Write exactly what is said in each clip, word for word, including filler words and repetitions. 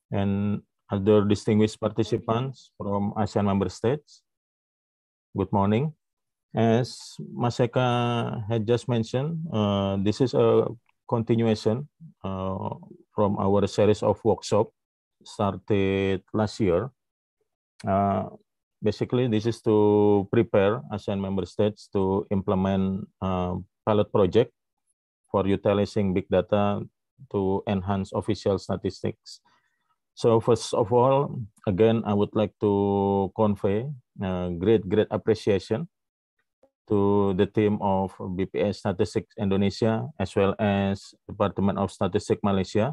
and other distinguished participants from ASEAN member states. Good morning. As Mas Eka had just mentioned, uh, this is a continuation uh, from our series of workshop started last year. Uh, basically, this is to prepare ASEAN member states to implement a pilot project for utilizing big data to enhance official statistics. So first of all, again, I would like to convey uh, great, great appreciation to the team of B P S Statistics Indonesia as well as Department of Statistics Malaysia,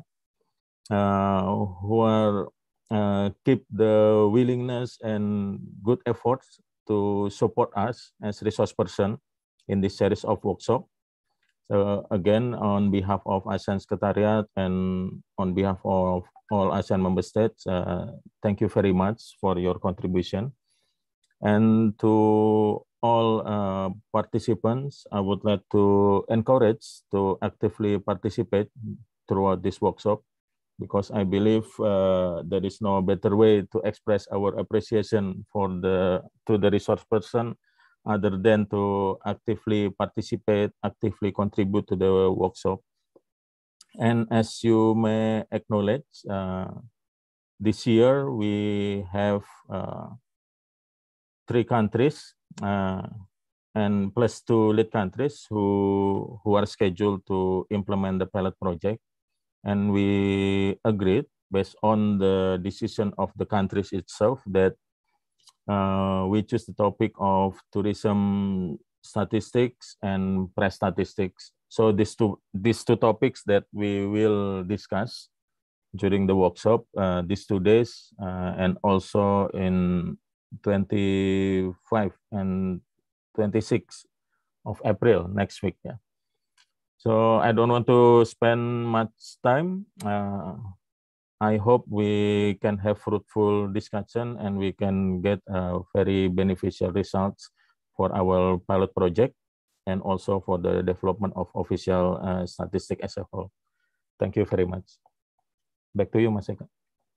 uh, who are uh, keep the willingness and good efforts to support us as resource person in this series of workshop. So again, on behalf of ASEAN Secretariat and on behalf of all ASEAN member states, uh, thank you very much for your contribution. And to all uh, participants, I would like to encourage to actively participate throughout this workshop, because I believe uh, there is no better way to express our appreciation for the to the resource person other than to actively participate, actively contribute to the workshop. And as you may acknowledge, uh, this year we have uh, three countries uh, and plus two lead countries who, who are scheduled to implement the pilot project. And we agreed based on the decision of the countries itself that uh, we choose the topic of tourism statistics and press statistics. So these two, these two topics that we will discuss during the workshop, uh, these two days, uh, and also in twenty-five and twenty-six of April next week. Yeah. So I don't want to spend much time. Uh, I hope we can have fruitful discussion and we can get uh, very beneficial results for our pilot project and also for the development of official uh, statistic as a whole. Thank you very much. Back to you, Mas Eka.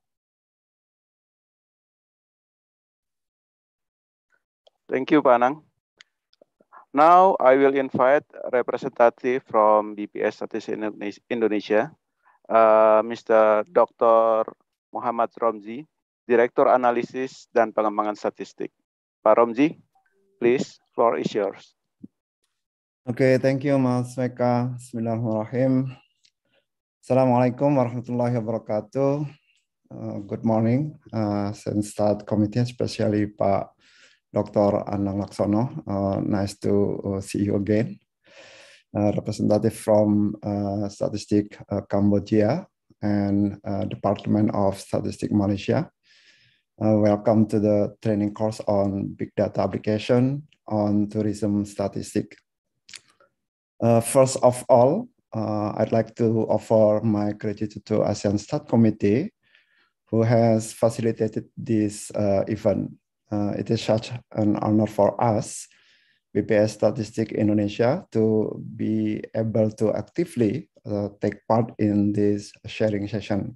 Thank you, Pak Anang. Now I will invite a representative from B P S Statistics Indonesia, uh, Mister Doctor Muhammad Romzi, Direktur Analisis dan Pengembangan Statistik. Pak Romzi, please, floor is yours. Okay, thank you, Mas Eka. Bismillahirrahmanirrahim. Assalamualaikum warahmatullahi wabarakatuh. Uh, good morning, uh, Senstat Committee, especially Pak Doctor Anang Laksono. Uh, nice to uh, see you again. Uh, representative from uh, Statistic uh, Cambodia and uh, Department of Statistics Malaysia. Uh, welcome to the training course on Big Data Application on Tourism Statistics. Uh, first of all, uh, I'd like to offer my gratitude to ASEAN Stat Committee, who has facilitated this uh, event. Uh, it is such an honor for us, B P S Statistics Indonesia, to be able to actively uh, take part in this sharing session.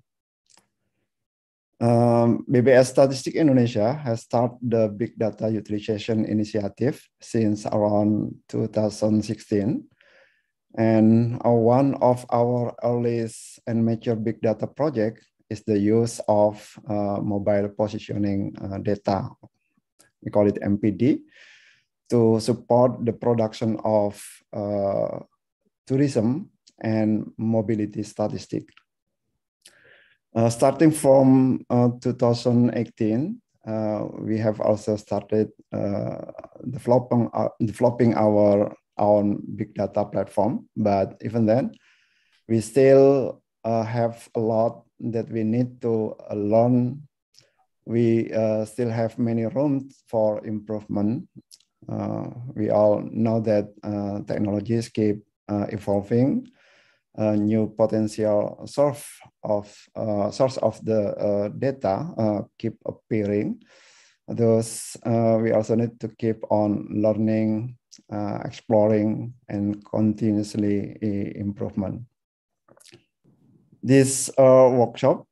Um, B P S Statistics Indonesia has started the Big Data Utilization Initiative since around two thousand sixteen. And uh, one of our earliest and major big data project is the use of uh, mobile positioning uh, data. We call it M P D, to support the production of uh, tourism and mobility statistics. Uh, starting from uh, two thousand eighteen, uh, we have also started uh, developing, uh, developing our own big data platform, but even then, we still uh, have a lot that we need to uh, learn. We uh, still have many rooms for improvement. Uh, we all know that uh, technologies keep uh, evolving. A new potential source of uh, source of the uh, data uh, keep appearing. Those uh, we also need to keep on learning, uh, exploring, and continuously improvement. This uh, workshop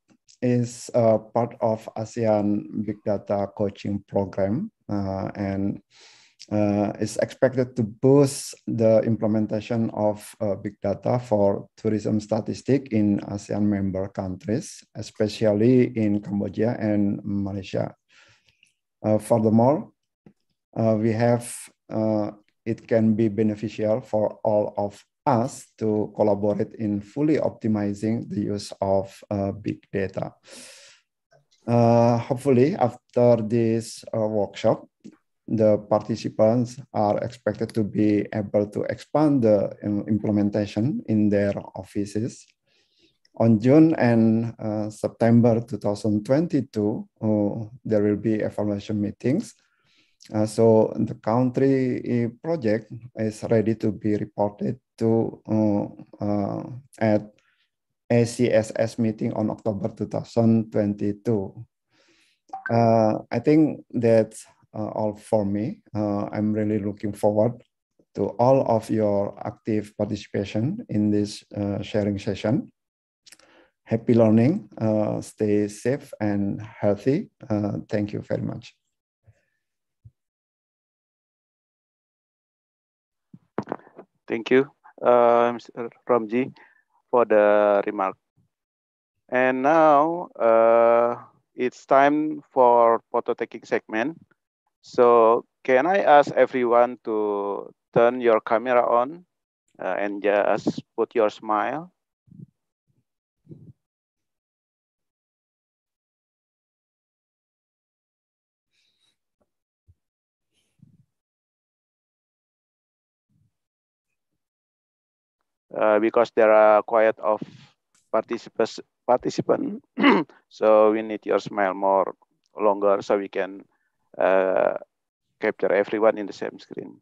is uh, part of ASEAN Big Data Coaching Program uh, and uh, is expected to boost the implementation of uh, big data for tourism statistics in ASEAN member countries, especially in Cambodia and Malaysia. Uh, furthermore, uh, we have uh, it can be beneficial for all of us to collaborate in fully optimizing the use of uh, big data. Uh, hopefully, after this uh, workshop, the participants are expected to be able to expand the implementation in their offices. On June and uh, September two thousand twenty-two, uh, there will be evaluation meetings. Uh, so the country project is ready to be reported to uh, uh, at A C S S meeting on October two thousand twenty-two. Uh, I think that's uh, all for me. Uh, I'm really looking forward to all of your active participation in this uh, sharing session. Happy learning, uh, stay safe and healthy. Uh, thank you very much. Thank you, uh, Mister Romji, for the remark. And now uh, it's time for photo taking segment. So can I ask everyone to turn your camera on uh, and just put your smile? Uh, because there are quite of participants participant so we need your smile more longer so we can uh, capture everyone in the same screen.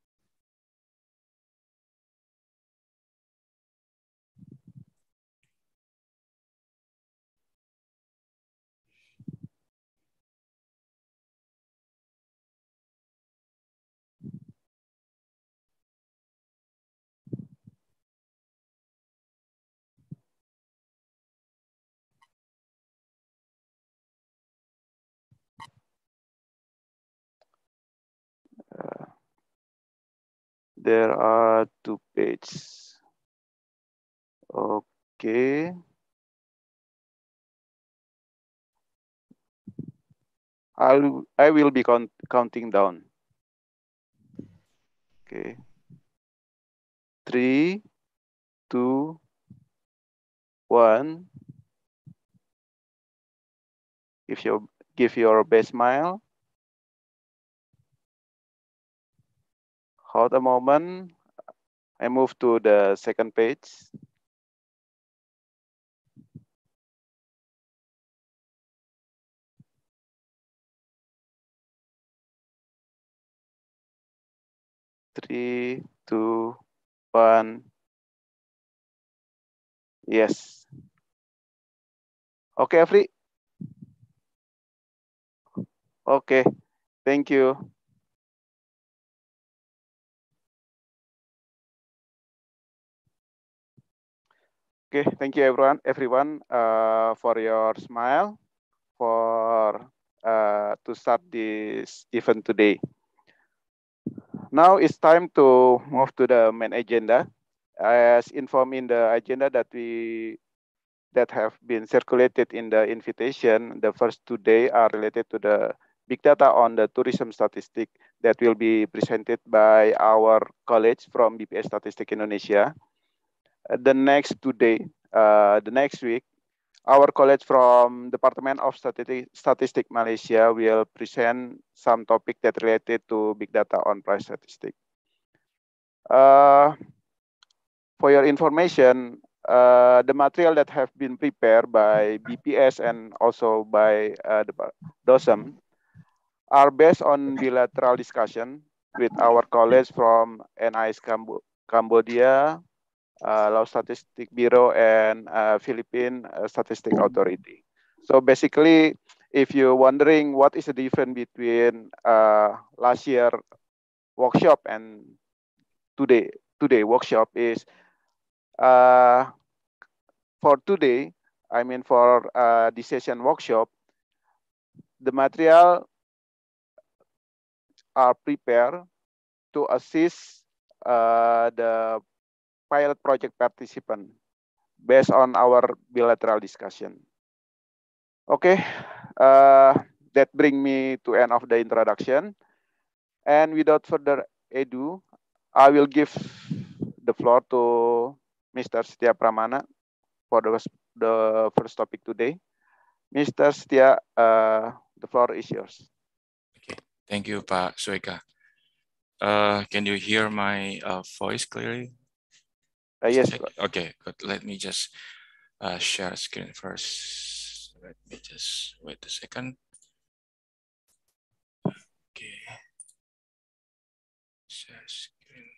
Uh, there are two pages. Okay. I'll, I will be count, counting down. Okay. Three, two, one. If you give your best smile. Hold a moment. I move to the second page. Three, two, one. Yes. Okay, Afri. Okay, thank you. Okay, thank you everyone, everyone uh, for your smile, for uh, to start this event today. Now it's time to move to the main agenda. As informed in the agenda that we that have been circulated in the invitation, the first two days are related to the big data on the tourism statistic that will be presented by our colleagues from B P S Statistik Indonesia. The next two days, uh, the next week, our colleagues from Department of Statistic, Statistic Malaysia will present some topic that related to big data on price statistics. Uh, for your information, uh, the material that have been prepared by B P S and also by uh, the DOSM are based on bilateral discussion with our colleagues from N I S Cambo Cambodia, uh, Laos Statistic Bureau, and uh, Philippine uh, Statistic Authority. So basically, if you're wondering what is the difference between uh, last year workshop and today today workshop is, uh, for today, I mean for uh, this session workshop, the material are prepared to assist uh, the pilot project participant based on our bilateral discussion. Okay, uh, that bring me to end of the introduction. And without further ado, I will give the floor to Mister Setia Pramana for the, the first topic today. Mister Setia, uh, the floor is yours. Okay, thank you, Pak Sueka. Uh, can you hear my uh, voice clearly? Uh, yes. Okay, good. Let me just uh, share screen first. Let me just wait a second. Okay. Share screen.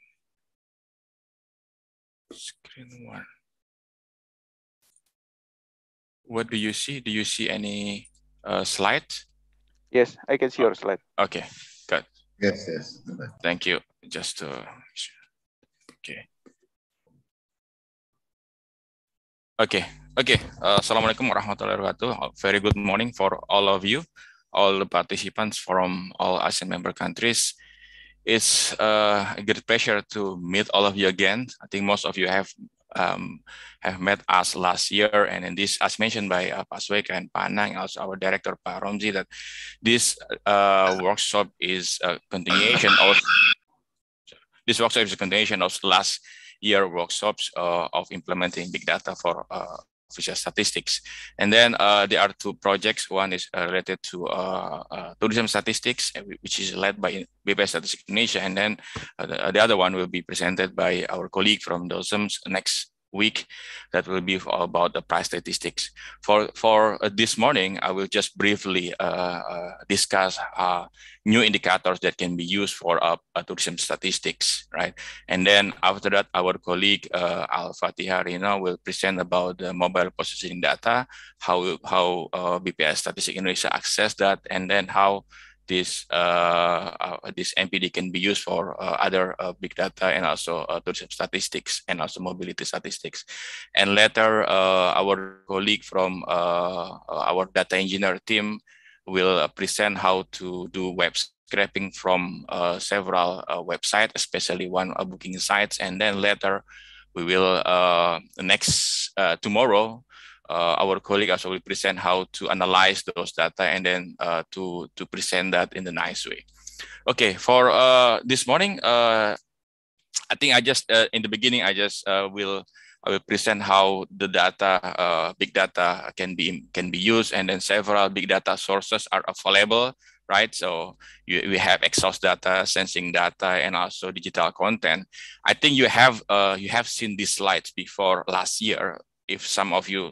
Screen one. What do you see? Do you see any uh, slides? Yes, I can see oh, your slide. Okay, good. Yes, yes. Thank you. Just to, okay. Okay, okay. Uh, Assalamualaikum warahmatullahi wabarakatuh. Very good morning for all of you, all the participants from all ASEAN member countries. It's uh, a great pleasure to meet all of you again. I think most of you have um, have met us last year, and in this, as mentioned by uh, Pak Sueka and Pak Anang, also our director Pak Romzi, that this uh, workshop is a continuation of this workshop is a continuation of last year workshops uh, of implementing big data for uh, official statistics. And then uh, there are two projects. One is uh, related to uh, uh, tourism statistics, which is led by B P S Statistics Indonesia. And then uh, the, the other one will be presented by our colleague from DOSEM next week. That will be about the price statistics. For for uh, this morning, I will just briefly uh, uh, discuss uh, new indicators that can be used for uh, uh, tourism statistics, right? And then after that, our colleague uh, Al Fatihah Rina will present about the mobile positioning data, how how uh, B P S Statistics Indonesia access that, and then how this uh, uh, this M P D can be used for uh, other uh, big data and also uh, tourism statistics and also mobility statistics. And later, uh, our colleague from uh, our data engineer team will uh, present how to do web scraping from uh, several uh, websites, especially one uh, booking sites. And then later, we will uh, next uh, tomorrow. Uh, our colleague also will present how to analyze those data and then uh, to, to present that in the nice way. Okay, for uh, this morning, uh, I think I just, uh, in the beginning, I just uh, will I will present how the data, uh, big data can be, can be used, and then several big data sources are available, right? So you, we have exhaust data, sensing data, and also digital content. I think you have, uh, you have seen these slides before last year, if some of you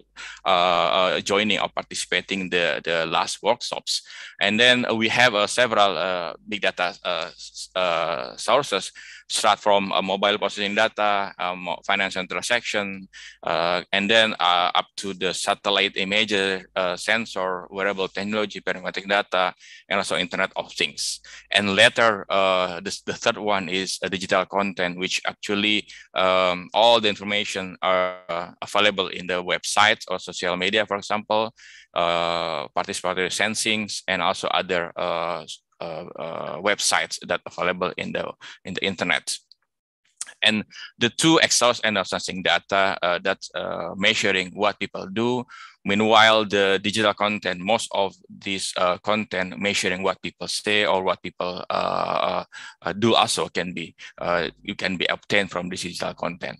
uh, joining or participating the, the last workshops. And then we have uh, several uh, big data uh, uh, sources, start from uh, mobile processing data, um, financial transaction, uh, and then uh, up to the satellite imager, uh, sensor, wearable technology, parametric data, and also Internet of Things. And later, uh, this, the third one is uh, digital content, which actually um, all the information are uh, available in the websites or social media, for example, uh, participatory sensings, and also other uh, uh, uh, websites that are available in the in the internet. And the two exhaust and sensing data uh, that's uh, measuring what people do. Meanwhile, the digital content, most of this uh, content measuring what people say or what people uh, uh, do also can be uh, you can be obtained from this digital content.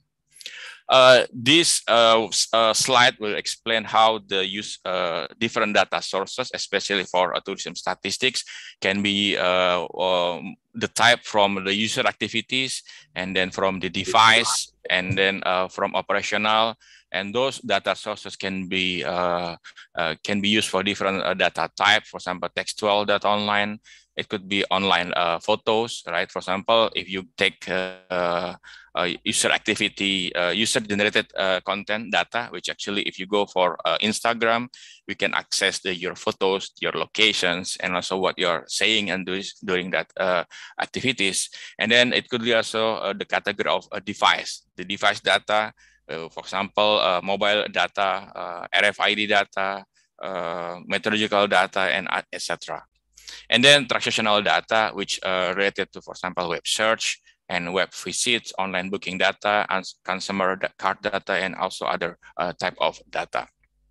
Uh, this uh, uh, slide will explain how the use uh, different data sources, especially for uh, tourism statistics, can be uh, um, the type from the user activities, and then from the device, and then uh, from operational. And those data sources can be uh, uh, can be used for different uh, data type. For example, textual data online. It could be online uh, photos, right? For example, if you take uh, uh, user activity, uh, user-generated uh, content data, which actually, if you go for uh, Instagram, we can access the, your photos, your locations, and also what you're saying and doing during that uh, activities. And then it could be also uh, the category of a device, the device data, Uh, for example, uh, mobile data, uh, R F I D data, uh, meteorological data, and et cetera. And then transactional data, which are related to, for example, web search and web visits, online booking data, and consumer card data, and also other uh, type of data.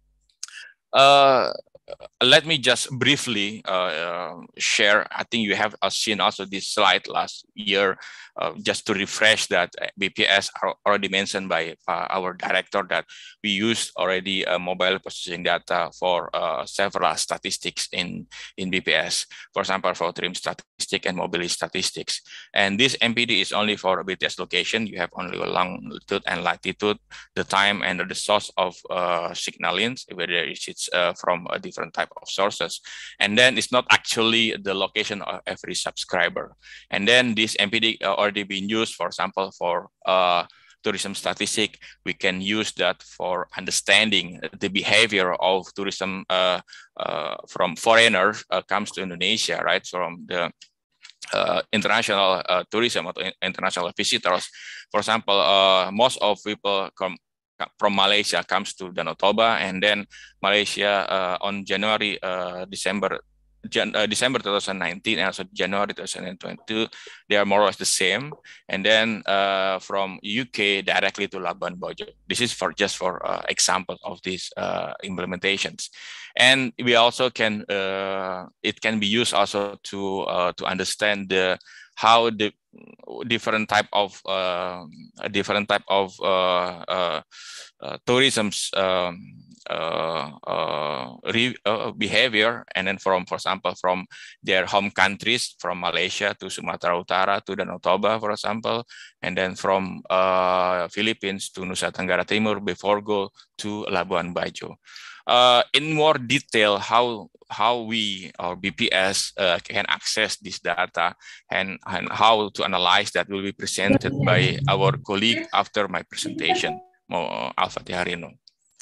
Uh, let me just briefly uh, uh, share. I think you have seen also this slide last year, uh, just to refresh that B P S already mentioned by uh, our director that we used already uh, mobile processing data for uh, several statistics in, in B P S, for example, for trim statistic and mobility statistics. And this M P D is only for B T S location. You have only a longitude and latitude, the time and the source of uh, signaling, whether it's uh, from a different type of sources. And then it's not actually the location of every subscriber. And then this M P D uh, already been used, for example, for uh, tourism statistic. We can use that for understanding the behavior of tourism uh, uh, from foreigners uh, comes to Indonesia, right? From the Uh, international uh, tourism or international visitors. For example, uh, most of people come from Malaysia comes to Danau Toba, and then Malaysia uh, on January, uh, December, Jan uh, December two thousand nineteen, and also January two thousand twenty-two, they are more or less the same. And then uh, from U K directly to Labuan Bajo. This is for just for uh, example of these uh, implementations. And we also can, uh, it can be used also to uh, to understand the how the different type of uh, different type of uh, uh, uh, tourism's um, uh, uh, re uh, behavior, and then from, for example, from their home countries, from Malaysia to Sumatera Utara to Danau Toba, for example, and then from uh, Philippines to Nusa Tenggara Timur before go to Labuan Bajo. Uh, in more detail, how how we or B P S uh, can access this data and, and how to analyze that will be presented by our colleague after my presentation, Al-Fatih Harino.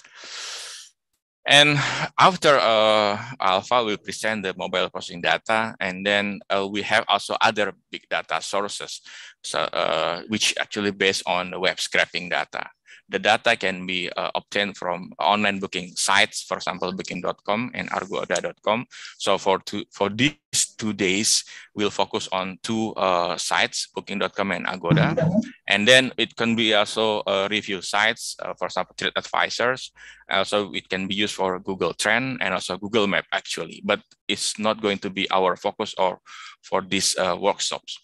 And after uh, Alpha will present the mobile processing data, and then uh, we have also other big data sources, so, uh, which actually based on the web scraping data. The data can be uh, obtained from online booking sites, for example, booking dot com and agoda dot com. So for two, for these two days, we'll focus on two uh, sites, booking dot com and Agoda. And then it can be also uh, review sites, uh, for example, Trade Advisors. Also, it can be used for Google Trend and also Google Map, actually. But it's not going to be our focus or for these uh, workshops.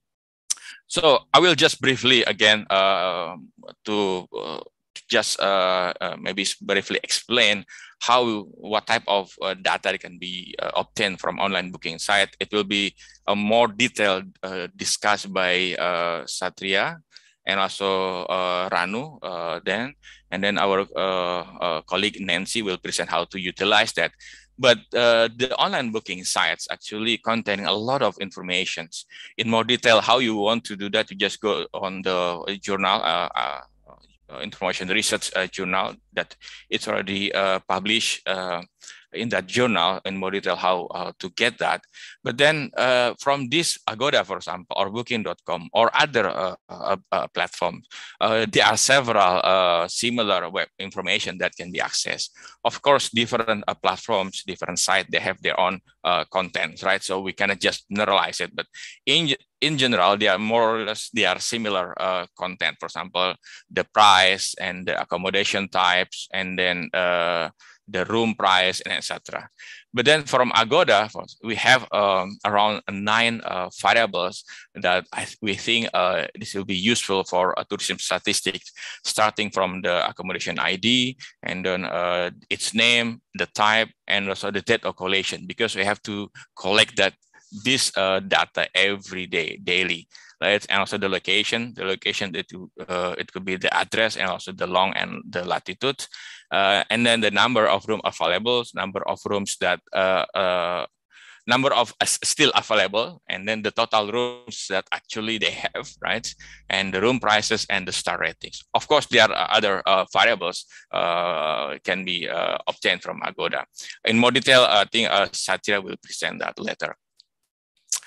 So I will just briefly again uh, to uh, just uh, uh, maybe briefly explain how what type of uh, data can be uh, obtained from online booking site. It will be a more detailed uh, discussed by uh, Satria and also uh, Ranu uh, then, and then our uh, uh, colleague Nancy will present how to utilize that. But uh, the online booking sites actually containing a lot of information. In more detail, how you want to do that, you just go on the journal, uh, uh, information research uh, journal that it's already uh, published uh, in that journal in more detail how uh, to get that. But then uh, from this Agoda, for example, or booking dot com or other uh, uh, uh, platforms, uh, there are several uh, similar web information that can be accessed. Of course, different uh, platforms, different sites, they have their own uh, content, right? So we cannot just generalize it, but in in general, they are more or less, they are similar uh, content. For example, the price and the accommodation types, and then uh, the room price, and et cetera. But then from Agoda, we have um, around nine uh, variables that I, we think uh, this will be useful for a tourism statistics, starting from the accommodation I D, and then uh, its name, the type, and also the date of collation, because we have to collect that this uh, data every day, daily, right? And also the location, the location, it, uh, it could be the address and also the long and the latitude. Uh, and then the number of room available, number of rooms that, uh, uh, number of uh, still available, and then the total rooms that actually they have, right? And the room prices and the star ratings. Of course, there are other uh, variables uh, can be uh, obtained from Agoda. In more detail, I think uh, Satya will present that later.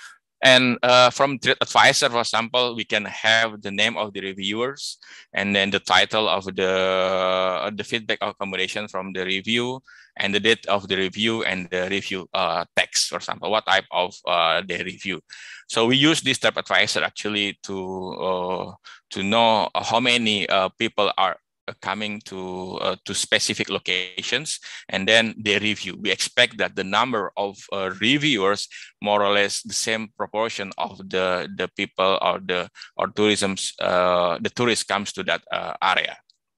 And uh, from TripAdvisor, for example, we can have the name of the reviewers and then the title of the, uh, the feedback accommodation from the review and the date of the review and the review uh, text, for example, what type of uh, the review. So we use this TripAdvisor actually to, uh, to know how many uh, people are coming to uh, to specific locations, and then they review. We expect that the number of uh, reviewers more or less the same proportion of the the people or the or tourism's uh, the tourist comes to that uh, area.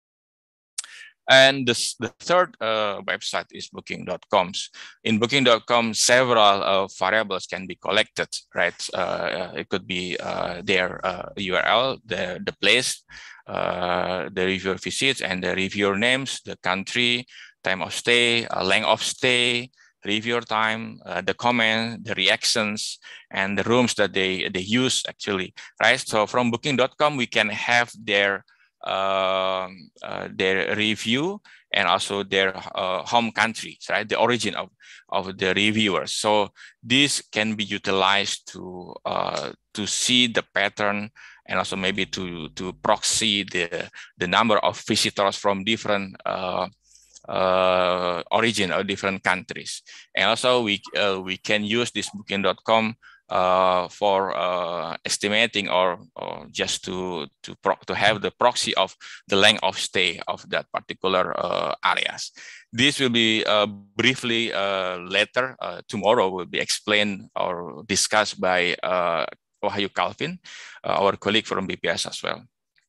And this, the third uh, website is booking dot com. In booking dot com, several uh, variables can be collected, right? Uh, it could be uh, their uh, U R L, the, the place, uh, the reviewer visits, and the reviewer names, the country, time of stay, uh, length of stay, reviewer time, uh, the comment, the reactions, and the rooms that they, they use actually, right? So from booking dot com, we can have their Uh, uh, their review and also their uh, home countries, right? The origin of, of the reviewers. So this can be utilized to uh, to see the pattern and also maybe to to proxy the the number of visitors from different uh, uh, origin or different countries. And also we uh, we can use this booking dot com Uh, for uh, estimating or, or just to to pro to have the proxy of the length of stay of that particular uh, areas. This will be uh, briefly uh, later uh, tomorrow will be explained or discussed by uh, Wahyu Calvin, uh, our colleague from B P S as well.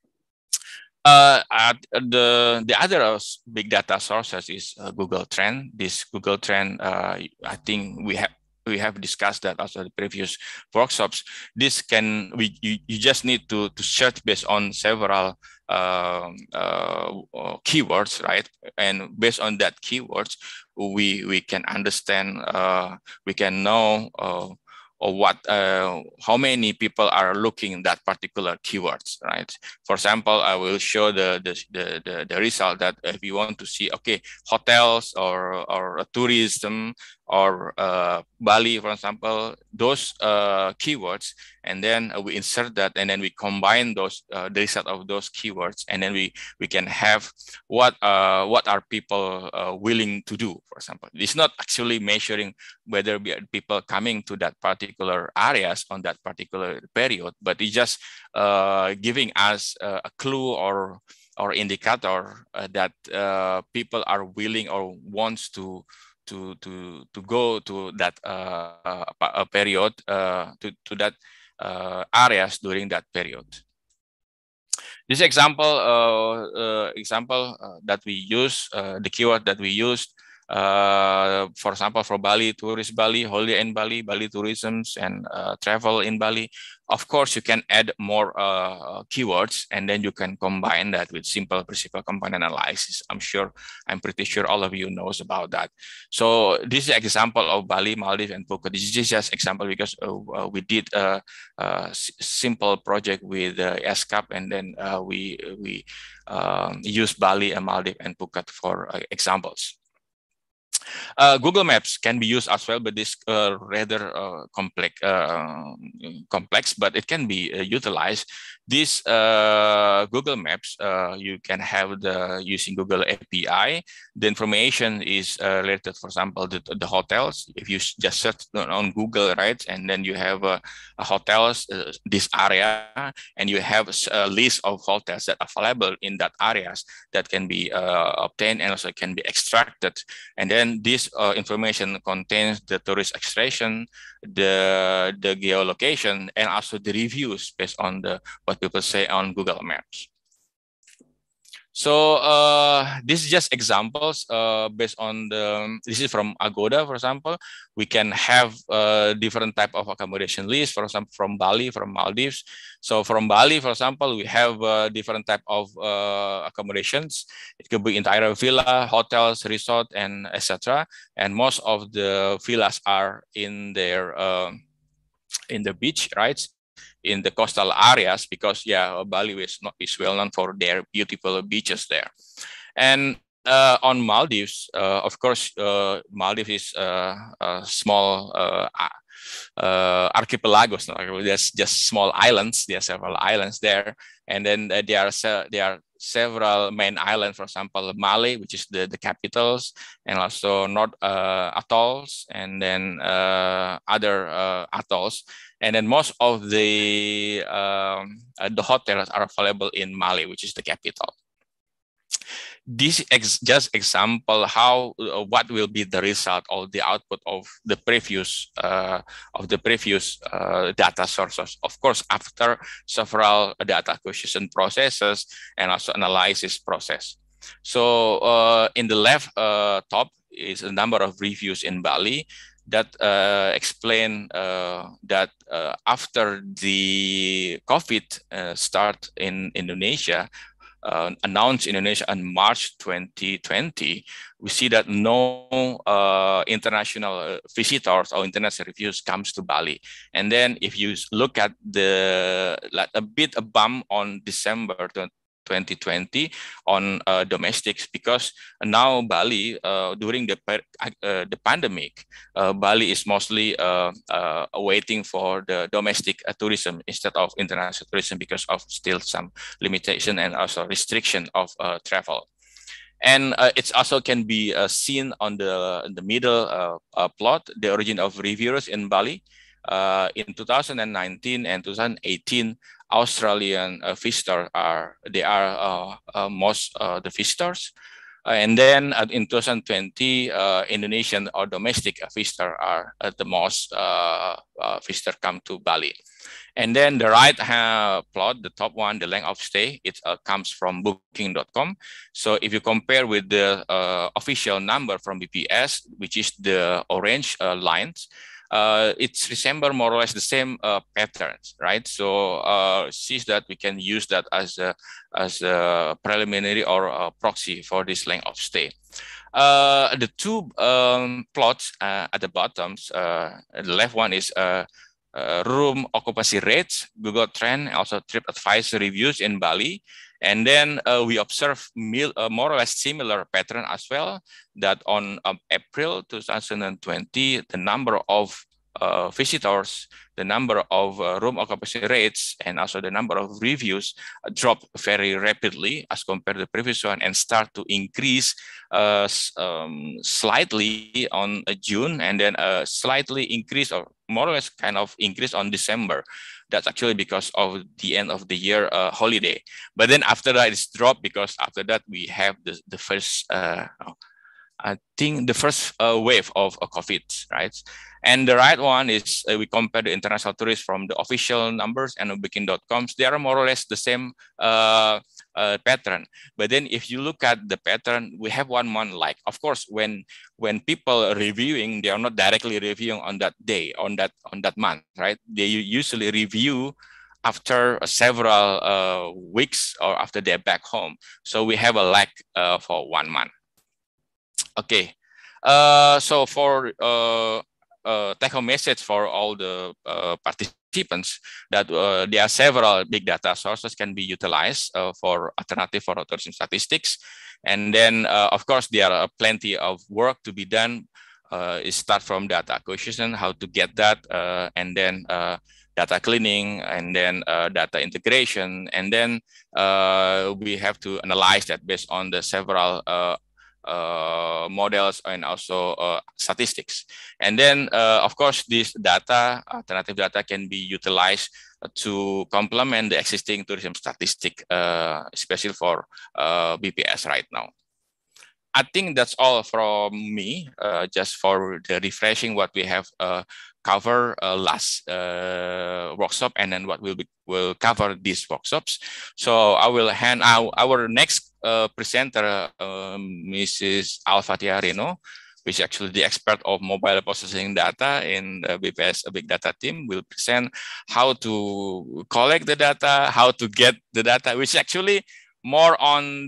Uh, the the other big data sources is uh, Google Trend. This Google Trend, uh, I think we have. We have discussed that also in the previous workshops. This can, we you, you just need to, to search based on several uh, uh, keywords, right? And based on that keywords, we, we can understand, uh, we can know uh, or what, uh, how many people are looking that particular keywords, right? For example, I will show the, the, the, the, the result that if you want to see, okay, hotels or, or tourism, or uh, Bali, for example, those uh, keywords, and then uh, we insert that, and then we combine those uh, the result of those keywords, and then we we can have what uh, what are people uh, willing to do. For example, it's not actually measuring whether people coming to that particular areas on that particular period, but it's just uh, giving us uh, a clue or or indicator uh, that uh, people are willing or wants to. to to to go to that uh, uh, period uh, to to that uh, areas during that period. This example uh, uh, example uh, that we use uh, the keyword that we used uh, for example for Bali, tourist Bali, holiday in Bali, Bali tourisms, and uh, travel in Bali. Of course, you can add more uh, keywords, and then you can combine that with simple principal component analysis. I'm sure, I'm pretty sure all of you knows about that. So this is an example of Bali, Maldives, and Phuket. This is just example because uh, uh, we did a, a simple project with uh, S C A P, and then uh, we we um, use Bali and Maldives and Phuket for uh, examples. Uh, Google Maps can be used as well, but this uh, rather uh, complex, uh, complex, but it can be uh, utilized. This uh, Google Maps, uh, you can have the using Google A P I. The information is uh, related, for example, the, the hotels. If you just search on Google, right, and then you have uh, a hotels, uh, this area, and you have a list of hotels that are available in that areas that can be uh, obtained and also can be extracted, and then this uh, information contains the tourist extraction, the the geolocation, and also the reviews based on the what people say on Google Maps. So uh, this is just examples uh, based on the, this is from Agoda, for example. We can have uh, different type of accommodation list, for example, from Bali, from Maldives. So from Bali, for example, we have uh, different type of uh, accommodations. It could be entire villa, hotels, resort, and et cetera. And most of the villas are in their uh, in the beach, right? In the coastal areas, because yeah, Bali is not is well known for their beautiful beaches there. And uh, on Maldives, uh, of course, uh, Maldives is uh, a small uh, uh, archipelagos. No? There's just small islands. There are several islands there, and then uh, there are there are several main islands. For example, Male, which is the the capitals, and also North uh, atolls, and then uh, other uh, atolls. And then most of the um, uh, the hotels are available in Male, which is the capital. This is just example how uh, what will be the result or the output of the previous uh, of the previous uh, data sources. Of course, after several data acquisition processes and also analysis process. So uh, in the left uh, top is a number of reviews in Bali that uh, explain uh, that uh, after the COVID uh, start in Indonesia, uh, announced in Indonesia in March twenty twenty, we see that no uh, international visitors or international reviews comes to Bali. And then if you look at the like a bit a bump on December twenty twenty on uh, domestics, because now Bali uh, during the uh, the pandemic, uh, Bali is mostly uh, uh, waiting for the domestic uh, tourism instead of international tourism because of still some limitation and also restriction of uh, travel. And uh, it also can be uh, seen on the in the middle uh, uh, plot, the origin of reviewers in Bali. Uh, in two thousand nineteen and two thousand eighteen, Australian uh, visitors are they are uh, uh, most uh, the visitors, uh, and then uh, in two thousand twenty, uh, Indonesian or domestic visitors are uh, the most uh, uh, visitors come to Bali. And then the right uh, plot, the top one, the length of stay, it uh, comes from booking dot com. So if you compare with the uh, official number from B P S, which is the orange uh, lines, uh, it's resemble more or less the same uh, patterns, right? So uh, sees that we can use that as a, as a preliminary or a proxy for this length of stay. Uh, the two um, plots uh, at the bottoms, uh, the left one is uh, Uh, room occupancy rates, Google Trend, also TripAdvisor reviews in Bali. And then uh, we observe mil, uh, more or less similar pattern as well, that on um, April two thousand twenty, the number of uh, visitors, the number of uh, room occupancy rates, and also the number of reviews uh, drop very rapidly as compared to the previous one and start to increase uh, um, slightly on uh, June, and then uh, slightly increase or more or less kind of increase on December. That's actually because of the end of the year uh, holiday. But then after that, it's dropped because after that we have the, the first, uh, I think the first uh, wave of uh, COVID, right? And the right one is uh, we compare the international tourists from the official numbers and booking dot com. They are more or less the same uh, uh, pattern. But then if you look at the pattern, we have one month like, of course, when when people are reviewing, they are not directly reviewing on that day, on that on that month, right? They usually review after several uh, weeks or after they're back home. So we have a lag uh, for one month. Okay, uh, so for uh, uh, take-home message for all the uh, participants that uh, there are several big data sources can be utilized uh, for alternative for tourism statistics. And then, uh, of course, there are plenty of work to be done. Uh, it start from data acquisition, how to get that, uh, and then uh, data cleaning, and then uh, data integration. And then uh, we have to analyze that based on the several uh, Uh, models and also uh, statistics. And then, uh, of course, this data, alternative data can be utilized to complement the existing tourism statistic, uh, especially for uh, B P S right now. I think that's all from me, uh, just for the refreshing what we have uh, covered uh, last uh, workshop, and then what we'll, be, will cover these workshops. So I will hand out our next uh, presenter, uh, Missus Alpha Tiarino, which is actually the expert of mobile processing data in the B P S Big Data team, will present how to collect the data, how to get the data, which is actually more on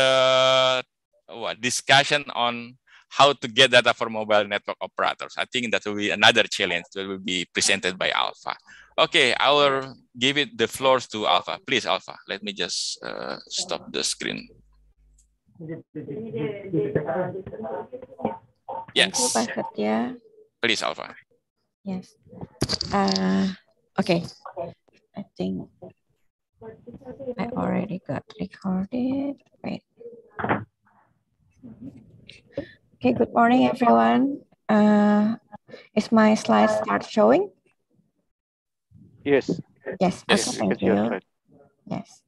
the what discussion on how to get data for mobile network operators. I think that will be another challenge that will be presented by Alpha. Okay, I will give it the floors to Alpha. Please, Alpha, let me just uh, stop the screen. Yes. Please, Alpha. Yes. Uh, okay. I think I already got recorded. Wait. Okay, good morning, everyone. Uh, is my slide start showing? Yes. Yes. Yes. Okay, We can thank see your you. slide. Yes.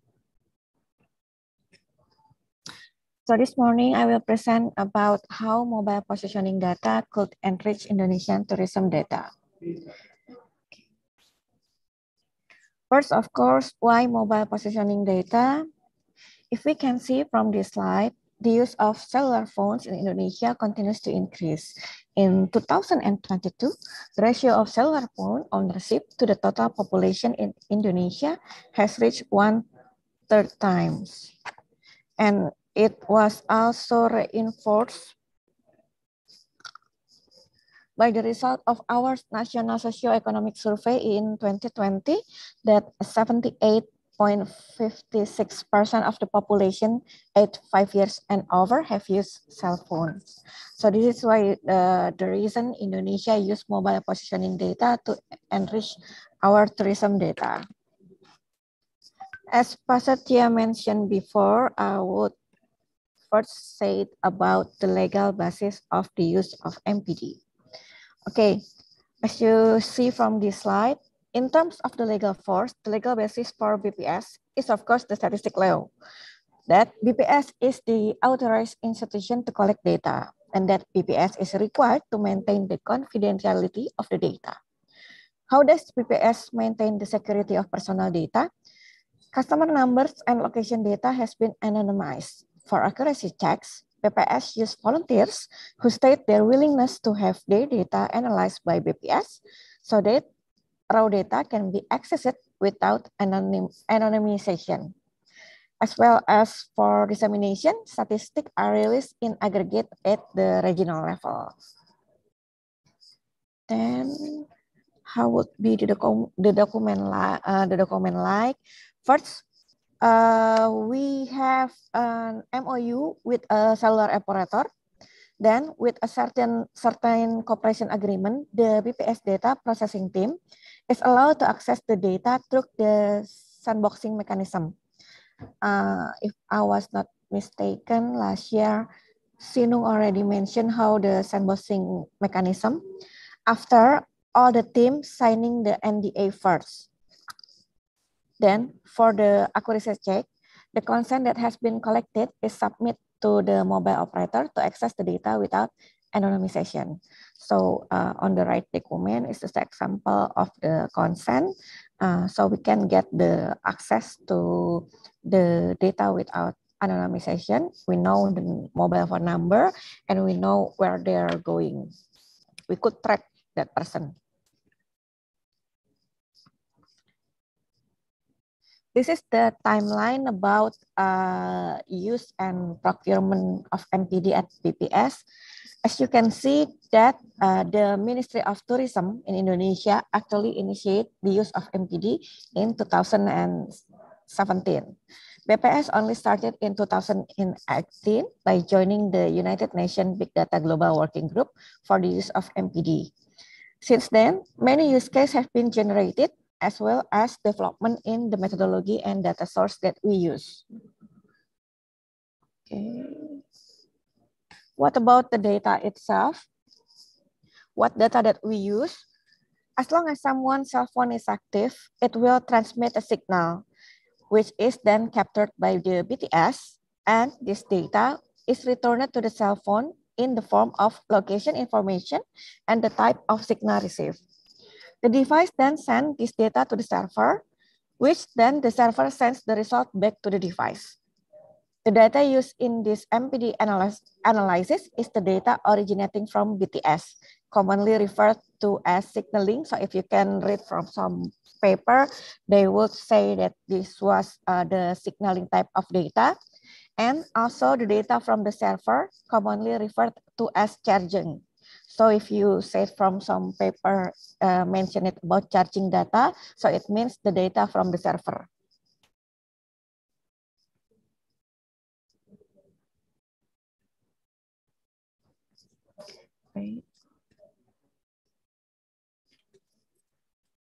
So this morning, I will present about how mobile positioning data could enrich Indonesian tourism data. First, of course, why mobile positioning data? If we can see from this slide, the use of cellular phones in Indonesia continues to increase. In two thousand twenty-two, the ratio of cellular phone ownership to the total population in Indonesia has reached one-third times. And it was also reinforced by the result of our National Socioeconomic Survey in twenty twenty that seventy-eight point five six percent of the population aged five years and over have used cell phones. So this is why uh, the reason Indonesia use mobile positioning data to enrich our tourism data. As Prasetya mentioned before, I would first say about the legal basis of the use of M P D. Okay, as you see from this slide, in terms of the legal force, the legal basis for B P S is of course the statistic law. That B P S is the authorized institution to collect data, and that B P S is required to maintain the confidentiality of the data. How does B P S maintain the security of personal data? Customer numbers and location data has been anonymized. For accuracy checks, B P S use volunteers who state their willingness to have their data analyzed by B P S so that raw data can be accessed without anonym, anonymization. As well as for dissemination, statistics are released in aggregate at the regional level. Then, how would be the, docu the document like? Uh, the document like? First, Uh, we have an M O U with a cellular operator. Then with a certain certain cooperation agreement, the B P S data processing team is allowed to access the data through the sandboxing mechanism. Uh, if I was not mistaken, last year, Sinung already mentioned how the sandboxing mechanism after all the teams signing the N D A first. Then, for the accuracy check, the consent that has been collected is submitted to the mobile operator to access the data without anonymization. So, uh, on the right document is just an example of the consent. Uh, so, we can get the access to the data without anonymization. We know the mobile phone number and we know where they are going. We could track that person. This is the timeline about uh, use and procurement of M P D at B P S. As you can see that uh, the Ministry of Tourism in Indonesia actually initiated the use of M P D in two thousand seventeen. B P S only started in two thousand eighteen by joining the United Nations Big Data Global Working Group for the use of M P D. Since then, many use cases have been generated as well as development in the methodology and data source that we use. Okay. What about the data itself? What data that we use? As long as someone's cell phone is active, it will transmit a signal, which is then captured by the B T S, and this data is returned to the cell phone in the form of location information and the type of signal received. The device then sends this data to the server, which then the server sends the result back to the device. The data used in this M P D analysis is the data originating from B T S, commonly referred to as signaling. So if you can read from some paper, they would say that this was uh, the signaling type of data. And also the data from the server, commonly referred to as charging. So if you say from some paper uh, mention it about charging data, so it means the data from the server. Okay.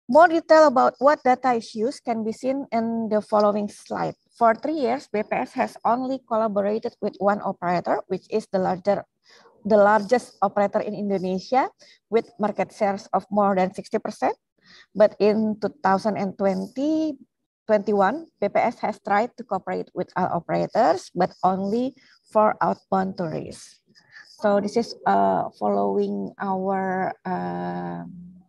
More detail about what data is used can be seen in the following slide. For three years, B P S has only collaborated with one operator, which is the larger, the largest operator in Indonesia, with market shares of more than sixty percent. But in two thousand twenty, twenty-one, B P S has tried to cooperate with all operators, but only for outbound tourists. So this is uh, following our uh,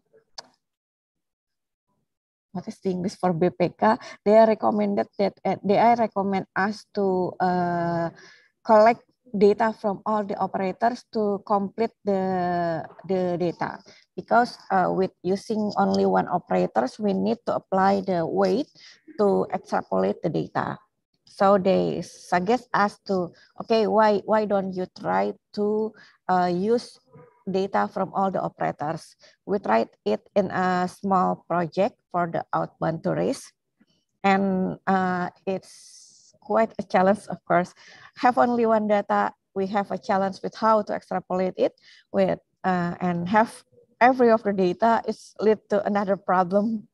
what is the English for B P K? They are recommended that uh, they are recommend us to uh, collect data from all the operators to complete the the data, because uh, with using only one operators, we need to apply the weight to extrapolate the data. So they suggest us to, okay, why why don't you try to uh, use data from all the operators? We tried it in a small project for the outbound tourists, and uh, it's quite a challenge, of course. Have only one data, we have a challenge with how to extrapolate it with uh, and have every of the data is lead to another problem.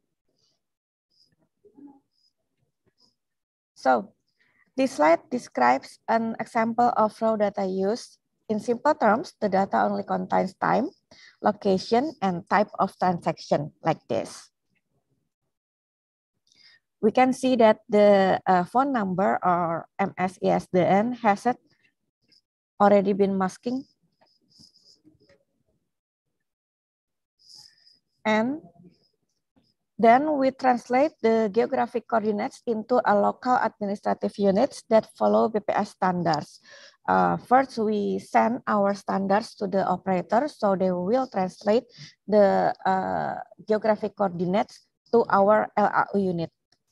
So this slide describes an example of raw data use. In simple terms, the data only contains time, location, and type of transaction like this. We can see that the uh, phone number or M S I S D N has it already been masking. And then we translate the geographic coordinates into a local administrative units that follow B P S standards. Uh, first, we send our standards to the operator, so they will translate the uh, geographic coordinates to our L A U unit.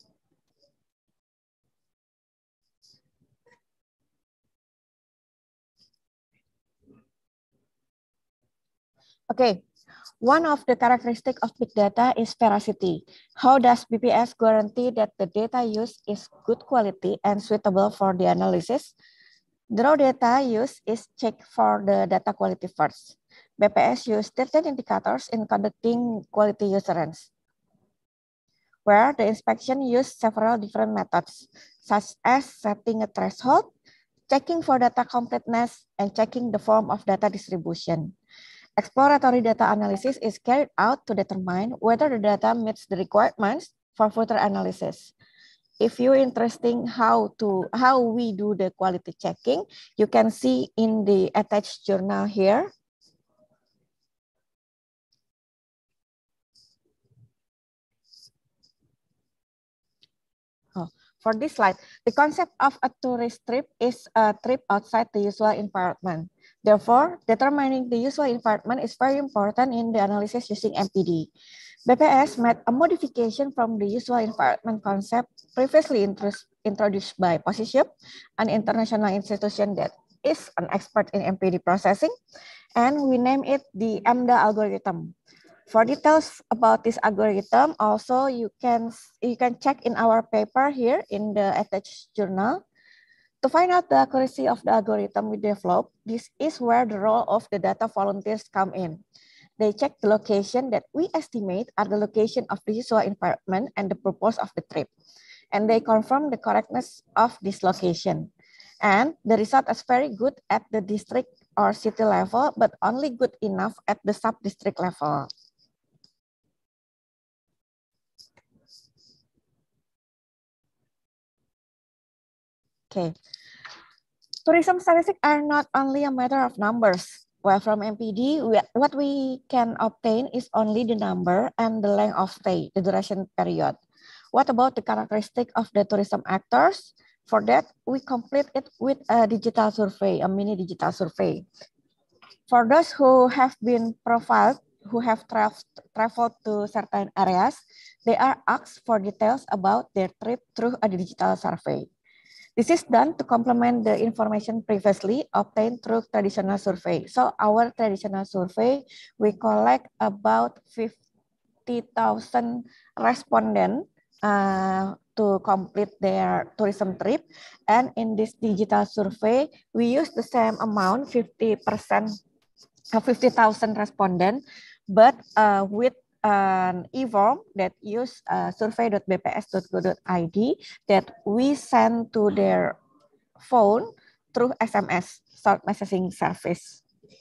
Okay, one of the characteristics of big data is veracity. How does B P S guarantee that the data used is good quality and suitable for the analysis? The raw data used is checked for the data quality first. B P S used certain indicators in conducting quality assurance, where the inspection used several different methods, such as setting a threshold, checking for data completeness, and checking the form of data distribution. Exploratory data analysis is carried out to determine whether the data meets the requirements for further analysis. If you're interested in how to how we do the quality checking, you can see in the attached journal here. Oh, for this slide, the concept of a tourist trip is a trip outside the usual environment. Therefore, determining the usual environment is very important in the analysis using M P D. B P S made a modification from the usual environment concept previously introduced by POSITION, an international institution that is an expert in M P D processing, and we name it the EMDA algorithm. For details about this algorithm, also you can you can check in our paper here in the attached journal. To find out the accuracy of the algorithm we developed, this is where the role of the data volunteers come in. They check the location that we estimate are the location of the usual environment and the purpose of the trip. And they confirm the correctness of this location. And the result is very good at the district or city level, but only good enough at the sub-district level. Okay. Tourism statistics are not only a matter of numbers. Well, from M P D, we, what we can obtain is only the number and the length of stay, the duration period. What about the characteristic of the tourism actors? For that, we complete it with a digital survey, a mini digital survey. For those who have been profiled, who have tra traveled to certain areas, they are asked for details about their trip through a digital survey. This is done to complement the information previously obtained through traditional survey. So our traditional survey, we collect about fifty thousand respondents uh, to complete their tourism trip. And in this digital survey, we use the same amount, fifty percent, fifty thousand respondents, but uh, with an e-form that use uh, survey dot b p s dot go dot i d that we send to their phone through S M S, short messaging service.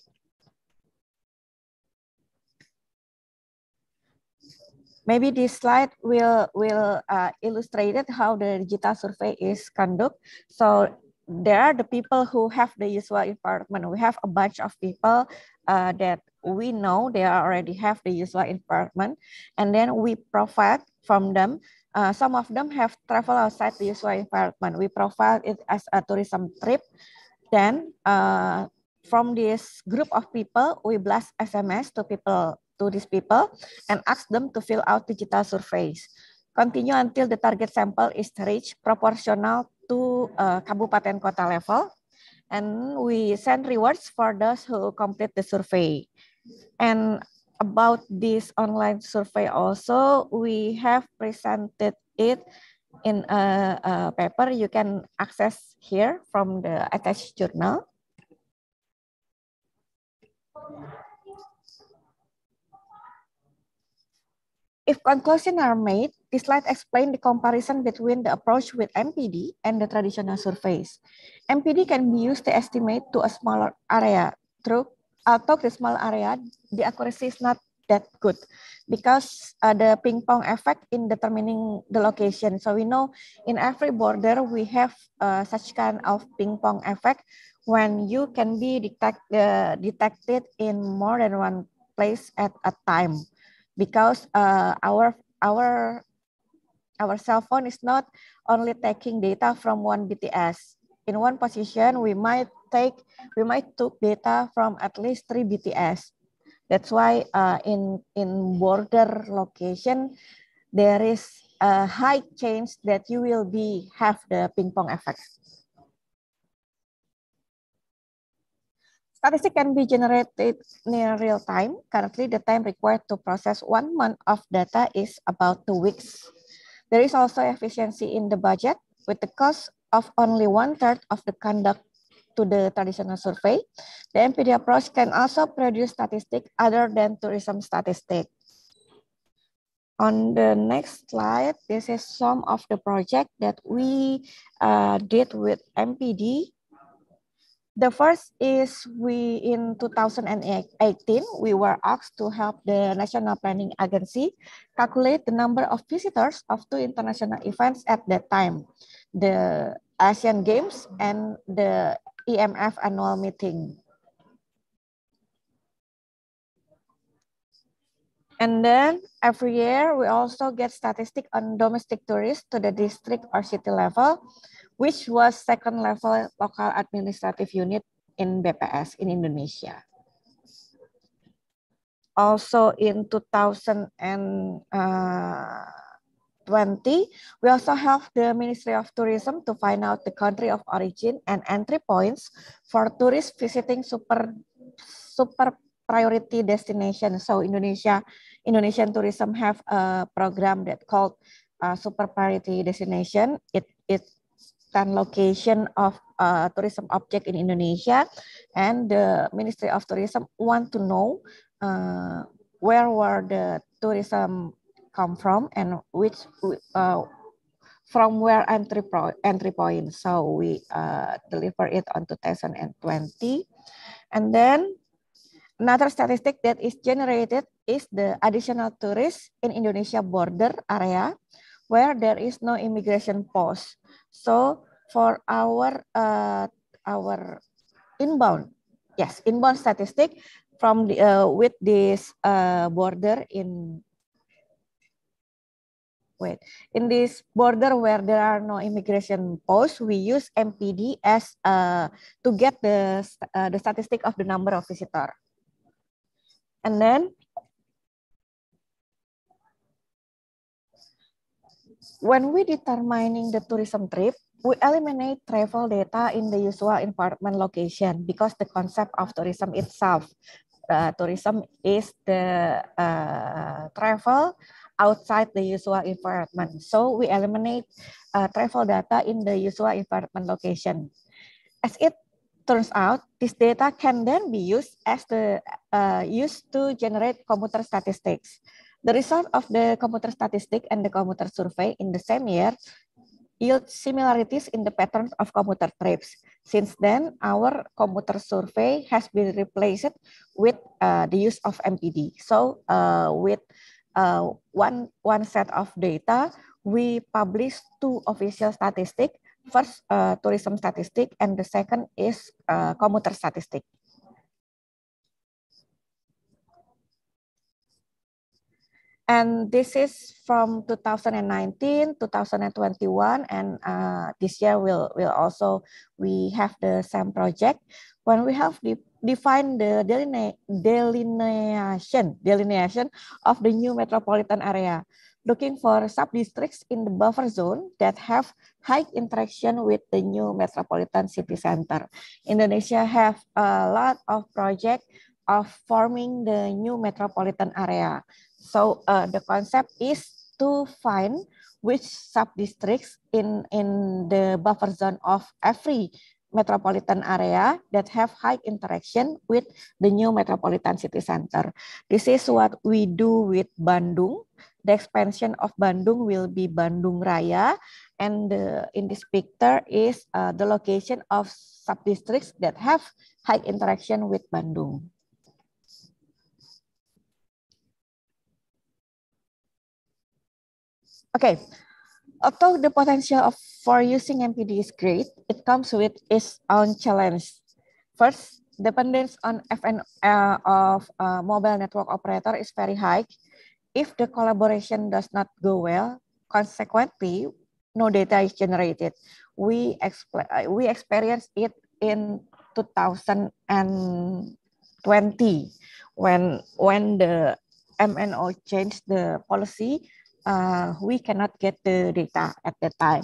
Maybe this slide will will uh, illustrate how the digital survey is conducted. So there are the people who have the usual environment. We have a bunch of people uh, that we know they already have the usual environment, and then we provide from them. Uh, some of them have traveled outside the usual environment. We provide it as a tourism trip. Then uh, from this group of people, we blast S M S to people. to these people and ask them to fill out digital surveys. Continue until the target sample is reached proportional to uh, kabupaten kota level. And we send rewards for those who complete the survey. And about this online survey also, we have presented it in a, a paper you can access here from the attached journal. If conclusions are made, this slide explains the comparison between the approach with M P D and the traditional surveys. M P D can be used to estimate to a smaller area. Through, although the small area, the accuracy is not that good because uh, the ping pong effect in determining the location. So we know in every border we have uh, such kind of ping pong effect when you can be detect, uh, detected in more than one place at a time. Because uh, our our our cell phone is not only taking data from one B T S. In one position, we might take we might took data from at least three B T S. That's why uh, in in border location there is a high chance that you will be have the ping pong effect. Statistics can be generated near real time. Currently, the time required to process one month of data is about two weeks. There is also efficiency in the budget with the cost of only one third of the conduct to the traditional survey. The M P D approach can also produce statistics other than tourism statistics. On the next slide, this is some of the project that we uh, did with M P D. The first is we in two thousand eighteen, we were asked to help the National Planning Agency calculate the number of visitors of two international events at that time, the Asian Games and the I M F annual meeting. And then every year we also get statistics on domestic tourists to the district or city level, which was second level local administrative unit in B P S in Indonesia. Also in two thousand twenty, we also have the Ministry of Tourism to find out the country of origin and entry points for tourists visiting super super priority destination. So Indonesia, Indonesian tourism have a program that called uh, super priority destination. It it ten location of uh, tourism object in Indonesia, and the Ministry of Tourism want to know uh, where were the tourism come from and which uh, from where entry pro entry point. So we uh, deliver it on two thousand twenty, and then another statistic that is generated is the additional tourists in Indonesia border area where there is no immigration post. So for our uh, our inbound, yes, inbound statistic from the uh, with this uh, border in wait in this border where there are no immigration posts, we use M P D as uh, to get the uh, the statistic of the number of visitor, and then when we determining the tourism trip, we eliminate travel data in the usual environment location because the concept of tourism itself, uh, tourism is the uh, travel outside the usual environment. So we eliminate uh, travel data in the usual environment location. As it turns out, this data can then be used as the uh, used to generate computer statistics. The result of the commuter statistic and the commuter survey in the same year yield similarities in the patterns of commuter trips. Since then, our commuter survey has been replaced with uh, the use of M P D. So uh, with uh, one, one set of data, we publish two official statistics. First, uh, tourism statistic, and the second is uh, commuter statistic. And this is from two thousand nineteen, two thousand twenty-one, and uh, this year will will also we have the same project. When we have de defined the deline delineation delineation of the new metropolitan area, looking for sub-districts in the buffer zone that have high interaction with the new metropolitan city center. Indonesia have a lot of projects of forming the new metropolitan area. So uh, the concept is to find which sub-districts in, in the buffer zone of every metropolitan area that have high interaction with the new metropolitan city center. This is what we do with Bandung. The expansion of Bandung will be Bandung Raya, and uh, in this picture is uh, the location of sub-districts that have high interaction with Bandung. Okay, although the potential of, for using M P D is great, it comes with its own challenge. First, dependence on F N uh, of uh, mobile network operator is very high. If the collaboration does not go well, consequently, no data is generated. We, we experienced it in two thousand twenty when, when the M N O changed the policy. Uh, we cannot get the data at that time.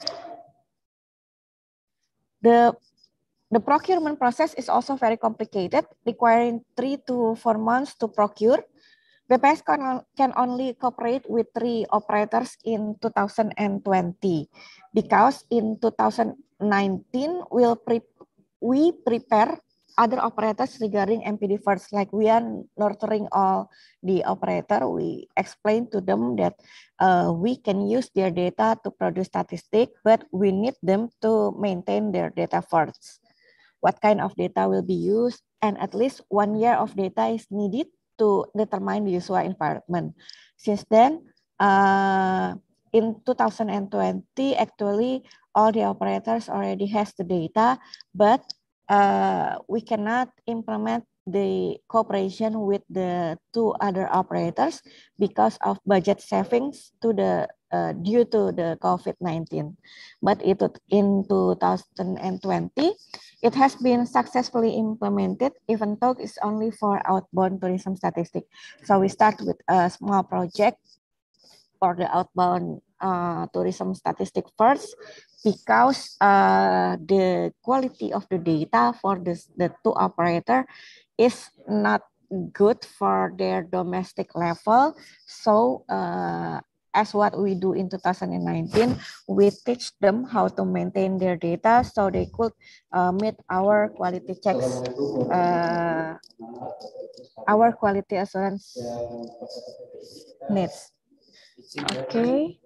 The, the procurement process is also very complicated, requiring three to four months to procure. B P S can, can only cooperate with three operators in two thousand twenty, because in two thousand nineteen we'll pre, we prepare other operators regarding M P D first, like we are nurturing all the operator. We explain to them that uh, we can use their data to produce statistics, but we need them to maintain their data first. What kind of data will be used, and at least one year of data is needed to determine the usual environment. Since then, uh, in two thousand twenty, actually, all the operators already has the data, but Uh, we cannot implement the cooperation with the two other operators because of budget savings to the uh, due to the COVID nineteen. But it, in two thousand twenty, it has been successfully implemented, even though it's only for outbound tourism statistics. So we start with a small project for the outbound uh, tourism statistic first, because uh, the quality of the data for this, the two operator is not good for their domestic level. So uh, as what we do in two thousand nineteen, we teach them how to maintain their data so they could uh, meet our quality checks, uh, our quality assurance needs. Okay.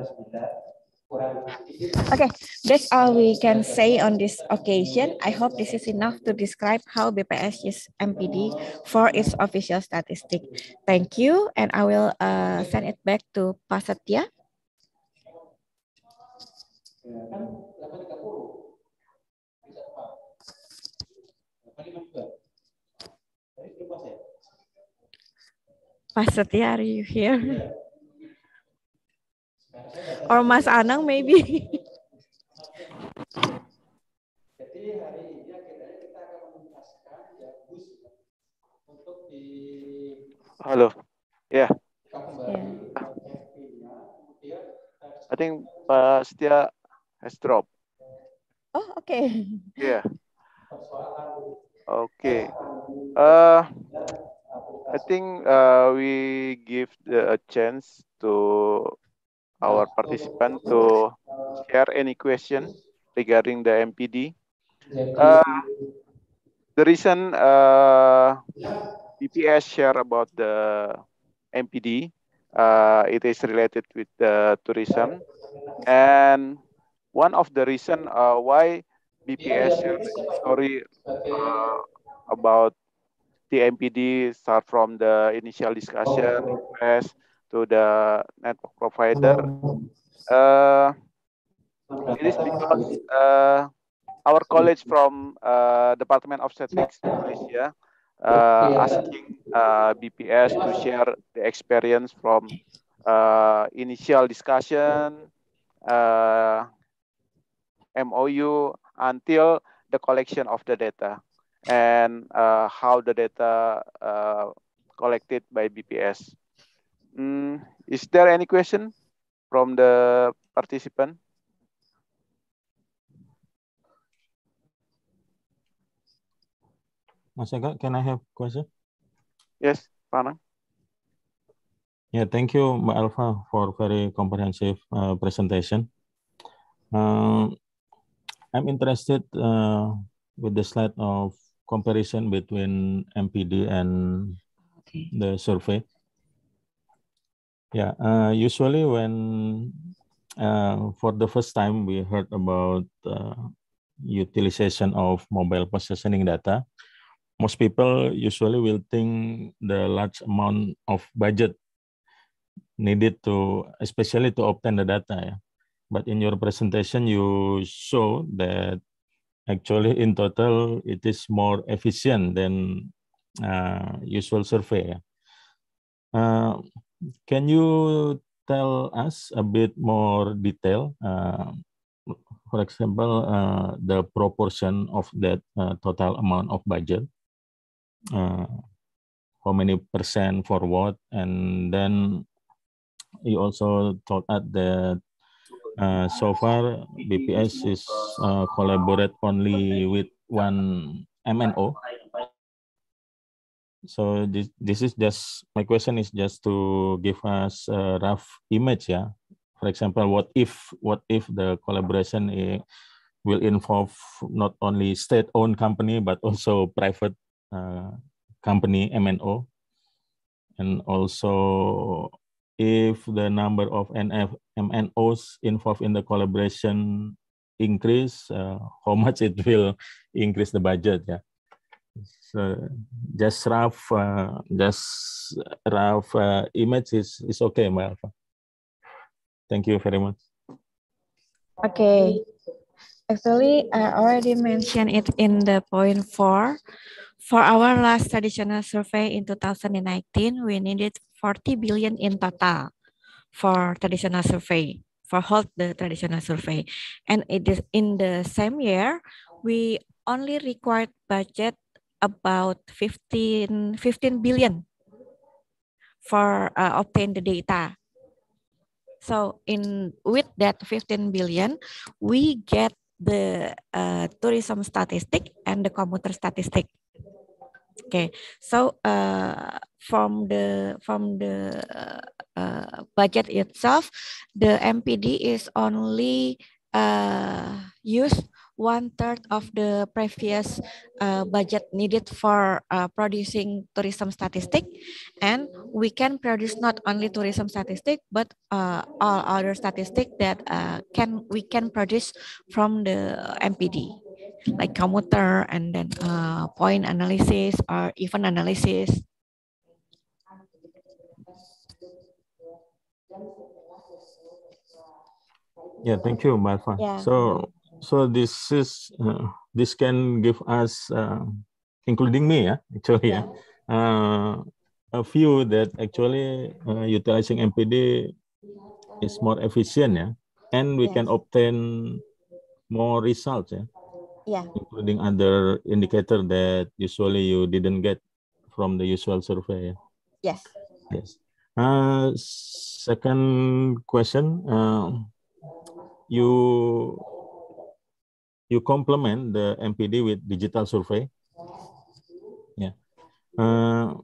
Okay, that's all we can say on this occasion. I hope this is enough to describe how B P S uses M P D for its official statistic. Thank you, and I will uh, send it back to Pak Setia. Pak Setia, are you here? Or Mas Anang maybe? Jadi hari ini akhirnya kita akan menuntaskan ya bus untuk di. Halo, ya. Yeah. Yeah. I think Pak Setia has dropped. Oh, okay. Yeah. Okay. Uh, I think uh, we give the, a chance to our participant to share any question regarding the M P D. Uh, the reason uh, B P S share about the M P D. Uh, it is related with the tourism, and one of the reason uh, why B P S share the story uh, about the M P D start from the initial discussion request to the network provider. Uh, it is because uh, our college from uh, Department of Statistics Malaysia uh, asking uh, B P S to share the experience from uh, initial discussion, uh, M O U until the collection of the data and uh, how the data uh, collected by B P S. Mm, is there any question from the participant? Mas Eka, can I have question? Yes, Panang. Yeah, thank you, Mbak Alpha, for very comprehensive uh, presentation. Uh, I'm interested uh, with the slide of comparison between M P D and Okay. the survey. Yeah, uh, usually when uh, for the first time we heard about uh, utilization of mobile positioning data, most people usually will think the large amount of budget needed to, especially to obtain the data. Yeah. But in your presentation, you show that actually in total, it is more efficient than uh, usual survey. Yeah. Uh, can you tell us a bit more detail? Uh, for example, uh, the proportion of that uh, total amount of budget. Uh, how many percent for what? And then you also told us that uh, so far B P S is uh, collaborate only with one M N O. So this, this is just, my question is just to give us a rough image, yeah. For example, what if what if the collaboration uh, will involve not only state-owned company but also private uh, company M N O, and also if the number of N F M N Os involved in the collaboration increase, uh, how much it will increase the budget, yeah. So just rough, uh, just rough uh, image is, is okay, Mbak Alpha. Thank you very much. Okay. Actually, I already mentioned it in the point four. For our last traditional survey in two thousand nineteen, we needed forty billion in total for traditional survey, for hold the traditional survey. And it is in the same year, we only required budget about fifteen, fifteen billion for uh, obtain the data. So in with that fifteen billion, we get the uh, tourism statistic and the commuter statistic. Okay, so uh, from the from the uh, budget itself, the M P D is only uh, used one third of the previous uh, budget needed for uh, producing tourism statistic, and we can produce not only tourism statistic but uh, all other statistic that uh, can we can produce from the M P D, like commuter and then uh, point analysis or event analysis. Yeah, thank you, Mbak Alpha. Yeah. So, so this is uh, this can give us, uh, including me, yeah, actually, yeah, uh, a view that actually uh, utilizing M P D is more efficient, yeah, and we Yes. can obtain more results, yeah, Yeah. including other indicator that usually you didn't get from the usual survey. Yeah? Yes. Yes. Uh, second question. Uh, you you complement the M P D with digital survey. Yeah. Uh,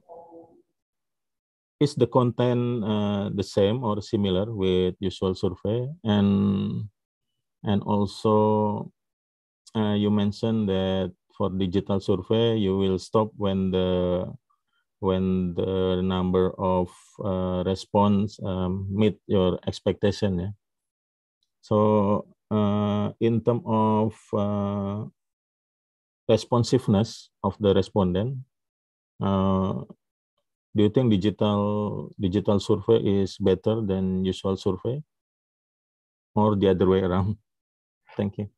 is the content uh, the same or similar with usual survey? And and also uh, you mentioned that for digital survey you will stop when the when the number of uh, response um, meet your expectation. Yeah. So uh, in terms of uh, responsiveness of the respondent, uh, do you think digital digital survey is better than usual survey, or the other way around? Thank you.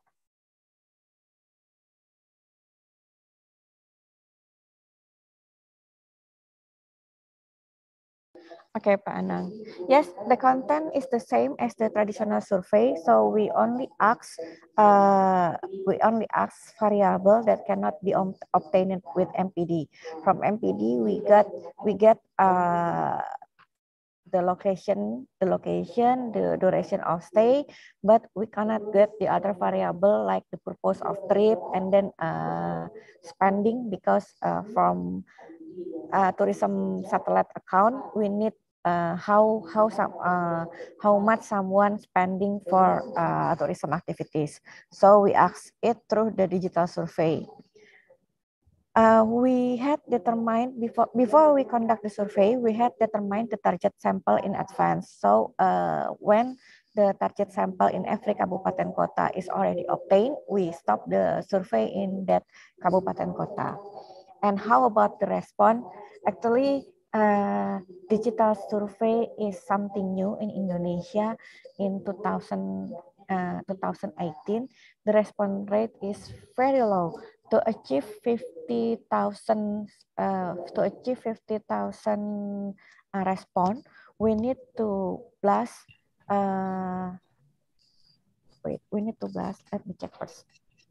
Okay, Pak Anang. Yes, the content is the same as the traditional survey. So we only ask, uh, we only ask variable that cannot be obtained with M P D. From M P D, we got we get uh, the location, the location, the duration of stay, but we cannot get the other variable like the purpose of trip and then uh, spending, because uh, from uh, tourism satellite account, we need uh, how how some uh, how much someone spending for uh, tourism activities. So we ask it through the digital survey. Uh, we had determined before before we conduct the survey, we had determined the target sample in advance. So uh, when the target sample in every kabupaten kota is already obtained, we stop the survey in that kabupaten kota. And how about the response? Actually, uh, digital survey is something new in Indonesia in two thousand, uh, twenty eighteen. The response rate is very low. To achieve fifty thousand, uh, to achieve fifty thousand uh, response, we need to blast. Uh, wait, we need to blast. Let me check first.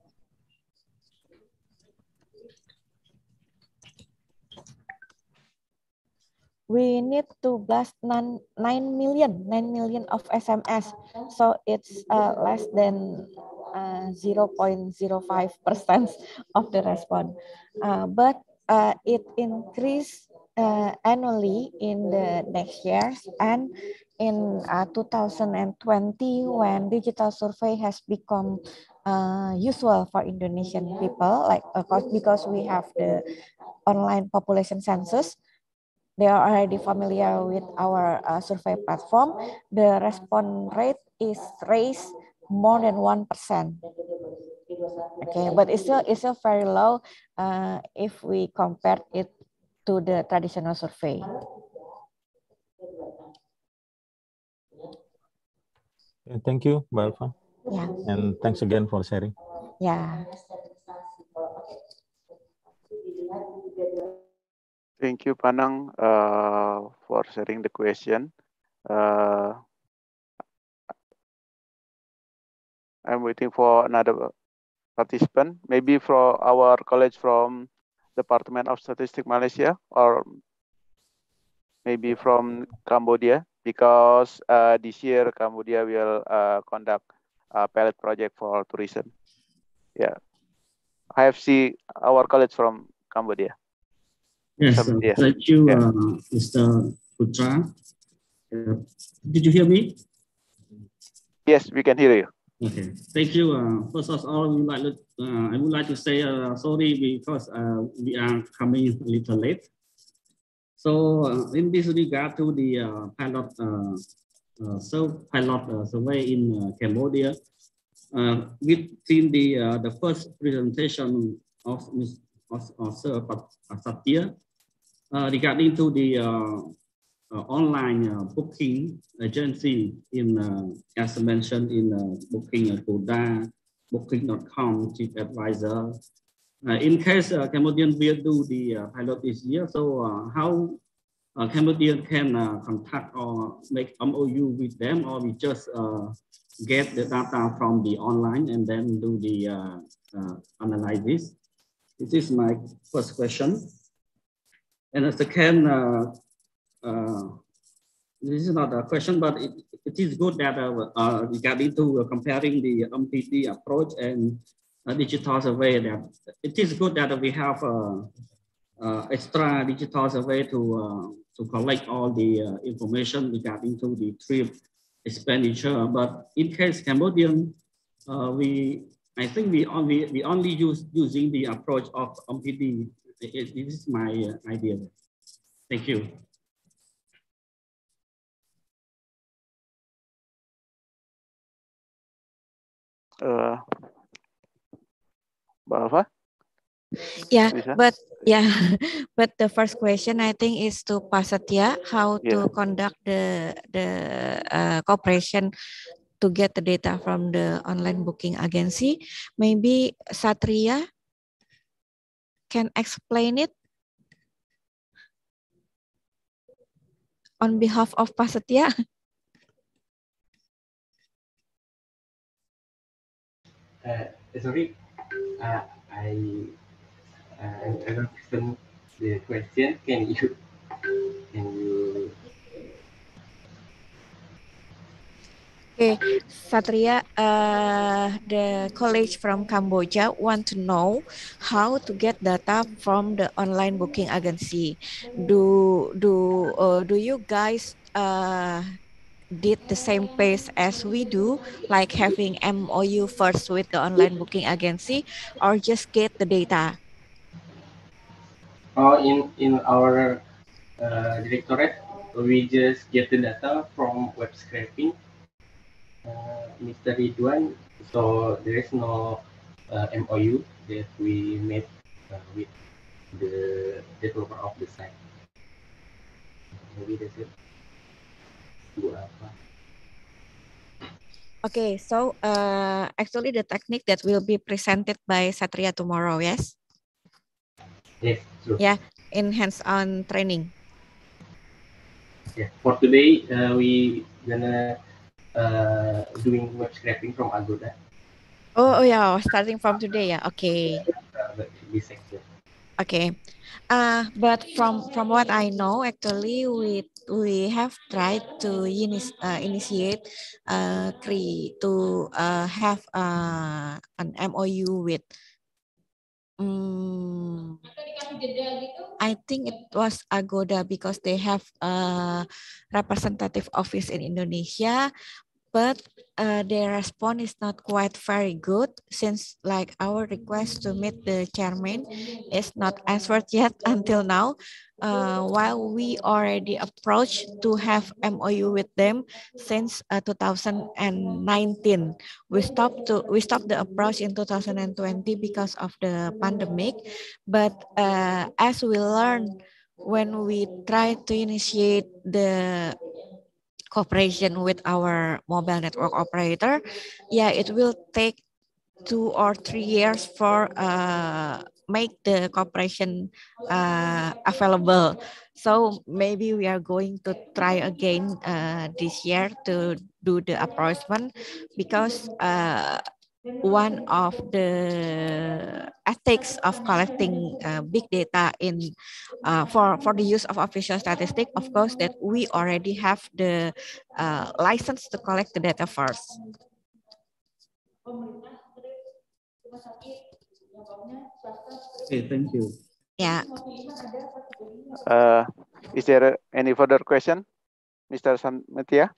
We need to blast nine, nine million, nine million of S M S. So it's uh, less than uh, zero point zero five percent of the response. Uh, but uh, it increased uh, annually in the next years, and in uh, two thousand twenty, when digital survey has become uh, usual for Indonesian people, like uh, because we have the online population census, they are already familiar with our uh, survey platform, the response rate is raised more than one percent. Okay, but it's still, it's still very low uh, if we compare it to the traditional survey. Thank you, Mbak Alfa. Yeah. And thanks again for sharing. Yeah. Thank you, Panang, uh, for sharing the question. Uh, I'm waiting for another participant, maybe from our college from Department of Statistics Malaysia, or maybe from Cambodia, because uh, this year Cambodia will uh, conduct a pilot project for tourism. Yeah, I have seen our college from Cambodia. Yes, Some, uh, yeah. thank you, yeah. uh, Mister Putra. Uh, did you hear me? Yes, we can hear you. Okay, thank you. Uh, first of all, we like to, uh, I would like to say uh, sorry because uh, we are coming a little late. So uh, in this regard to the uh, pilot, uh, uh, so pilot uh, survey in uh, Cambodia, uh, we've seen the uh, the first presentation of Miz of, of Sir Satya uh, regarding to the uh, Uh, online uh, booking agency in, uh, as mentioned in uh, Booking Agoda, Booking dot com, TripAdvisor. Uh, in case uh, Cambodian will do the uh, pilot this year, so uh, how uh, Cambodian can uh, contact or make M O U with them, or we just uh, get the data from the online and then do the uh, uh, analysis? This is my first question. And the second, uh, Uh, this is not a question, but it, it is good that uh, uh, regarding to uh, comparing the M P D approach and uh, digital survey, that it is good that we have uh, uh, extra digital survey to uh, to collect all the uh, information regarding to the trip expenditure. But in case Cambodian, uh, we I think we only we only use using the approach of M P D it, it is my uh, idea. Thank you. Uh, Mbak Alfa? Yeah, Bisa? but yeah, but the first question I think is to Pak Satya, how Yeah. to conduct the the uh, cooperation to get the data from the online booking agency. Maybe Satria can explain it on behalf of Pak Satya. Uh, sorry, uh, I uh, I don't understand the question. Can you can you? Okay, Satria, uh, the college from Cambodia want to know how to get data from the online booking agency. Do do uh, do you guys uh, did the same pace as we do, like having M O U first with the online booking agency, or just get the data? Oh, in in our uh, directorate, we just get the data from web scraping. Uh, Mister Ridwan, so there is no uh, M O U that we made uh, with the developer of the site. Maybe that's it. Do apa? Okay, so uh, actually the technique that will be presented by Satria tomorrow, yes? Yes, true. Yeah, in hands-on training. Yeah. For today, uh, we gonna uh, doing web scraping from Agoda. Oh, oh yeah, starting from today, yeah. Okay, Uh, this sector. okay. Uh, but from from what I know, actually, we we have tried to inis, uh, initiate uh, cre to uh, have uh, an M O U with. Um, I think it was Agoda because they have a representative office in Indonesia, but uh, their response is not quite very good since like our request to meet the chairman is not answered yet until now. Uh, while we already approached to have M O U with them since uh, two thousand nineteen, we stopped to we stopped the approach in two thousand twenty because of the pandemic. But uh, as we learned when we try to initiate the cooperation with our mobile network operator, yeah, it will take two or three years for uh, make the cooperation uh, available. So maybe we are going to try again uh, this year to do the approachment because uh, one of the ethics of collecting uh, big data in uh, for for the use of official statistics, of course, that we already have the uh, license to collect the data first. Okay, thank you. Yeah. Uh, is there any further question, Mister Sanmetia?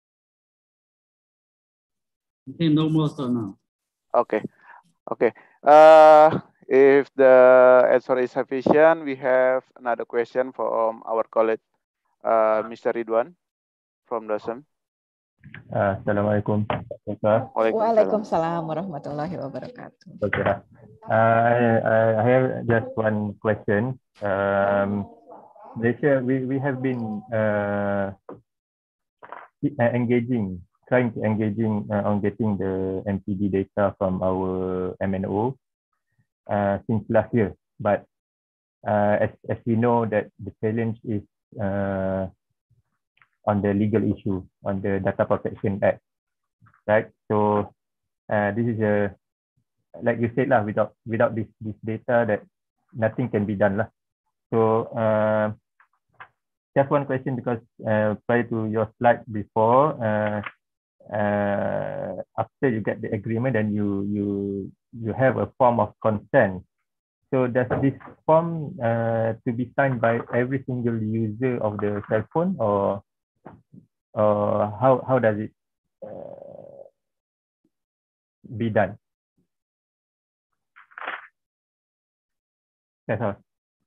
Okay, no more so now. Okay, okay. Uh, if the answer is sufficient, we have another question from our colleague, uh, Mister Ridwan from Dasem. Uh, Assalamualaikum. Waalaikumsalam warahmatullahi wabarakatuh. Okay. Uh, I, I have just one question. Um, Malaysia, we, we have been uh, engaging, trying to engaging uh, on getting the M P D data from our M N O uh, since last year. But uh, as, as we know that the challenge is uh, on the legal issue, on the Data Protection Act, right? So uh, this is a, like you said lah, without without this this data, that nothing can be done lah. So uh, just one question, because uh, prior to your slide before, uh, uh, after you get the agreement, then you you you have a form of consent. So does this form uh, to be signed by every single user of the cell phone, or or how how does it uh, be done? That's all.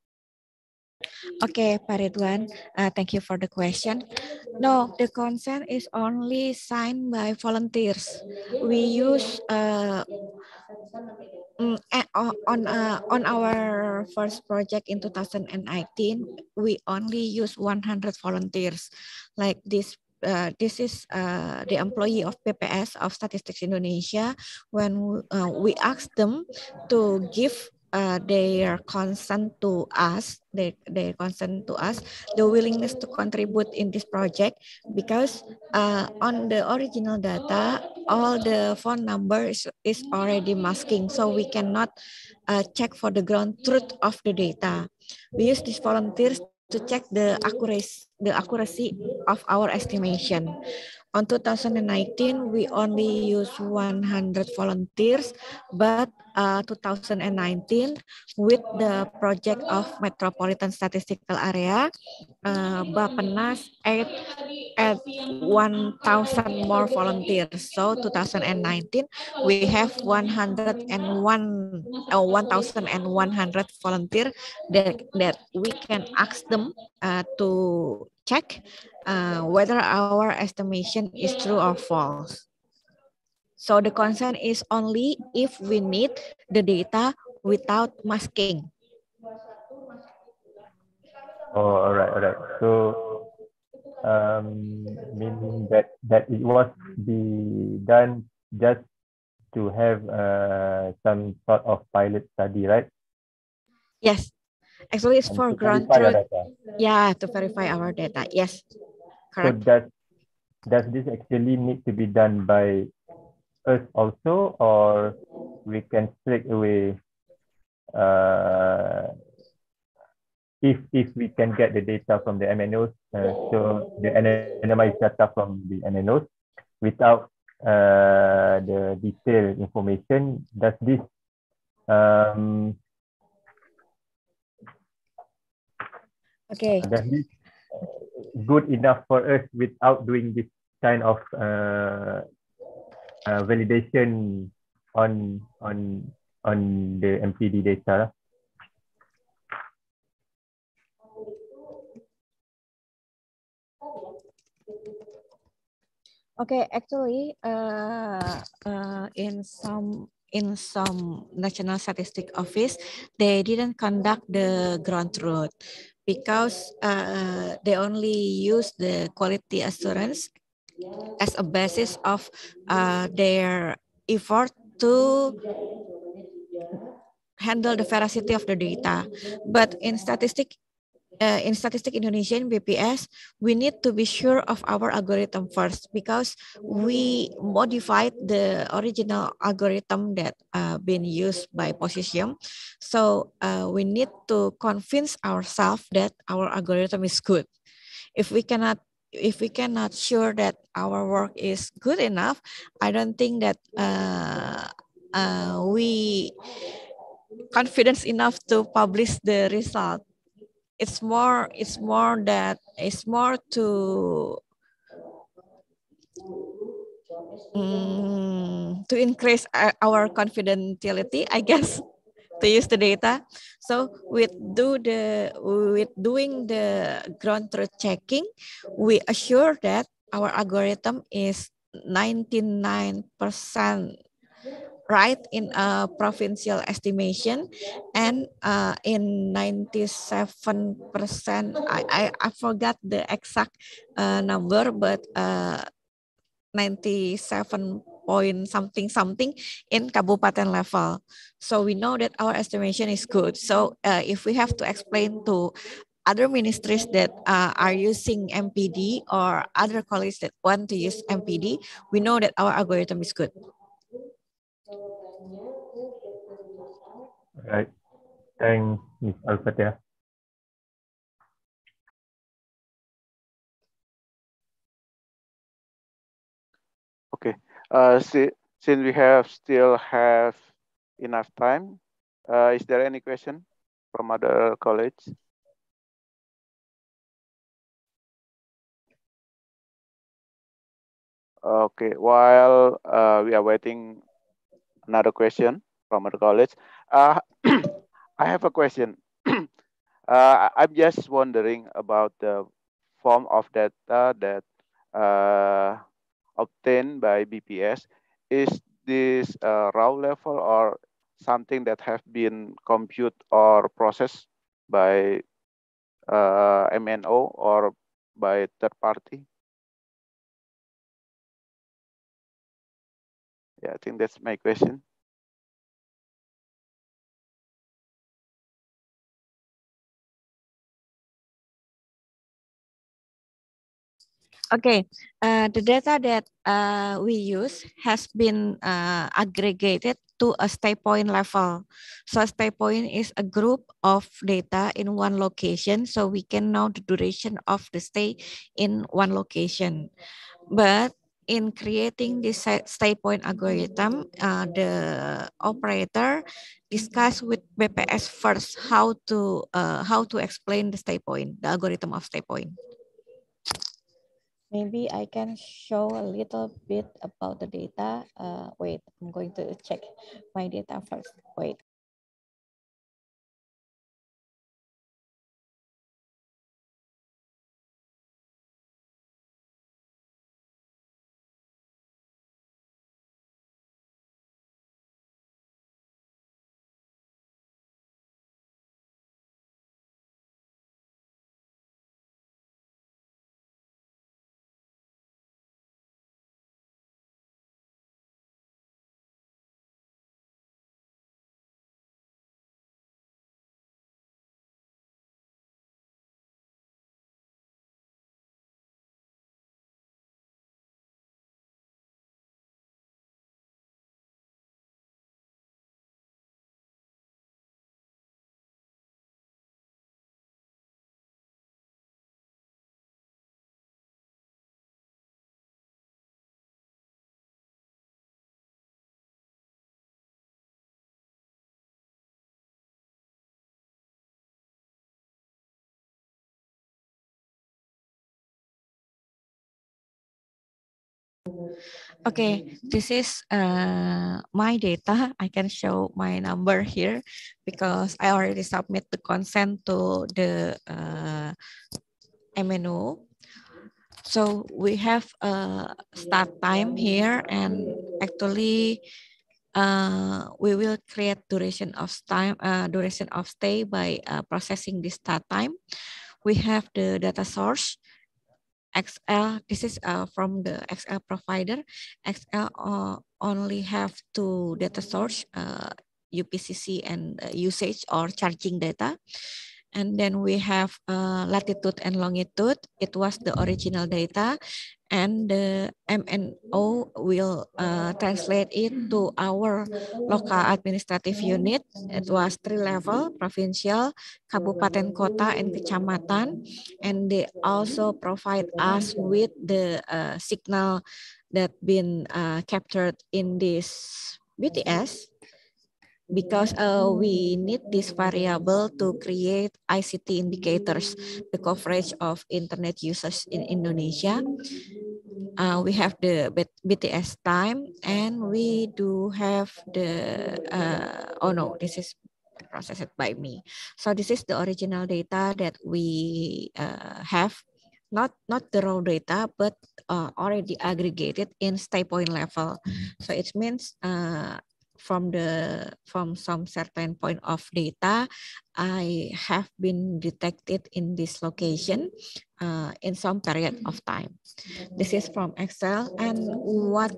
Okay, Pak Ridwan, uh, thank you for the question. No, the consent is only signed by volunteers. We use uh, mm, eh, o- on uh, on our first project in two thousand nineteen, we only use one hundred volunteers. Like this, uh, this is uh, the employee of P P S of Statistics Indonesia. When uh, we ask them to give uh, their consent to us, their, their consent to us, the willingness to contribute in this project, because uh, on the original data, all the phone numbers is already masking, so we cannot uh, check for the ground truth of the data. We use these volunteers to check the accuracy, the accuracy of our estimation. On two thousand nineteen, we only use one hundred volunteers, but uh, two thousand nineteen, with the project of Metropolitan Statistical Area, uh, Bappenas add, add one thousand more volunteers. So two thousand nineteen, we have one hundred one, uh, one thousand one hundred volunteer that, that we can ask them uh, to check uh, whether our estimation is true or false. So the consent is only if we need the data without masking. Oh, all right, all right. So, um, meaning that that it was be done just to have uh, some sort of pilot study, right? Yes, actually it's And for to ground verify your truth. data. Yeah, to verify our data. Yes, So correct. does does this actually need to be done by us also, or we can straight away uh, if if we can get the data from the M N Os, uh, so the anonymized data from the M N Os without uh, the detailed information, does this um, Okay. does this good enough for us without doing this kind of uh, uh, validation on on on the M P D data? Okay, actually, uh, uh, in some in some National Statistic Office, they didn't conduct the ground truth because uh, they only use the quality assurance as a basis of uh, their effort to handle the veracity of the data. But in statistic Uh, in Statistik Indonesia in B P S, we need to be sure of our algorithm first because we modified the original algorithm that uh, been used by Positium. So uh, we need to convince ourselves that our algorithm is good. If we cannot if we cannot sure that our work is good enough, I don't think that uh, uh, we confidence enough to publish the result. It's more it's more that it's more to um, to increase our confidentiality, I guess, to use the data. So with do the with doing the ground truth checking, we assure that our algorithm is ninety-nine percent right in a provincial estimation, and uh, in ninety-seven percent, I, I, I forgot the exact uh, number, but uh, ninety-seven point something something in kabupaten level. So we know that our estimation is good. So uh, if we have to explain to other ministries that uh, are using M P D or other colleagues that want to use M P D, we know that our algorithm is good. Right. Thanks, Miz Al-Fatihah. Okay. Uh, see, since we have still have enough time, uh, is there any question from other colleagues? Okay. While uh, we are waiting another question from other college, uh, I have a question. Uh, I'm just wondering about the form of data that uh, obtained by B P S. Is this uh, raw level or something that have been computed or processed by uh, M N O or by third party? Yeah, I think that's my question. Okay, uh, the data that uh, we use has been uh, aggregated to a stay point level. So a stay point is a group of data in one location, so we can know the duration of the stay in one location. But in creating this stay point algorithm, uh, the operator discuss with B P S first how to uh, how to explain the stay point, the algorithm of stay point. Maybe I can show a little bit about the data. Uh, wait, I'm going to check my data first. Wait. Okay, this is uh, my data. I can show my number here because I already submit the consent to the uh, M N O. So we have a start time here, and actually uh, we will create duration of time, uh, duration of stay by uh, processing this start time. We have the data source. X L, this is uh, from the X L provider. X L uh, only have two data source, uh, U P C C and uh, usage or charging data. And then we have uh, latitude and longitude. It was the original data. And the M N O will uh, translate it to our local administrative unit. It was three level, provincial, kabupaten, kota, and kecamatan. And they also provide us with the uh, signal that been uh, captured in this B T S, because uh, we need this variable to create I C T indicators, the coverage of internet users in Indonesia. Uh, we have the B T S time, and we do have the, uh, oh no, this is processed by me. So this is the original data that we uh, have, not, not the raw data, but uh, already aggregated in stay point level. So it means uh, from the from some certain point of data, I have been detected in this location uh, in some period of time. This is from Excel, and what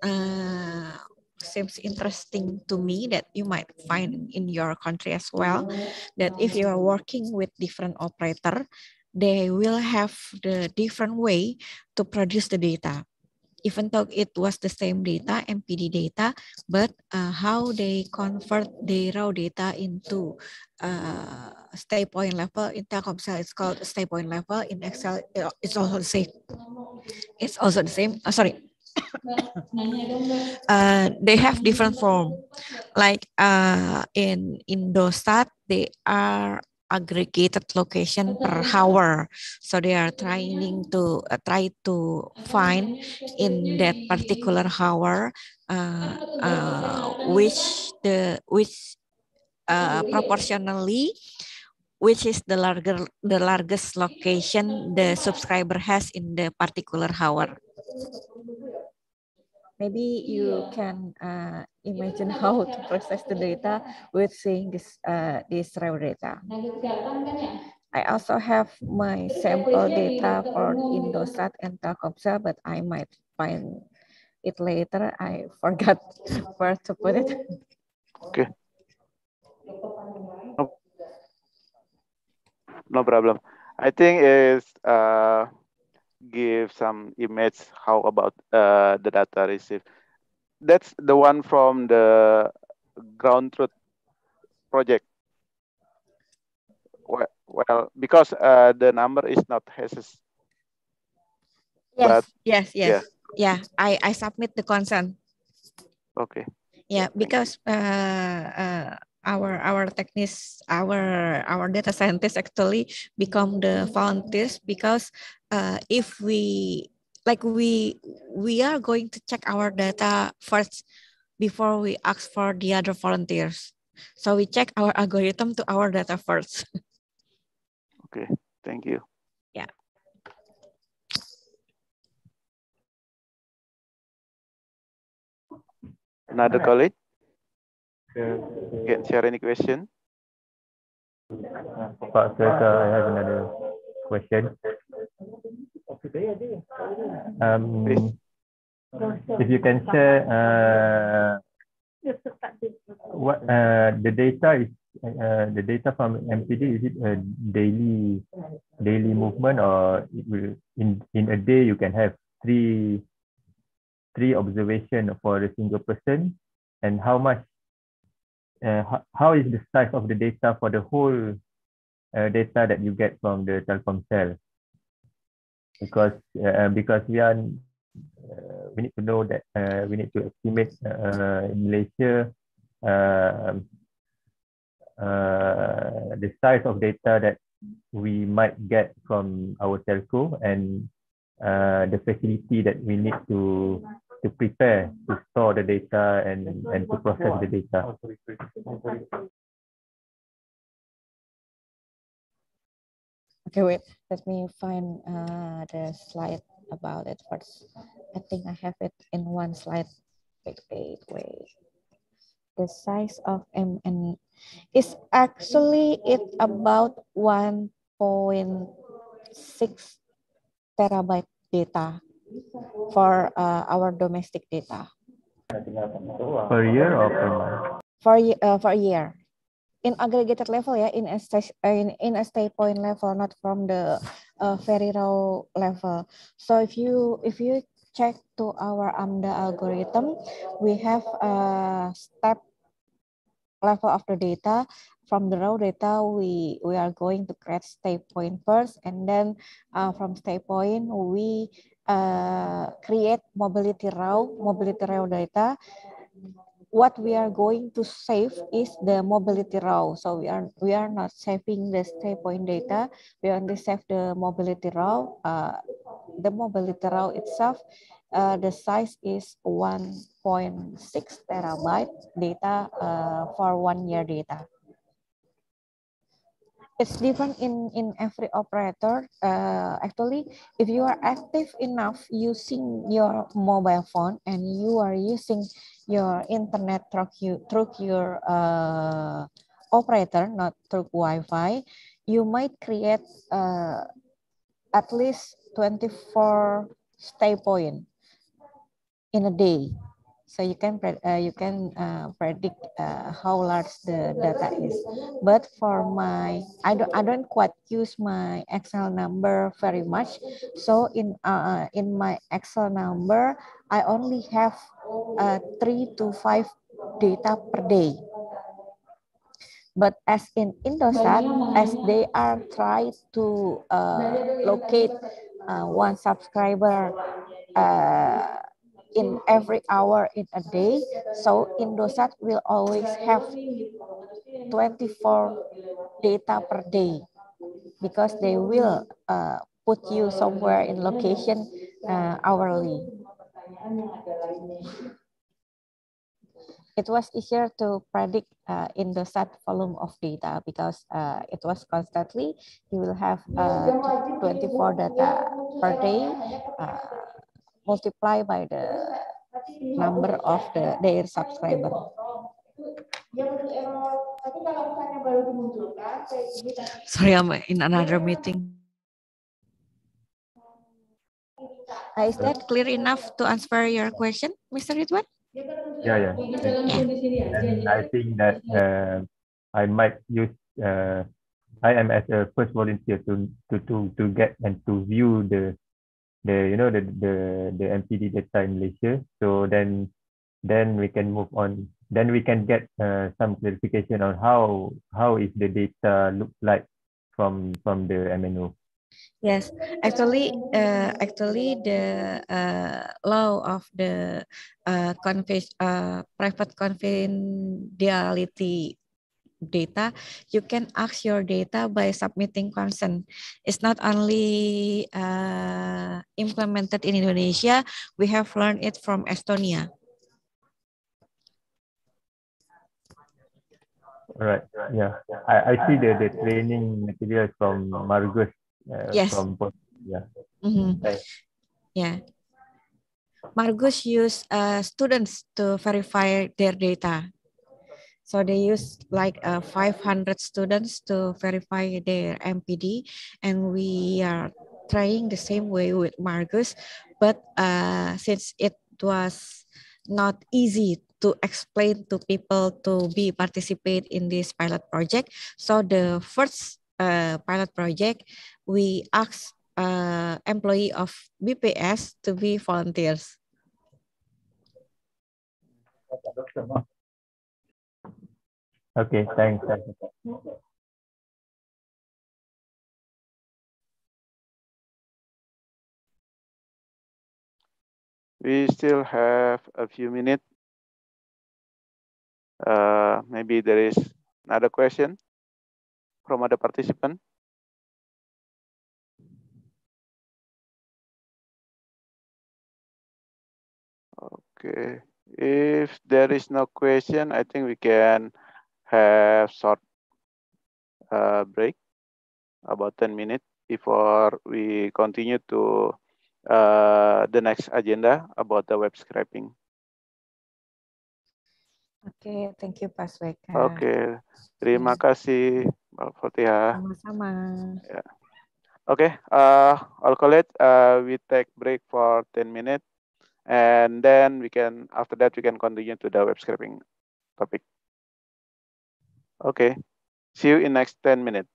uh, seems interesting to me that you might find in your country as well, that if you are working with different operator, they will have the different way to produce the data. Even though it was the same data, M P D data, but uh, how they convert the raw data into uh, stay point level. In Telkomsel, it's called stay point level. In Excel, it's also the same. It's also the same. Oh, sorry. uh, they have different form. Like uh, in Indosat, they are aggregated location per hour. So they are trying to uh, try to find in that particular hour uh, uh, which the which uh, proportionally which is the larger, the largest location the subscriber has in the particular hour. Maybe you can uh, imagine how to process the data with seeing this uh, this raw data. I also have my sample data for Indosat and Telkomsel, but I might find it later. I forgot where to put it. Okay. No, no problem. I think is uh, give some image how about uh, the data received. That's the one from the ground truth project. Well, well because uh, the number is not has. Yes, but, yes, yes. Yeah. Yeah, I, I submit the consent. Okay. Yeah, because uh, uh, our our technicians, our our data scientists actually become the volunteers because uh, if we like we we are going to check our data first before we ask for the other volunteers. So we check our algorithm to our data first. Okay, thank you. Yeah. Another colleague? Can share any question? Pak Sirka, I have another question. Um, if you can share uh, what uh, the data is, uh, the data from M P D, is it a daily daily movement, or it will in in a day you can have three three observation for a single person, and how much uh, how, how is the size of the data for the whole uh, data that you get from the Telkomsel? Because uh, because we are uh, we need to know that uh, we need to estimate uh, in Malaysia uh, uh, the size of data that we might get from our telco, and uh, the facility that we need to to prepare to store the data and and to process the data. Okay, wait, let me find uh, the slide about it first. I think I have it in one slide. Wait, wait, wait. The size of M N is actually it about one point six terabyte data for uh, our domestic data. Per year or per month? For, uh, for a year. In aggregated level, yeah, in a stage, in, in a stay point level, not from the uh, very raw level. So if you if you check to our AMDA algorithm, we have a step level of the data. From the raw data, we we are going to create stay point first, and then uh, from stay point we uh, create mobility raw mobility raw data. What we are going to save is the mobility raw. So we are we are not saving the stay point data. We only save the mobility raw. Uh, the mobility raw itself, uh, the size is one point six terabyte data uh, for one year data. It's different in, in every operator. Uh, actually, if you are active enough using your mobile phone and you are using your internet through, you, through your uh, operator, not through Wi-Fi, you might create uh, at least twenty-four stay point in a day. So you can uh, you can uh, predict uh, how large the data is. But for my, I don't I don't quite use my Excel number very much. So in uh, in my Excel number, I only have uh, three to five data per day. But as in Indosat, as they are trying to uh, locate uh, one subscriber uh, in every hour in a day, so Indosat will always have twenty-four data per day, because they will uh, put you somewhere in location uh, hourly. it was easier to predict uh, in the set volume of data because uh, it was constantly, you will have uh, twenty-four data per day, uh, multiply by the number of the their subscriber. Sorry, I'm in another meeting. Uh, is that clear enough to answer your question, Mister Ridwan? Yeah, yeah. And, and I think that uh, I might use uh, I am as a first volunteer to to to to get and to view the the you know the the the M P D data in Malaysia. So then then we can move on. Then we can get uh, some clarification on how how is the data look like from from the M N O. Yes, actually, uh, actually the uh, law of the uh, confi- uh, private confidentiality data, you can ask your data by submitting consent. It's not only uh, implemented in Indonesia, we have learned it from Estonia. Right. Yeah. I, I see the, the training materials from Margus. Uh, Yes. From yeah. Mm-hmm. Yeah. Margus use uh, students to verify their data. So they use like uh, five hundred students to verify their M P D, and we are trying the same way with Margus, but uh, since it was not easy to explain to people to be participate in this pilot project, so the first uh, pilot project, we asked uh, employee of B P S to be volunteers. Okay, thanks. thanks. We still have a few minutes. Uh, maybe there is another question from other participant. Okay, if there is no question, I think we can have short uh, break, about ten minutes before we continue to uh, the next agenda about the web scraping. Oke, thank you Pak Sweka. Oke, terima kasih Mbak Fatihah. Sama-sama. Ya. Oke, uh, all colleagues, uh, we take break for ten minutes, and then we can after that we can continue to the web scraping topic. Okay, see you in next ten minutes.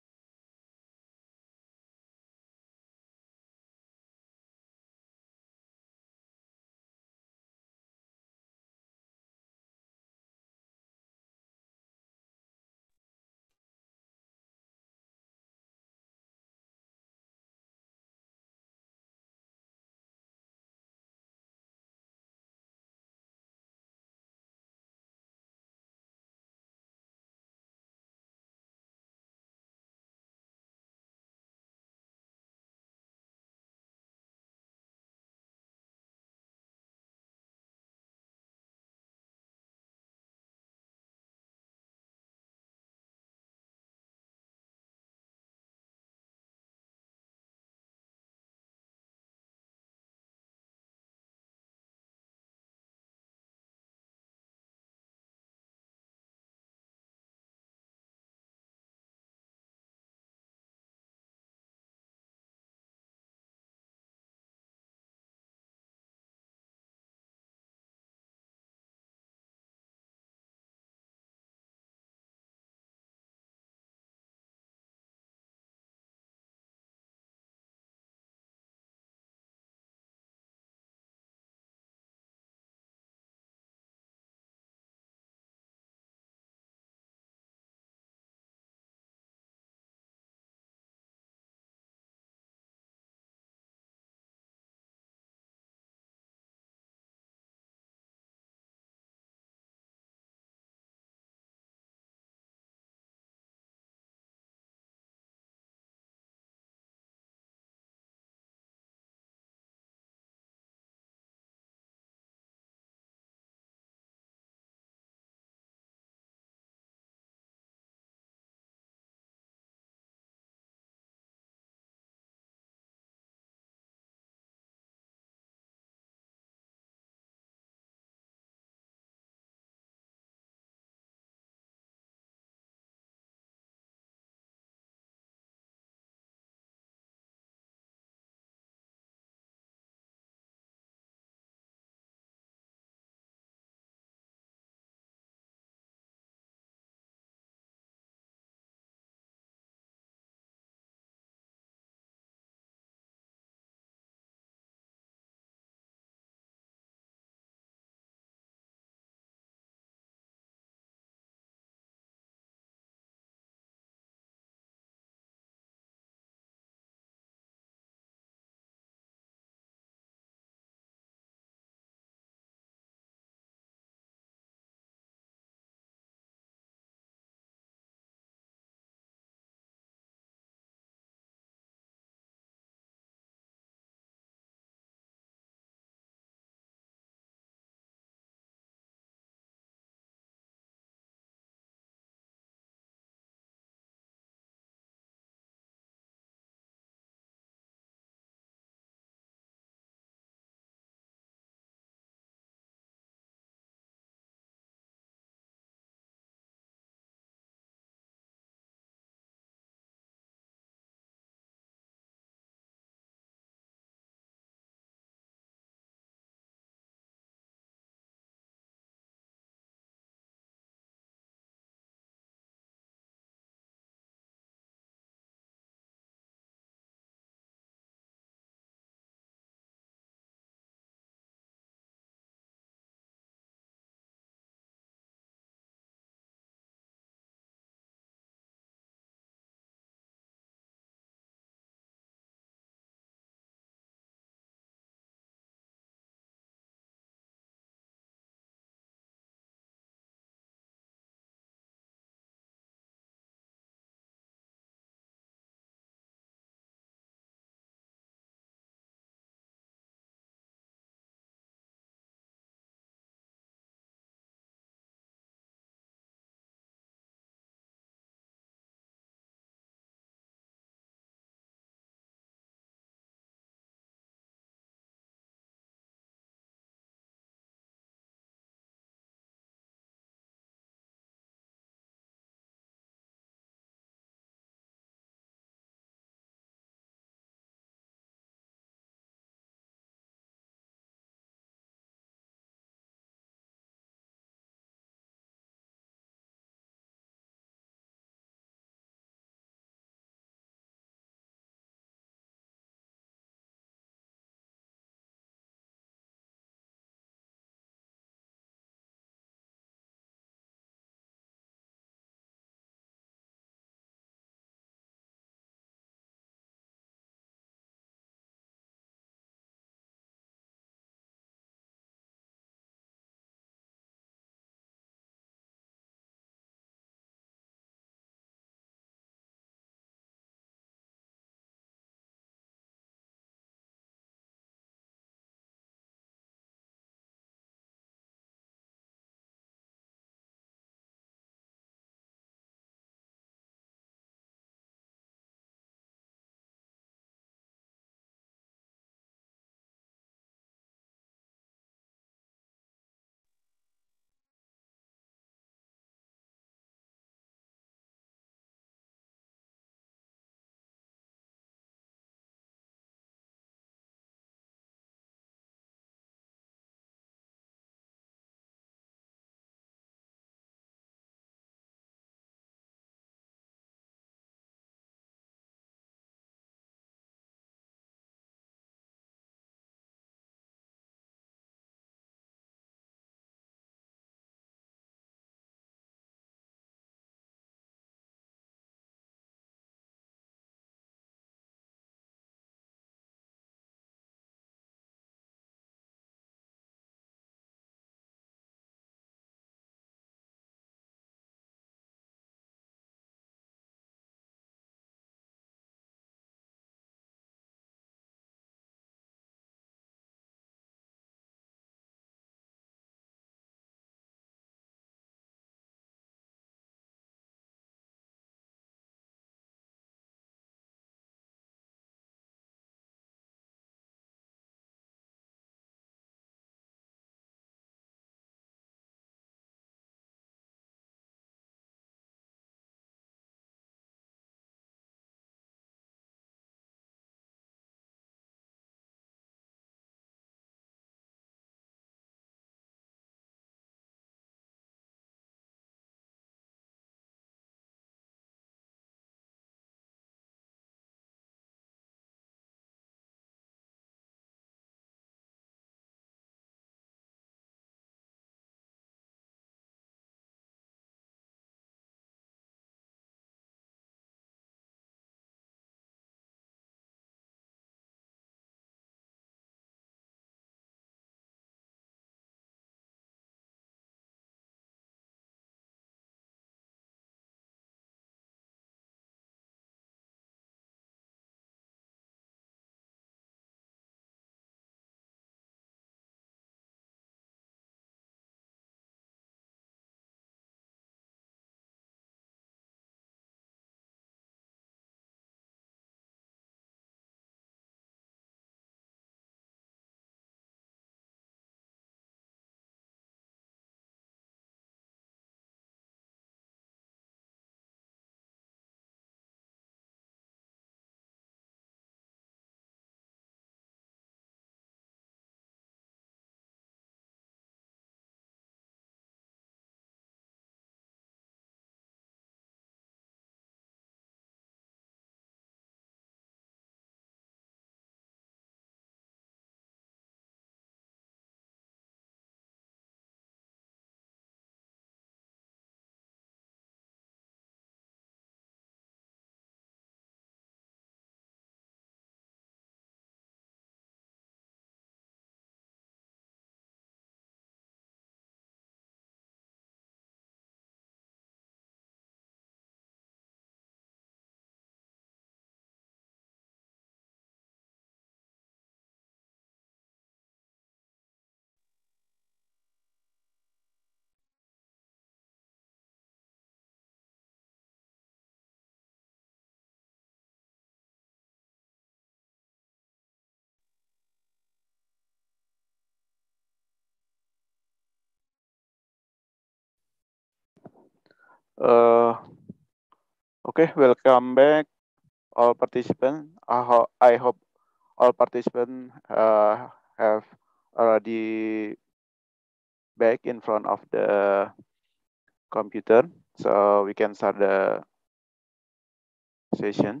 Uh, okay, welcome back, all participants. I, ho I hope all participants uh, have already back in front of the computer, so we can start the session.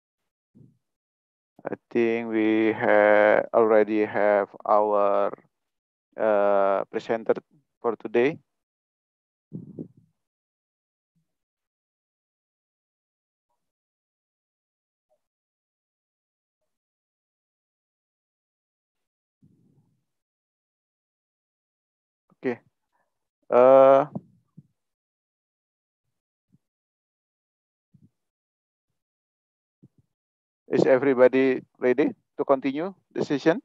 I think we have already have our uh, presenter for today. Okay. Uh, is everybody ready to continue the session?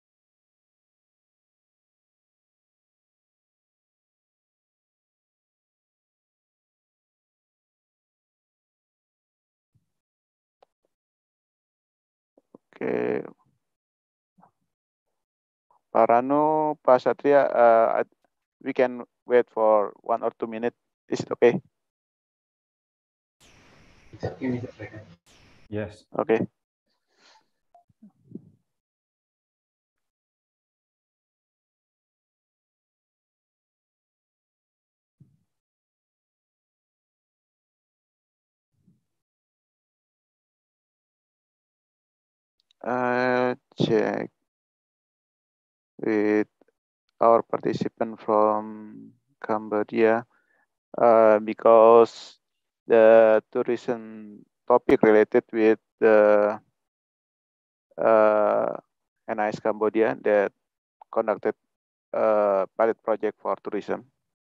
Okay. Pak Ranu, Pak Satria, uh, we can wait for one or two minutes. Is it okay? It's okay, Mister Sreka. Yes. Okay. Uh, check with our participant from Cambodia uh, because the tourism topic related with the uh, N I S Cambodia that conducted a pilot project for tourism.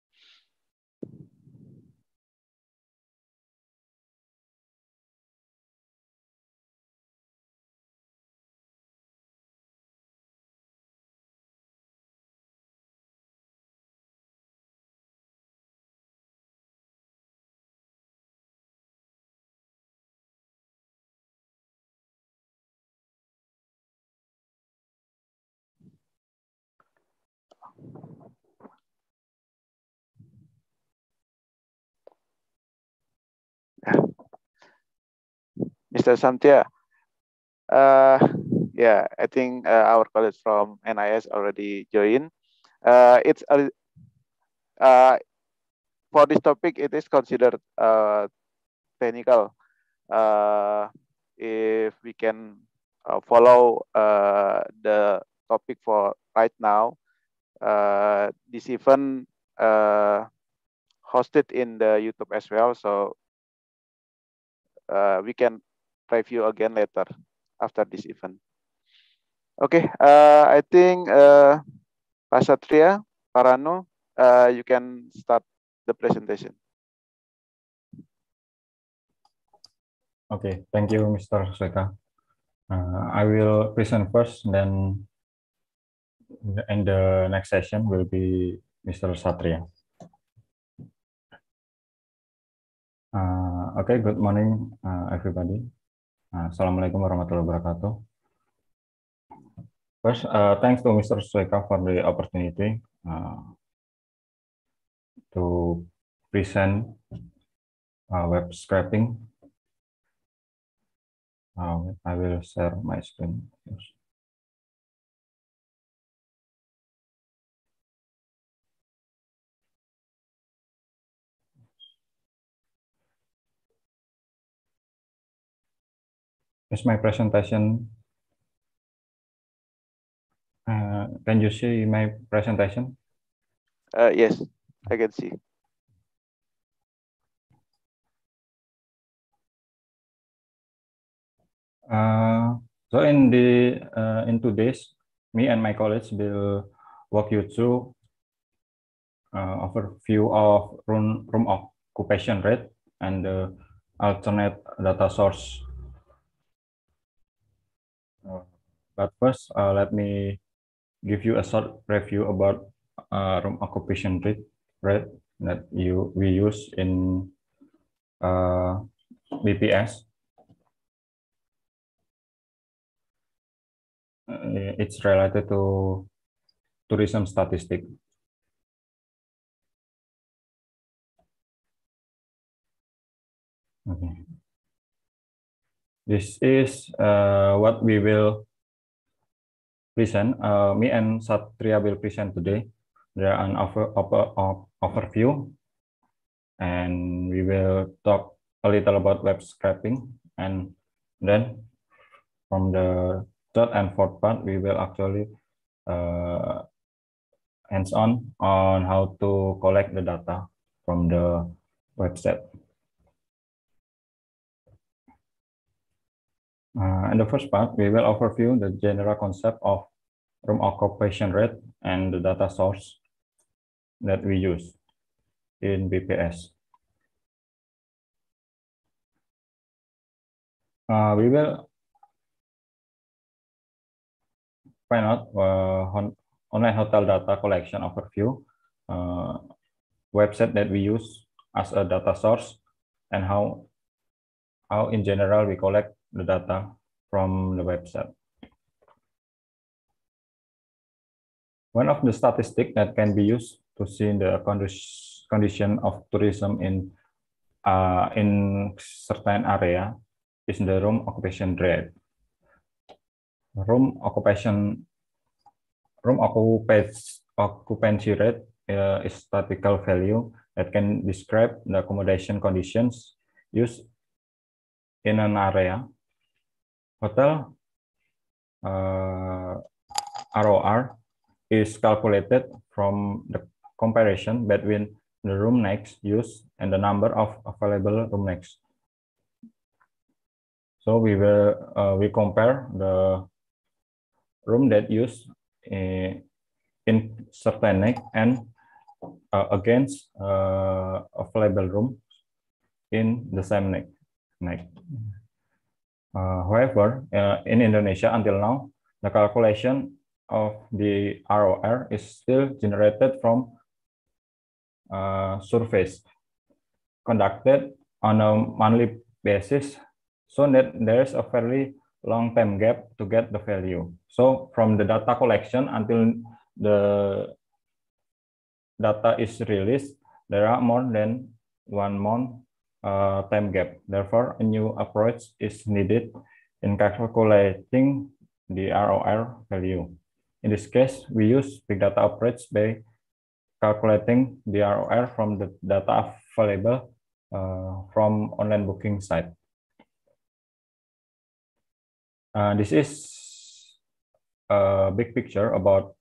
Mister Santia, uh, yeah, I think uh, our colleagues from N I S already joined. Uh, it's a, uh, for this topic, it is considered uh, technical. Uh, if we can uh, follow uh, the topic for right now, uh, this event uh, hosted in the YouTube as well, so uh, we can review again later after this event. Okay, uh, I think uh, Pak Satria, Pak Ranu, uh, you can start the presentation. Okay, thank you, Mister Sreka. Uh, I will present first, then in the next session will be Mister Satria. Uh, okay, good morning, uh, everybody. Uh, Assalamualaikum warahmatullahi wabarakatuh. First, uh, thanks to Mister Sreka for the opportunity uh, to present uh, web scraping. Uh, I will share my screen. Yes. Is my presentation? Uh, can you see my presentation? Uh, yes, I can see. Uh, so in the uh, in today's, me and my colleagues will walk you through uh, overview of room room occupation rate and the alternate data source. Uh, but first, uh, let me give you a short review about uh, room occupation rate rate that you we use in uh, B P S. Uh, it's related to tourism statistic. Okay. This is uh, what we will present. Uh, me and Satria will present today. There are an over, over, over, overview, and we will talk a little about web scraping, and then from the third and fourth part, we will actually uh, hands-on on how to collect the data from the website. Uh, in the first part, we will overview the general concept of room occupation rate and the data source that we use in B P S. Uh, we will find out uh, on online hotel data collection overview, uh, website that we use as a data source, and how, how in general we collect the data from the website. One of the statistics that can be used to see the condition of tourism in uh, in certain area is the room occupation rate. Room occupation room occupancy rate uh, is statistical value that can describe the accommodation conditions used in an area. Hotel uh, R O R is calculated from the comparison between the room nights used and the number of available room nights. So we will uh, we compare the room that used uh, in certain night and uh, against uh, available room in the same night. night. Uh, however, uh, in Indonesia until now, the calculation of the R O R is still generated from uh, surveys conducted on a monthly basis, so that there is a fairly long time gap to get the value. So from the data collection until the data is released, there are more than one month uh, time gap. Therefore, a new approach is needed in calculating the R O R value. In this case, we use big data approach by calculating the R O R from the data available uh, from online booking site. Uh, this is a big picture about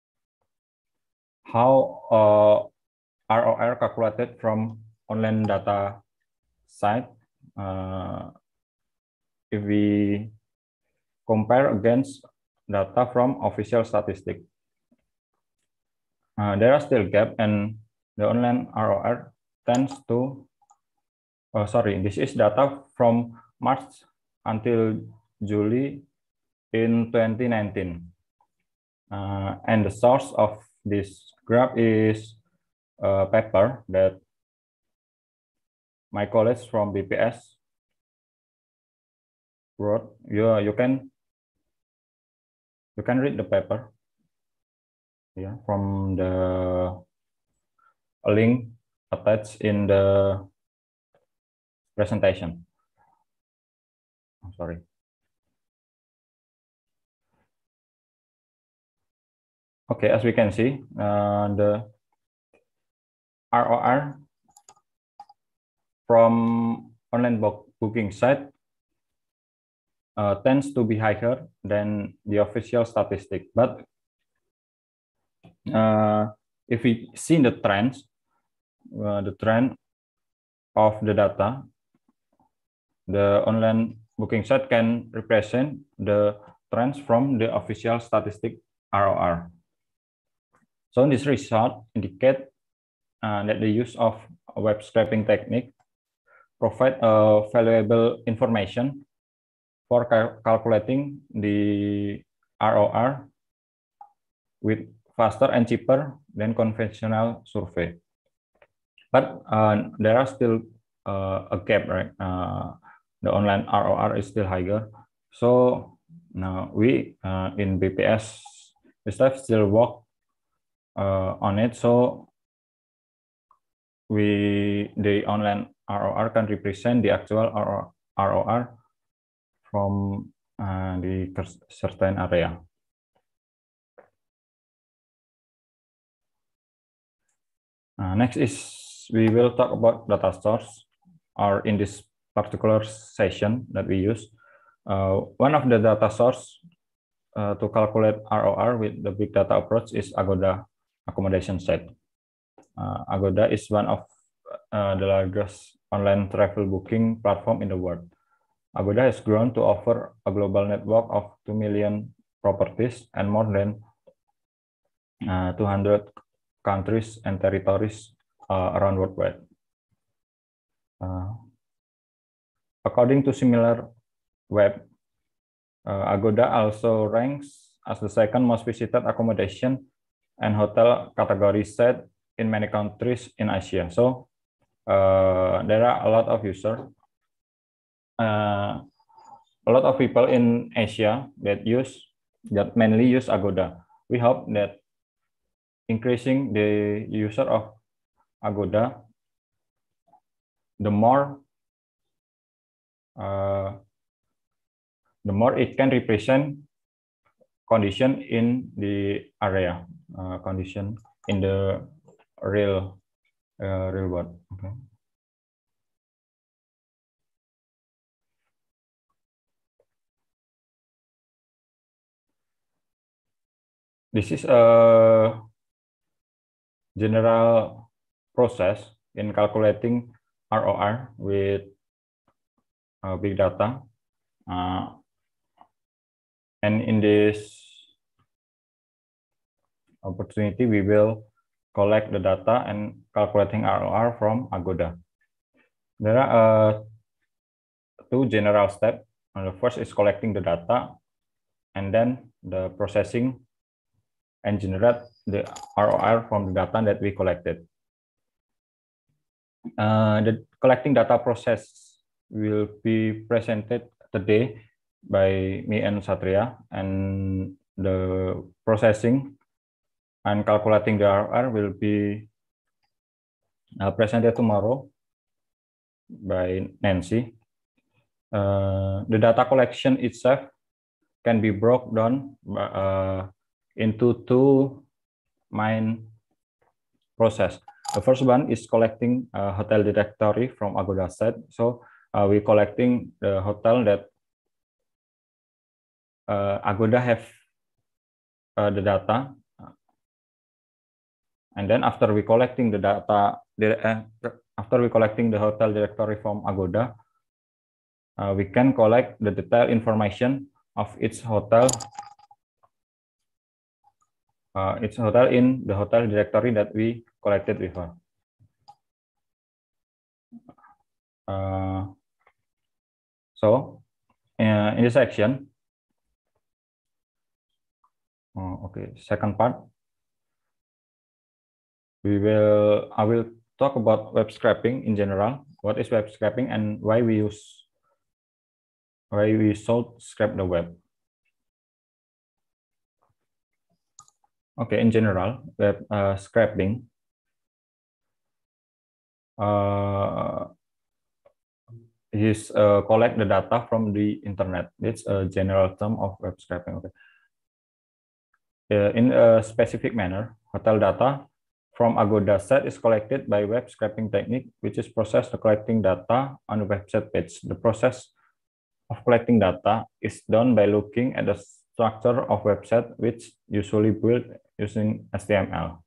how uh, R O R calculated from online data site. Uh, if we compare against data from official statistics, uh, there are still gaps, and the online R O R tends to, oh, sorry, this is data from March until July in twenty nineteen. Uh, and the source of this graph is a paper that my colleagues from B P S wrote. You, you can you can read the paper, yeah, from the link attached in the presentation. I'm sorry. Okay, as we can see, uh, the R O R from online book booking site uh, tends to be higher than the official statistic. But uh, if we see the trends, uh, the trend of the data, the online booking site can represent the trends from the official statistic R O R. So this result indicate uh, that the use of a web scraping technique provide uh, valuable information for cal calculating the R O R with faster and cheaper than conventional survey. But uh, there are still uh, a gap, right? Uh, the online R O R is still higher. So now we uh, in B P S we still work uh, on it. So we the online R O R can represent the actual R O R from uh, the certain area. Uh, next is we will talk about data source, or in this particular session that we use. Uh, one of the data source uh, to calculate R O R with the big data approach is Agoda accommodation site. Uh, Agoda is one of uh, the largest online travel booking platform in the world. Agoda has grown to offer a global network of two million properties and more than uh, two hundred countries and territories uh, around worldwide. Uh, according to Similar Web, uh, Agoda also ranks as the second most visited accommodation and hotel category site in many countries in Asia. So uh, there are a lot of users, uh, a lot of people in Asia that use that mainly use Agoda. We hope that increasing the user of Agoda, the more uh, the more it can represent condition in the area, uh, condition in the real uh, real world. Okay. This is a general process in calculating R O R with uh, big data. Uh, and in this opportunity, we will collect the data and calculating R O R from Agoda. There are uh, two general steps. The first is collecting the data, and then the processing and generate the R O R from the data that we collected. Uh, the collecting data process will be presented today by me and Satria, and the processing and calculating the R O R will be uh, presented tomorrow by Nancy. Uh, the data collection itself can be broken down uh, into two main process. The first one is collecting a hotel directory from Agoda site. So uh, we're collecting the hotel that uh, Agoda have uh, the data, and then after we collecting the data, uh, after we collecting the hotel directory from Agoda, uh, we can collect the detailed information of each hotel. Uh, it's hotel in the hotel directory that we collected before. Uh, so uh, in this section, uh, okay, second part, we will I will talk about web scraping in general. What is web scraping and why we use why we should scrape the web. Okay, in general, web uh, scraping uh, is uh, collect the data from the internet. It's a general term of web scraping. Okay. Uh, in a specific manner, hotel data from Agoda site is collected by web scraping technique, which is processed to collecting data on the website page. The process of collecting data is done by looking at the structure of website, which usually built using H T M L.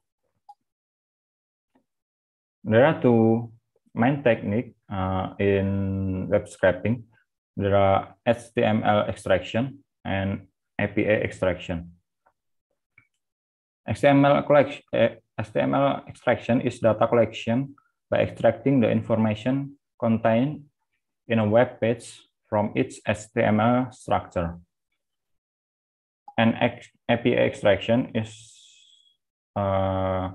There are two main techniques uh, in web scraping. There are H T M L extraction and A P I extraction. H T M L collection, H T M L extraction is data collection by extracting the information contained in a web page from its H T M L structure. And A P I extraction is uh,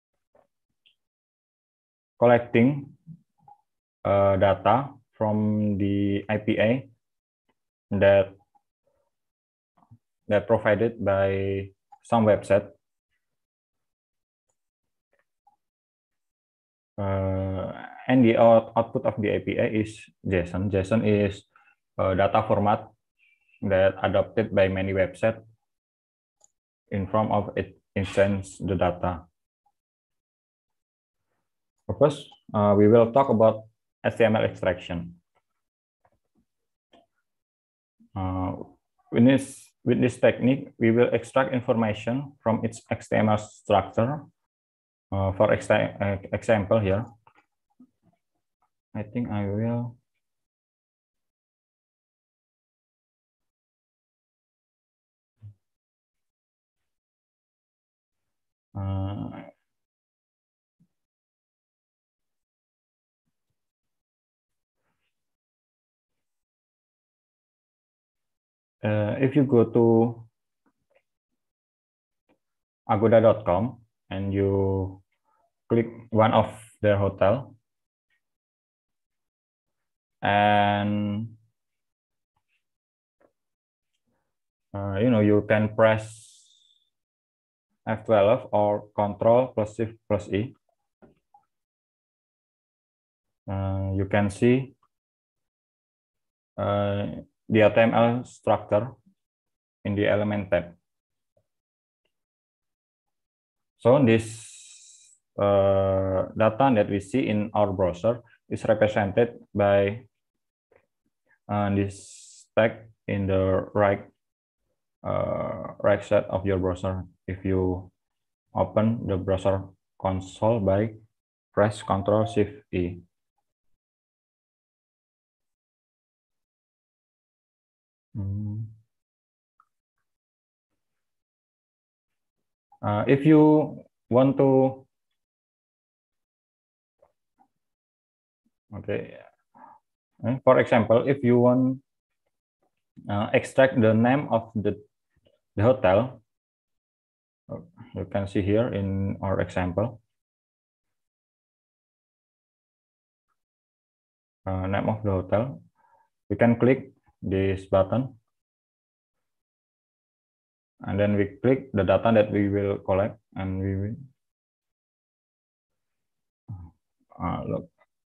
collecting uh, data from the A P I that that provided by some website. Uh, and the out output of the A P I is JSON. JSON is a data format that adopted by many websites in form of it instance the data. First, uh, we will talk about H T M L extraction. Uh, with this with this technique, we will extract information from its H T M L structure. Uh, for ex uh, example here, I think I will. Uh, uh, if you go to agoda dot com and you click one of their hotel, and uh, you know, you can press F twelve or Control plus Shift plus E. Uh, you can see uh, the H T M L structure in the element tab. So this uh, data that we see in our browser is represented by uh, this tag in the right uh, right side of your browser. If you open the browser console by press Control Shift E. Hmm. Uh, if you want to, okay, for example, if you want uh, extract the name of the, the hotel, you can see here in our example, uh, name of the hotel, we can click this button, and then we click the data that we will collect, and we will uh, look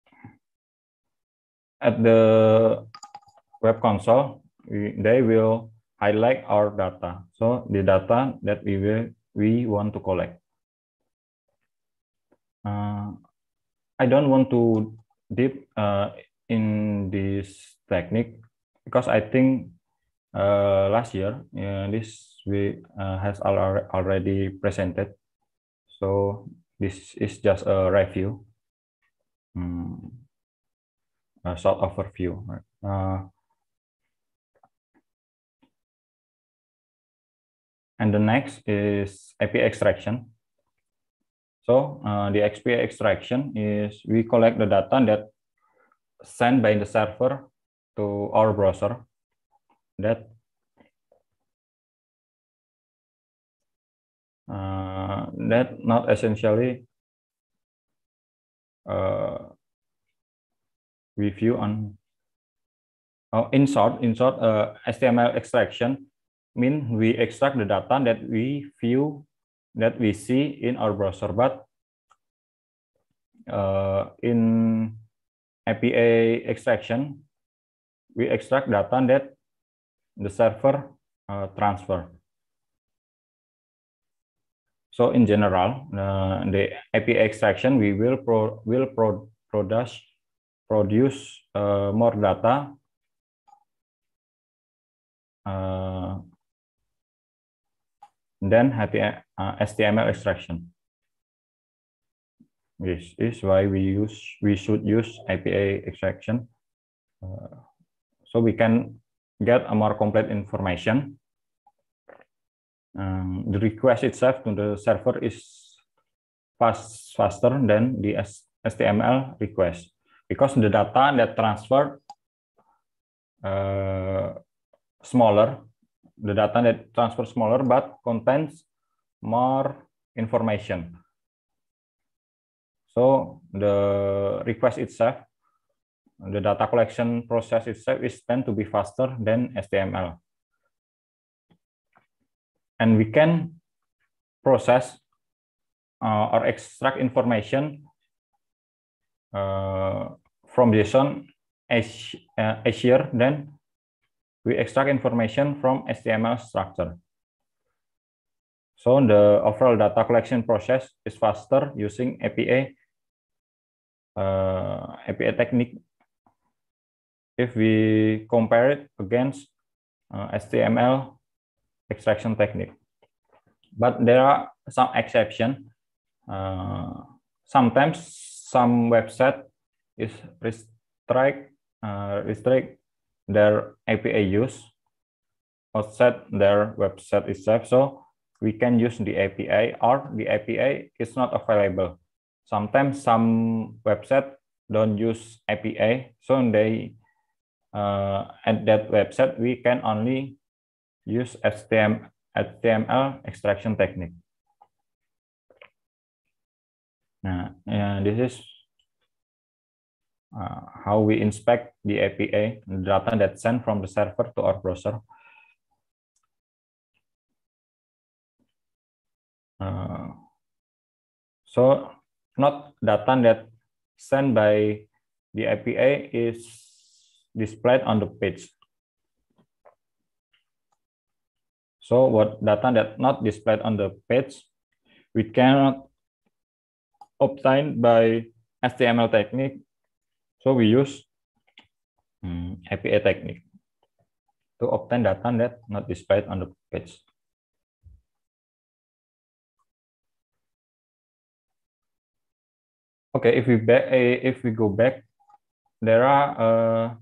at the web console. We, they will highlight our data, so the data that we will we want to collect. Uh, I don't want to deep uh, in this technique because I think uh, last year uh, this we uh, has already presented. So this is just a review, um, a short overview. Uh, and the next is A P I extraction. So uh, the A P I extraction is we collect the data that sent by the server to our browser that uh, that not essentially uh, we view on. Oh, in short, in short, uh, H T M L extraction means we extract the data that we view, that we see in our browser, but uh, in A P I extraction, we extract data that the server uh, transfer. So in general, uh, the A P I extraction, we will pro will pro produce produce uh, more data uh, than uh, H T M L extraction. This is why we use we should use A P I extraction, uh, so we can get a more complete information. Um, the request itself to the server is fast faster than the H T M L request because the data that transferred uh, smaller, the data that transfer smaller but contains more information. So the request itself, the data collection process itself is tend to be faster than H T M L. And we can process uh, or extract information uh, from JSON as uh, easier than we extract information from H T M L structure. So the overall data collection process is faster using A P A uh, A P A technique if we compare it against uh, H T M L extraction technique. But there are some exceptions. Uh, sometimes some website is restrict uh, restrict their A P A use outside their website itself, so we can use the A P A, or the A P A is not available. Sometimes some website don't use A P A, so they uh, at that website we can only use H T M L extraction technique. Now, uh, this is uh, how we inspect the A P A, the data that's sent from the server to our browser. Uh, so not data that sent by the A P A is displayed on the page. So what data that not displayed on the page, we cannot obtain by H T M L technique. So we use um, A P A technique to obtain data that not displayed on the page. Okay, if we back, if we go back, there are uh,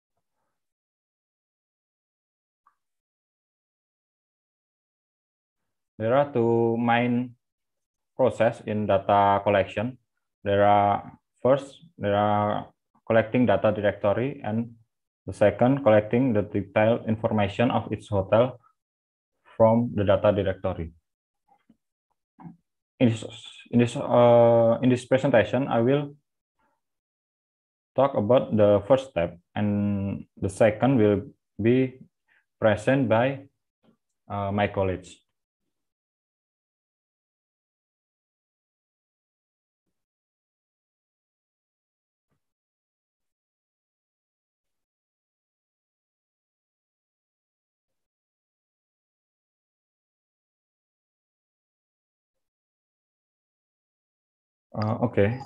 there are two main process in data collection. There are first there are collecting data directory, and the second collecting the detailed information of each hotel from the data directory. In this in this uh, in this presentation, I will talk about the first step, and the second will be present by uh, my colleagues. Uh, okay.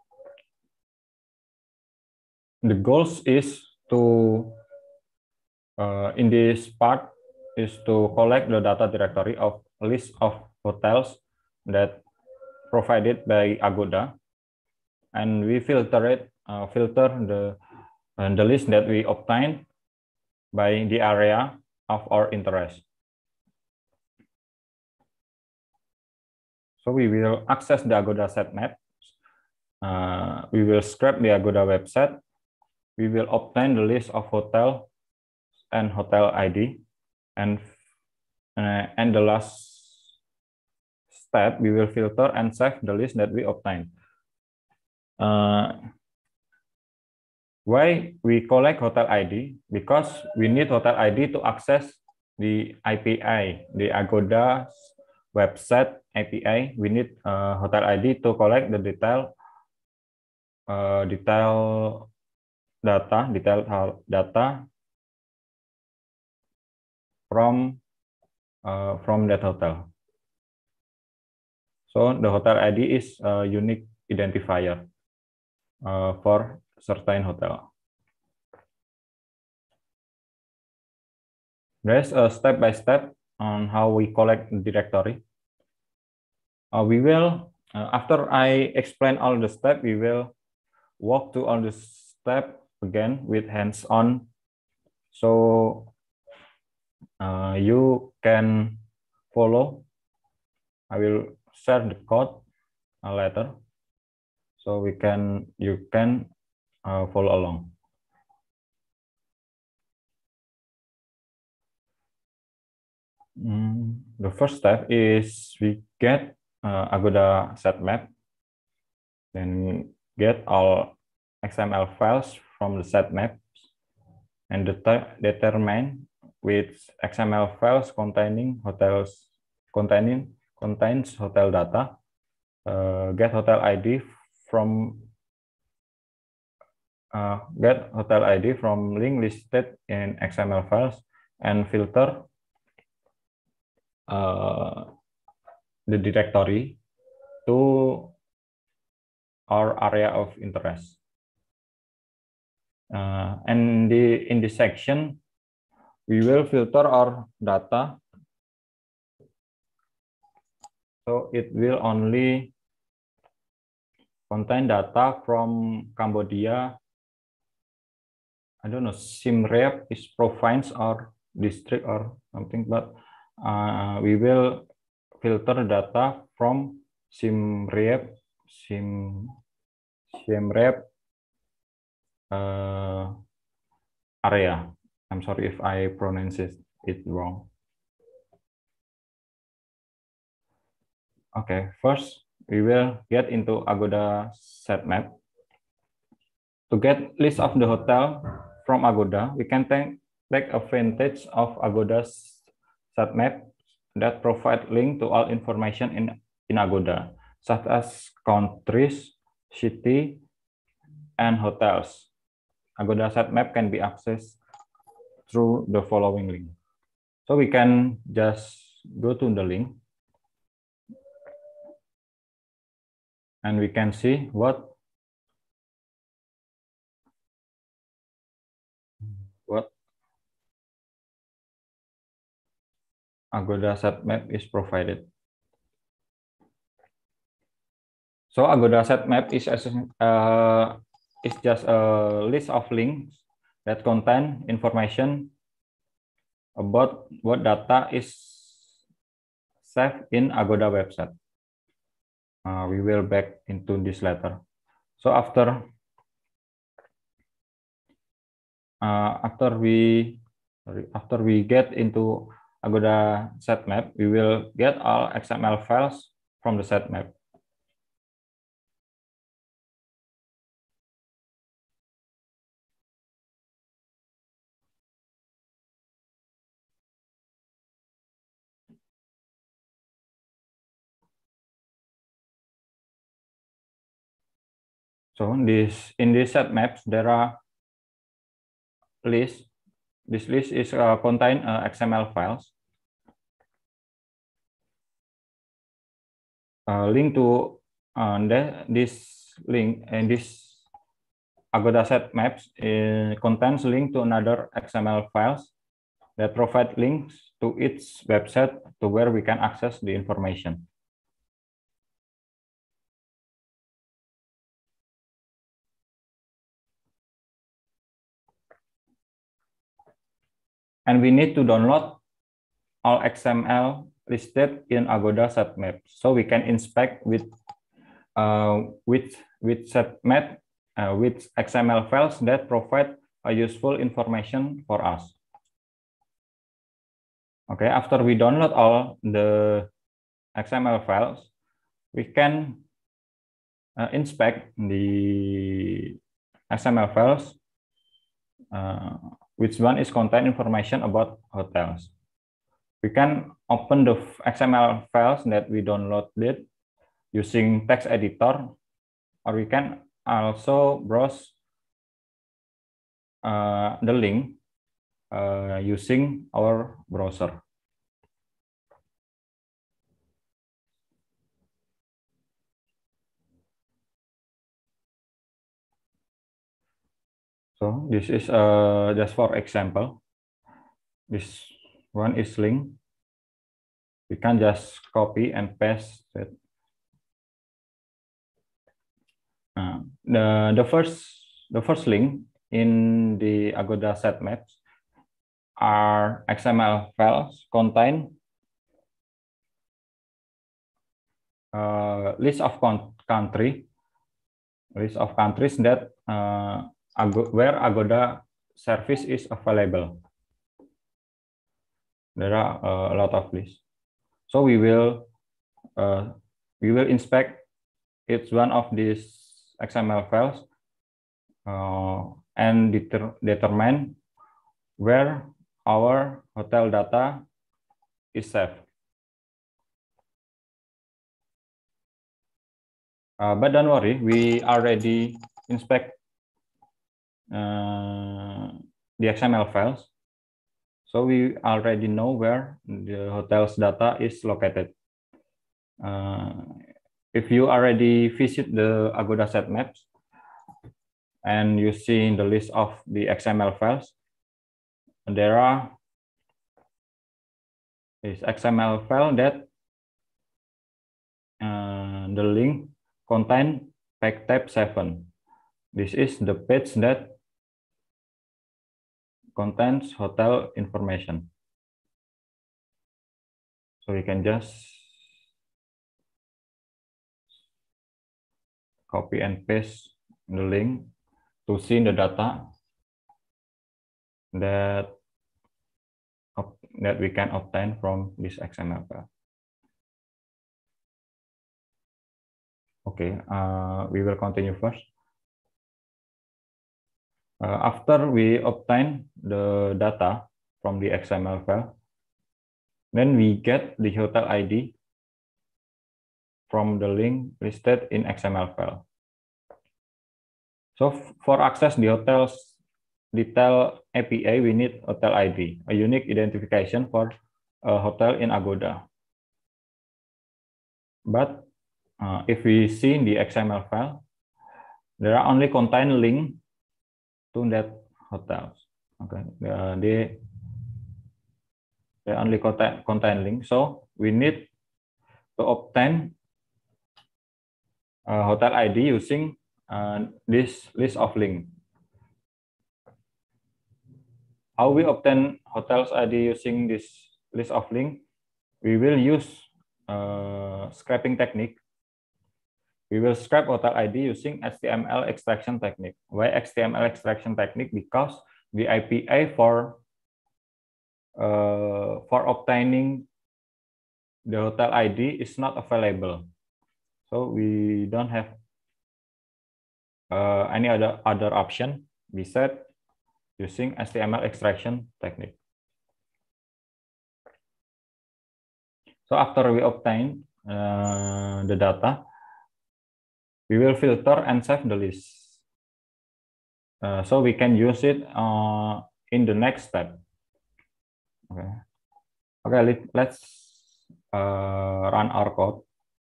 The goals is to, uh, in this part, is to collect the data directory of a list of hotels that provided by Agoda, and we filter it, uh, filter the uh, the list that we obtained by the area of our interest. So we will access the Agoda sitemap. Uh, we will scrape the Agoda website. We will obtain the list of hotel and hotel I D, and uh, and the last step, we will filter and save the list that we obtained. Uh, why we collect hotel I D? Because we need hotel I D to access the A P I, the Agoda website A P I. We need uh, hotel I D to collect the detail, uh, detail data, detailed data from uh, from that hotel. So the hotel I D is a unique identifier uh, for certain hotel. There's a step-by-step on how we collect the directory. Uh, we will, uh, after I explain all the steps, we will walk through all the steps again with hands-on. So uh, you can follow. I will share the code uh, later, so we can you can uh, follow along. Mm, the first step is we get uh, Agoda sitemap, then get all X M L files from the sitemaps, and det determine which X M L files containing hotels containing contains hotel data. Uh, get hotel I D from uh, get hotel I D from link listed in X M L files and filter uh, the directory to our area of interest. Uh, and the, in this section, we will filter our data. So it will only contain data from Cambodia. I don't know, Siem Reap is province or district or something, but uh, we will filter data from Siem Reap, Siem, Siem Reap uh, area. I'm sorry if I pronounce it wrong. Okay, first we will get into Agoda sitemap. To get list of the hotel from Agoda, we can take, take advantage of Agoda's sitemap that provide link to all information in, in Agoda, such as countries, city, and hotels. Agoda sitemap can be accessed through the following link. So we can just go to the link and we can see what what Agoda sitemap is provided. So Agoda sitemap is uh, is just a list of links that contain information about what data is saved in Agoda website. Uh, we will back into this later. So after uh, after we after we get into Agoda sitemap, we will get all X M L files from the sitemap. So in this in this sitemaps there are lists. This list is uh, contain uh, X M L files. Uh, link to uh, the, this link and this Agoda sitemaps uh, contains link to another X M L files that provide links to its website to where we can access the information. And we need to download all X M L listed in Agoda sitemap, so we can inspect with uh, with with sitemap uh, with X M L files that provide a useful information for us. Okay, after we download all the X M L files, we can uh, inspect the X M L files. Uh, which one is contain information about hotels. We can open the X M L files that we downloaded using text editor, or we can also browse uh, the link uh, using our browser. So this is uh, just for example. This one is link. We can just copy and paste it. Uh, the the first the first link in the Agoda sitemaps are X M L files contain uh, list of country list of countries that uh, where Agoda service is available. There are uh, a lot of lists. So we will uh, we will inspect each one of these X M L files uh, and deter determine where our hotel data is saved. Uh, but don't worry, we already inspect uh, the X M L files. So we already know where the hotel's data is located. Uh, if you already visit the Agoda Sitemaps and you see in the list of the X M L files, there are this X M L file that uh, the link contain page tab seven. This is the page that contains hotel information. So we can just copy and paste the link to see the data that that we can obtain from this X M L file. Okay, uh, we will continue first. Uh, after we obtain the data from the X M L file, then we get the hotel I D from the link listed in X M L file. So for access the hotel's detail A P I, we need hotel I D, a unique identification for a hotel in Agoda. But uh, if we see in the X M L file, there are only contain link to that hotels. Okay, uh, they they only contain contain link. So we need to obtain a hotel I D using uh, this list of link. How we obtain hotels I D using this list of link? We will use uh, scraping technique. We will scrape hotel I D using H T M L extraction technique. Why H T M L extraction technique? Because the A P I for uh, for obtaining the hotel I D is not available. So we don't have uh, any other other option besides using H T M L extraction technique. So after we obtain uh, the data, we will filter and save the list. Uh, so we can use it uh, in the next step. Okay. Okay, let, let's uh, run our code.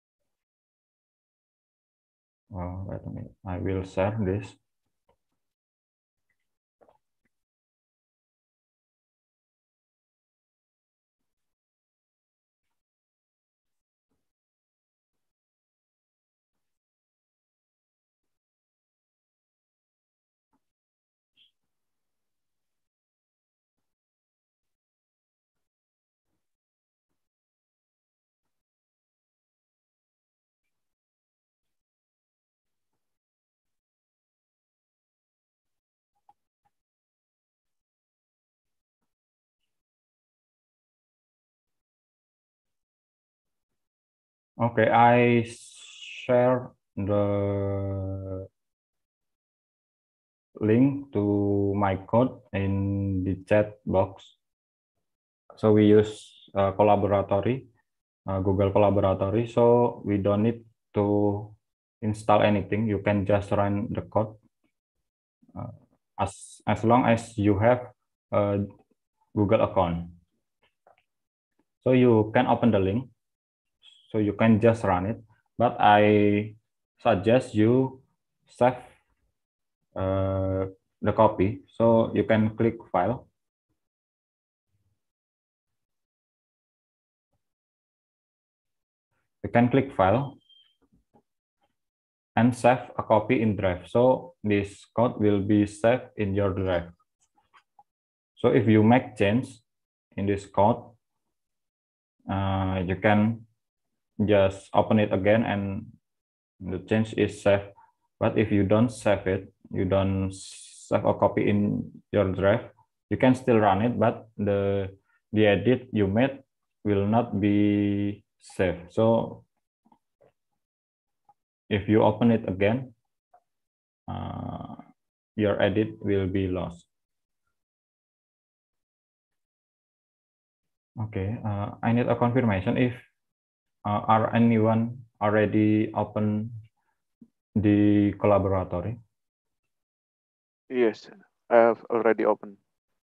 Oh, wait a minute. I will share this. Okay, I share the link to my code in the chat box. So we use uh, Collaboratory, uh, Google Collaboratory. So we don't need to install anything. You can just run the code uh, as as long as you have a Google account. So you can open the link. So you can just run it, but I suggest you save uh, the copy. So you can click File. You can click File and save a copy in Drive. So this code will be saved in your Drive. So if you make change in this code, uh, you can just open it again and the change is saved. But if you don't save it, you don't save a copy in your Drive, you can still run it, but the the edit you made will not be saved. So if you open it again, uh, your edit will be lost. Okay, uh, I need a confirmation if uh, are anyone already open the Collaboratory. Yes, I have already opened.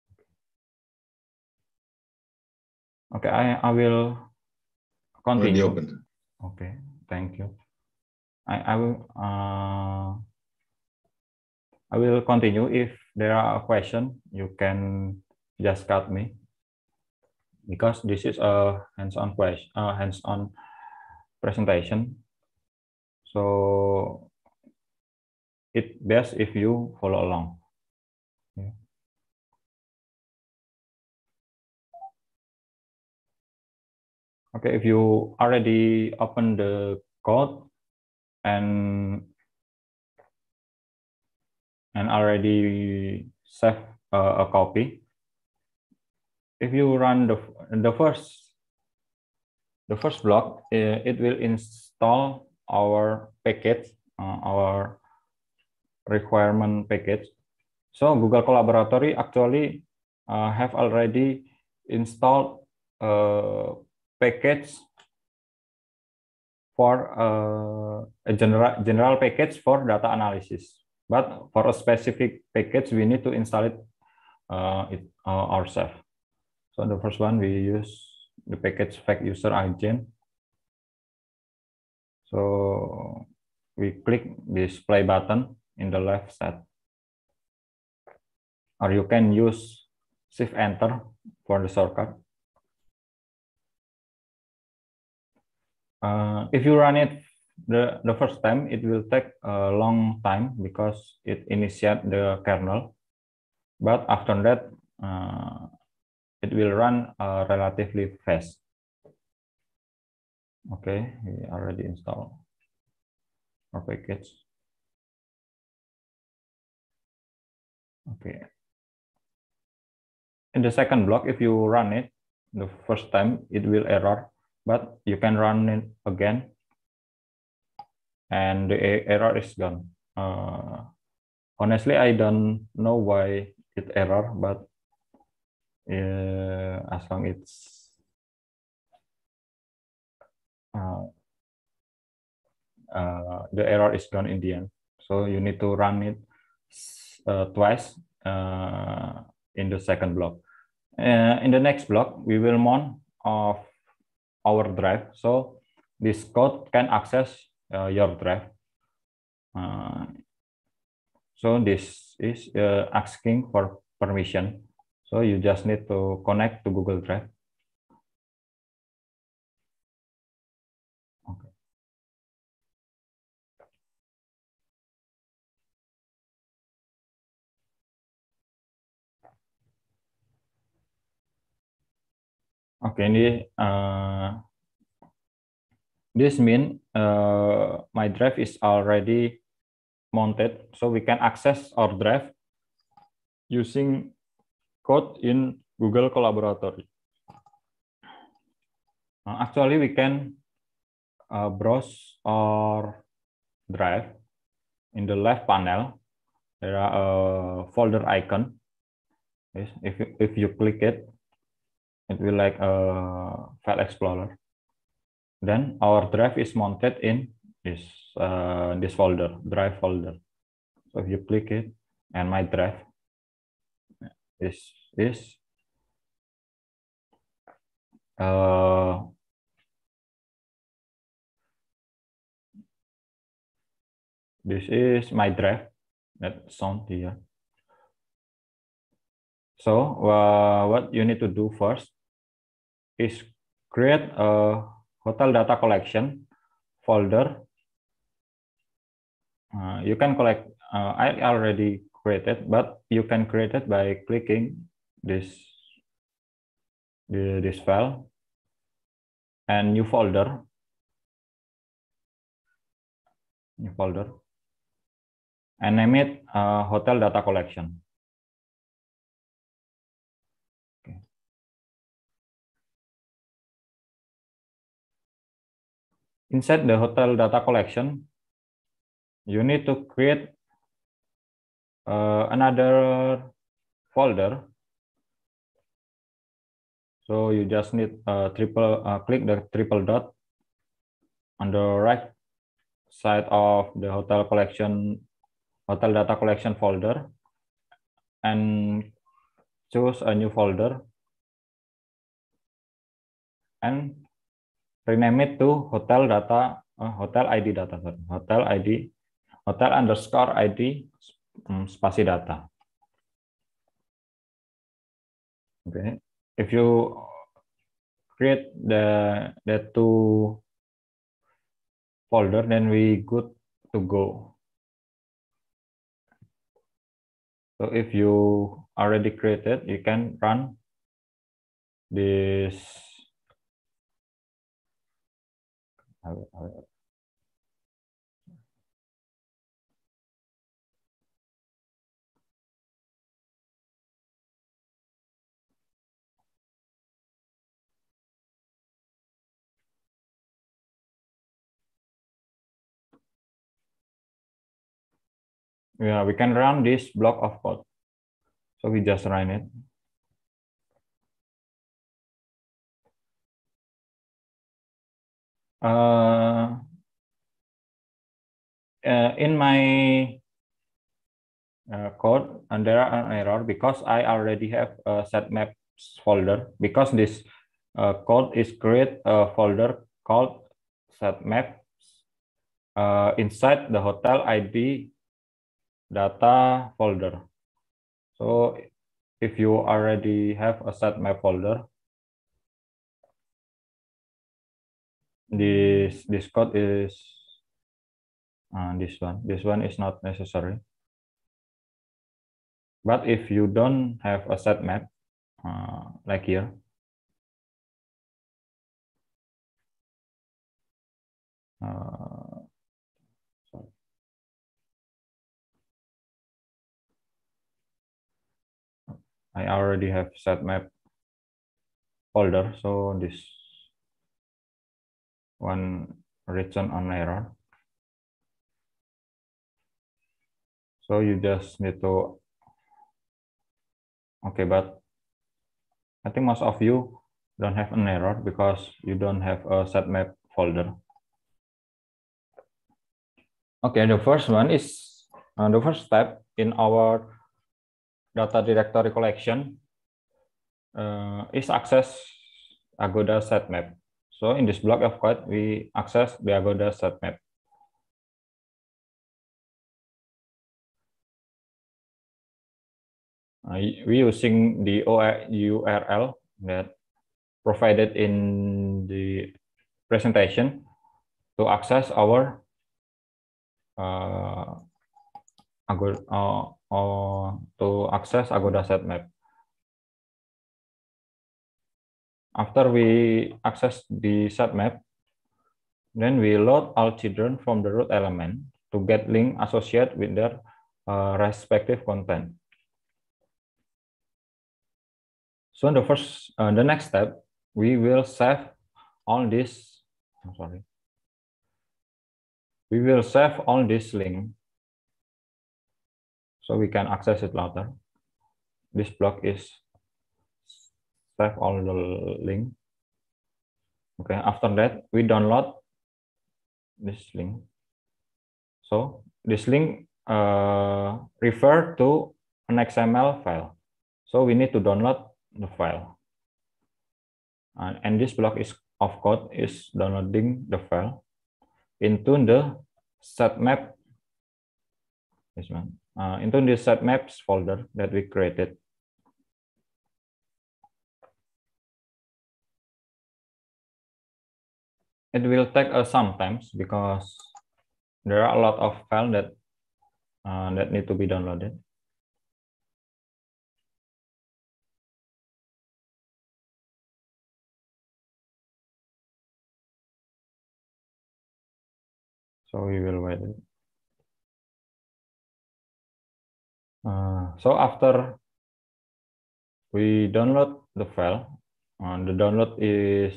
Okay, I, I will continue. Already opened. Okay, thank you. I, I will uh, I will continue. If there are a question, you can just cut me, because this is a hands-on question, uh, hands-on presentation. So it's best if you follow along. Yeah. Okay, if you already open the code and and already save uh, a copy, if you run the the first the first block, uh, it will install our package, uh, our requirement package. So Google Colaboratory actually uh, have already installed a package for uh, a general general package for data analysis. But for a specific package, we need to install it, uh, it uh, ourselves. So the first one, we use the package fact user agent. So we click this play button in the left side, or you can use Shift Enter for the shortcut. Uh, if you run it the, the first time, it will take a long time because it initiates the kernel. But after that, uh, it will run uh, relatively fast. Okay, we already installed our package. Okay. In the second block, if you run it the first time, it will error, but you can run it again, and the error is gone. Uh, honestly, I don't know why it error, but uh, as long it's uh, uh, the error is gone in the end. So you need to run it uh, twice uh, in the second block. Uh, in the next block, we will mount of our drive. So this code can access uh, your drive. Uh, so this is uh, asking for permission. So you just need to connect to Google Drive. Okay. Okay, ini uh, this means uh, my drive is already mounted, so we can access our drive using code in Google Colaboratory. Uh, actually, we can uh, browse our drive. In the left panel, there are a folder icon. Yes, if you, if you click it, it will like a file explorer. Then our drive is mounted in this uh, this folder, drive folder. So if you click it, and my drive is is uh, this is my drive that sound here. So uh, what you need to do first is create a hotel data collection folder. Uh, you can collect, uh, I already created, but you can create it by clicking this, this file and new folder, new folder, and name it uh, hotel data collection. Okay. Inside the hotel data collection, you need to create uh, another folder. So you just need uh, triple uh, click the triple dot on the right side of the hotel collection, hotel data collection folder, and choose a new folder and rename it to hotel data, uh, hotel I D data, sorry, hotel I D, hotel underscore I D um, spasi data. Okay, if you create the the two folder, then we good to go. So if you already created, you can run this. Yeah, we can run this block of code. So we just run it. Uh, uh, in my uh, code, and there are an error because I already have a set maps folder. Because this uh, code is create a folder called set maps uh, inside the hotel I D data folder. So if you already have a set map folder, this this code is uh, this one. This one is not necessary. But if you don't have a set map, uh, like here, uh, sorry. I already have set map folder, so this one written on error. So you just need to, okay, but I think most of you don't have an error because you don't have a set map folder. Okay, the first one is uh, the first step in our data directory collection uh, is access Agoda set map. So in this block of code, we access the Agoda set map. Uh, we using the U R L that provided in the presentation to access our uh, Agoda, uh, uh, to access Agoda set map. After we access the set map, then we load all children from the root element to get link associated with their uh, respective content. So in the first, uh, the next step, we will save all this. I'm sorry. We will save all this link so we can access it later. This block is save all the link. Okay. After that, we download this link. So this link uh, refer to an X M L file. So we need to download the file. Uh, and this block is of code is downloading the file into the set map. This one uh, into the set maps folder that we created. It will take us sometimes because there are a lot of files that uh, that need to be downloaded. So we will wait. Uh, so after we download the file, uh, the download is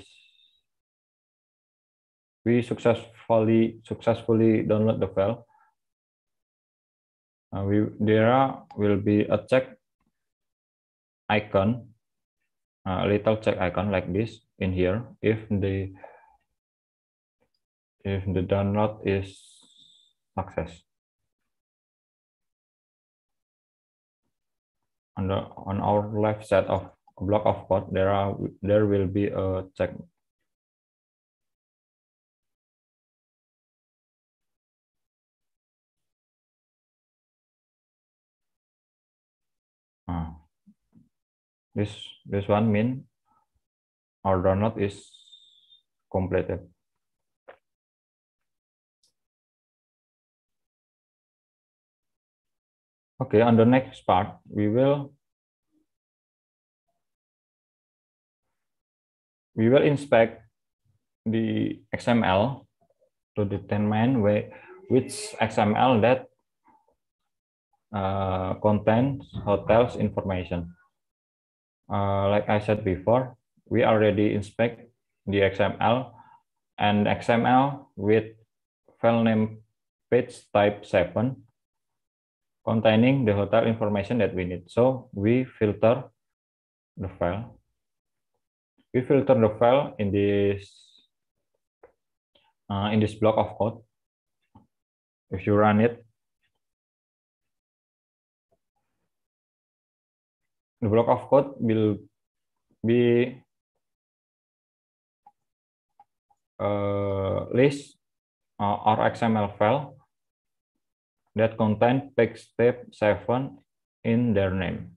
we successfully successfully download the file. Uh, we there will be a check icon, a little check icon like this in here if the if the download is success. on the on our left side of a block of code, there are there will be a check. Uh, this this one mean our download is completed. Okay, on the next part, we will we will inspect the X M L to determine where, which X M L that uh, contains hotels information. Uh, like I said before, we already inspect the X M L and X M L with file name page type seven containing the hotel information that we need. So we filter the file. We filter the file in this uh, in this block of code. If you run it, the block of code will be uh, list uh, our X M L file that contain page type seven in their name.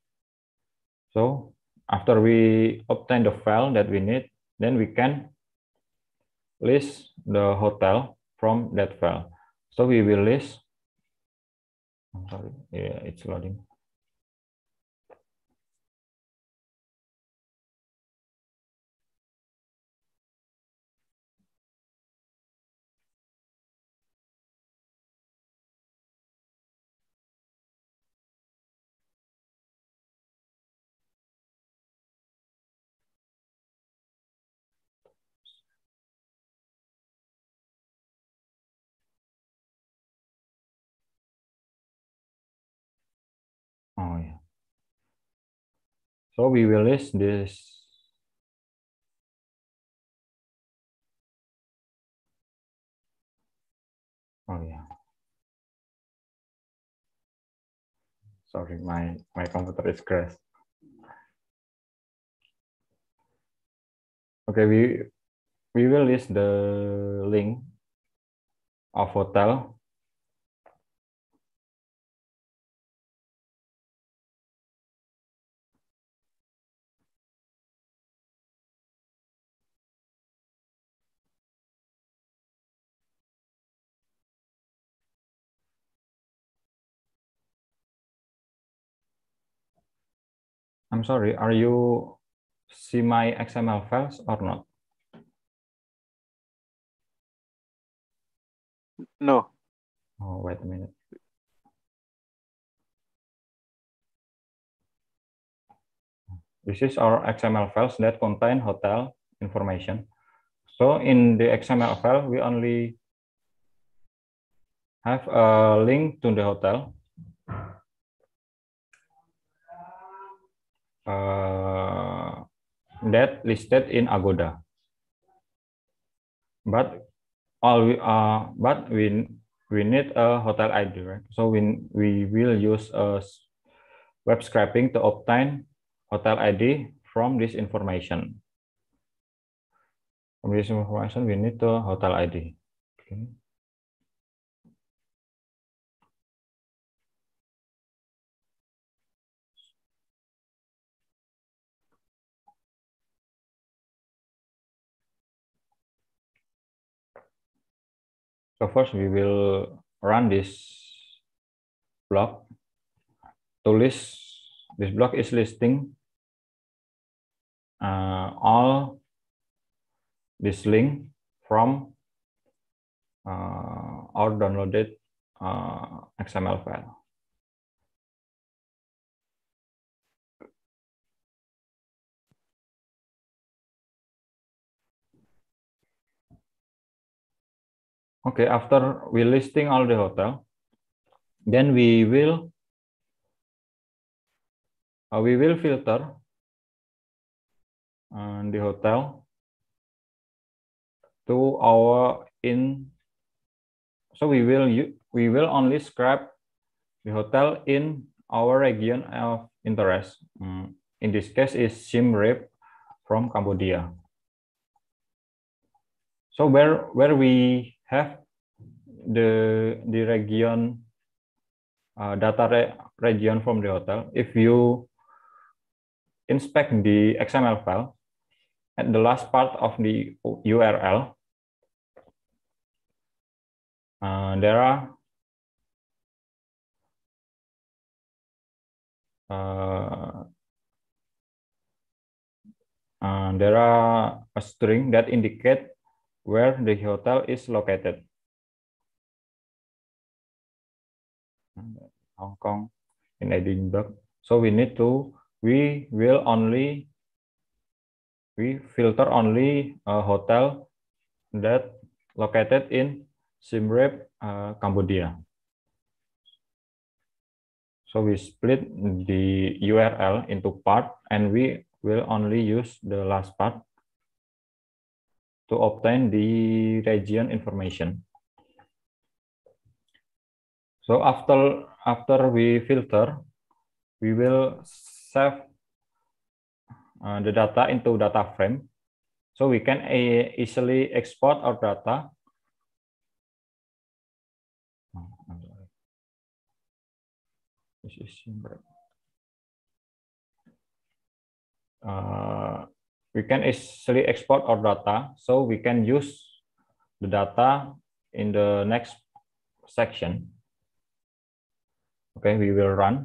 So after we obtain the file that we need, then we can list the hotel from that file. So we will list, I'm sorry, yeah, it's loading. Oh yeah. So we will list this. Oh yeah. Sorry, my my computer is crashed. Okay, we we will list the link of hotel. I'm sorry, are you see my X M L files or not? No. Oh, wait a minute. This is our X M L files that contain hotel information. So in the X M L file, we only have a link to the hotel. Uh, that listed in Agoda. But all we uh, but we we need a hotel I D, right? So we we will use a web scraping to obtain hotel I D from this information. From this information, we need the hotel I D. Okay. So first we will run this block to list. This block is listing uh, all this link from uh, our downloaded uh, X M L file. Okay, after we listing all the hotel, then we will uh, we will filter uh, the hotel to our in. So we will we will only scrap the hotel in our region of interest. Um, in this case, is Siem Reap from Cambodia. So where where we have the the region uh, data re region from the hotel, if you inspect the X M L file at the last part of the U R L, uh, there are uh, uh, there are a string that indicate where the hotel is located. Hong Kong, in Edinburgh. So we need to, we will only, we filter only a hotel that located in Siem Reap, uh, Cambodia. So we split the U R L into part, and we will only use the last part to obtain the region information. So after after we filter, we will save uh, the data into data frame, so we can uh, easily export our data. This is uh, we can easily export our data, so we can use the data in the next section. Okay, we will run.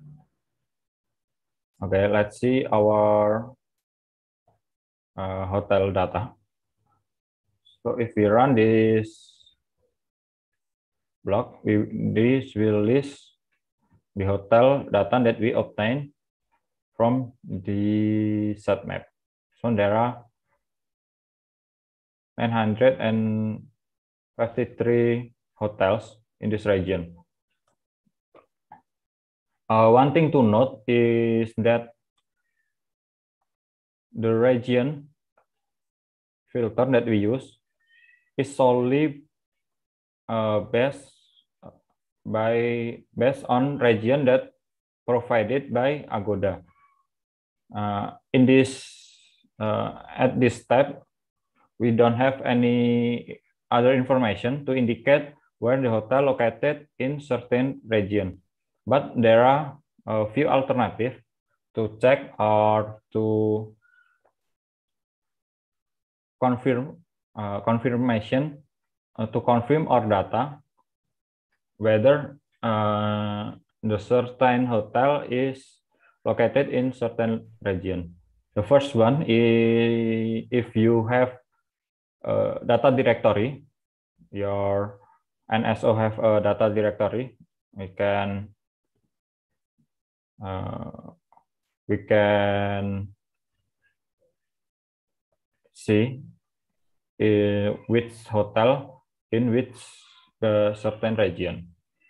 Okay, let's see our uh, hotel data. So if we run this block, we, this will list the hotel data that we obtain from the set map. So there are nine hundred fifty-three hotels in this region. Uh, one thing to note is that the region filter that we use is solely uh, based by based on region that provided by Agoda. Uh, in this uh, at this step, we don't have any other information to indicate where the hotel located in certain region, but there are a few alternatives to check or to confirm uh, confirmation uh, to confirm our data whether uh, the certain hotel is located in certain region. The first one is if you have a data directory, your N S O have a data directory, we can uh, we can see uh, which hotel in which the certain region.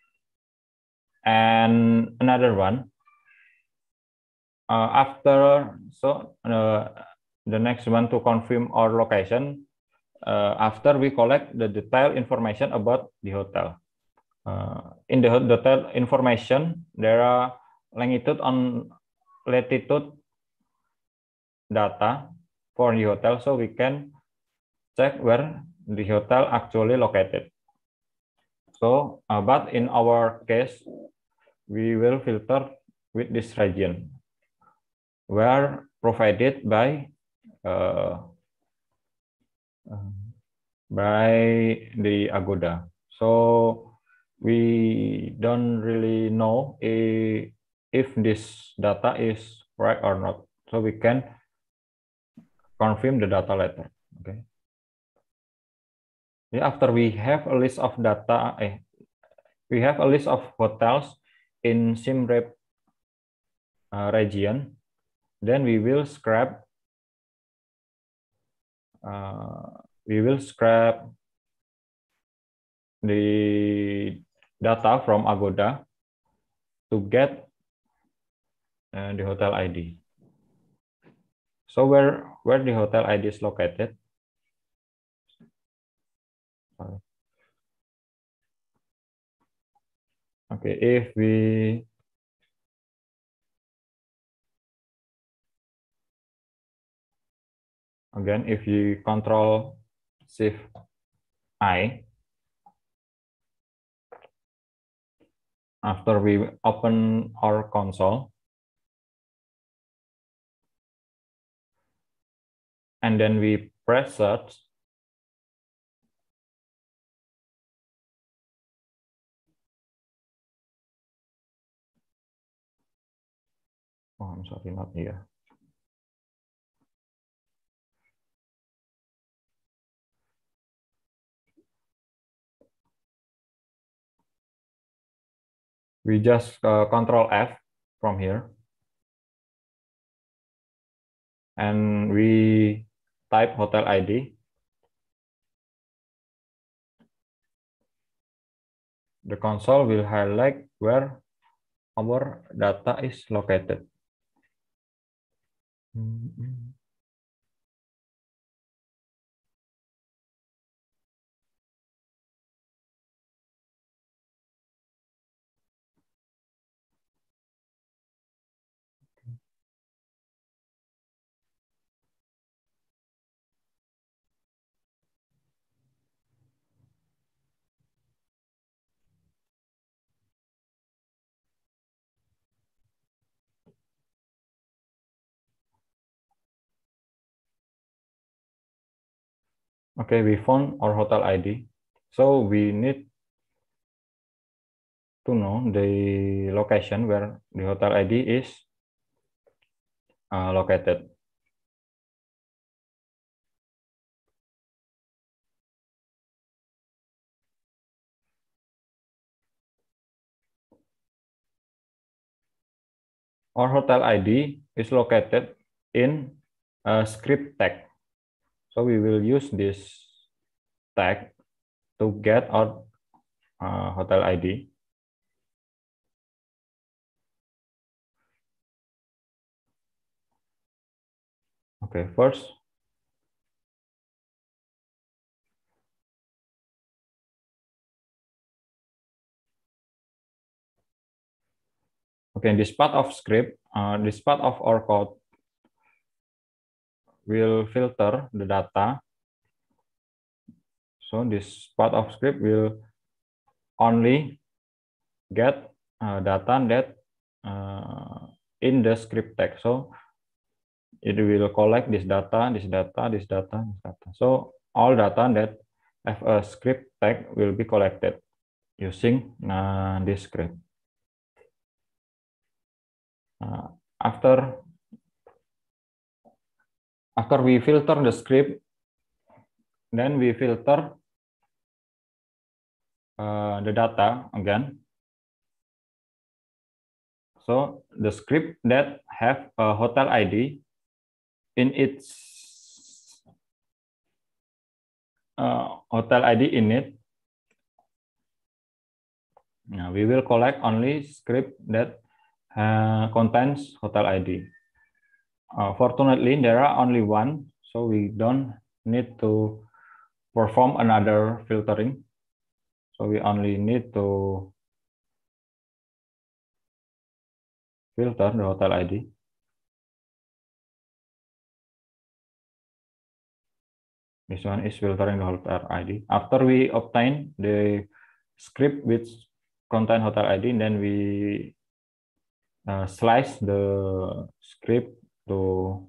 And another one, uh, after, so uh, the next one to confirm our location, uh, after we collect the detailed information about the hotel. Uh, in the detailed information, there are longitude and latitude data for the hotel, so we can check where the hotel actually located. So, uh, but in our case, we will filter with this region where provided by uh, by the Agoda. So we don't really know if, if this data is right or not. So we can confirm the data later. Okay. After we have a list of data, eh, we have a list of hotels in Siem Reap uh, region, then we will scrap uh, we will scrap the data from Agoda to get uh, the hotel I D. So where where the hotel I D is located? Sorry. Okay, if we Again, if you control Shift I, after we open our console, and then we press search, oh, I'm sorry, not here. We just uh, control F from here. And we type hotel I D. The console will highlight where our data is located. Okay, we found our hotel I D. So we need to know the location where the hotel I D is uh, located. Our hotel I D is located in a script tag. So we will use this tag to get our uh, hotel I D. Okay, first, okay, in this part of script, uh, this part of our code will filter the data. So this part of script will only get uh, data that uh, in the script tag. So it will collect this data, this data, this data, this data. So all data that have a script tag will be collected using uh, this script. Uh, after after we filter the script, then we filter uh, the data again. So the script that have a hotel I D in its uh, hotel I D in it, now we will collect only script that uh, contains hotel I D. Uh, fortunately, there are only one, so we don't need to perform another filtering. So we only need to filter the hotel I D. This one is filtering the hotel I D. After we obtain the script which contain hotel I D, then we uh, slice the script to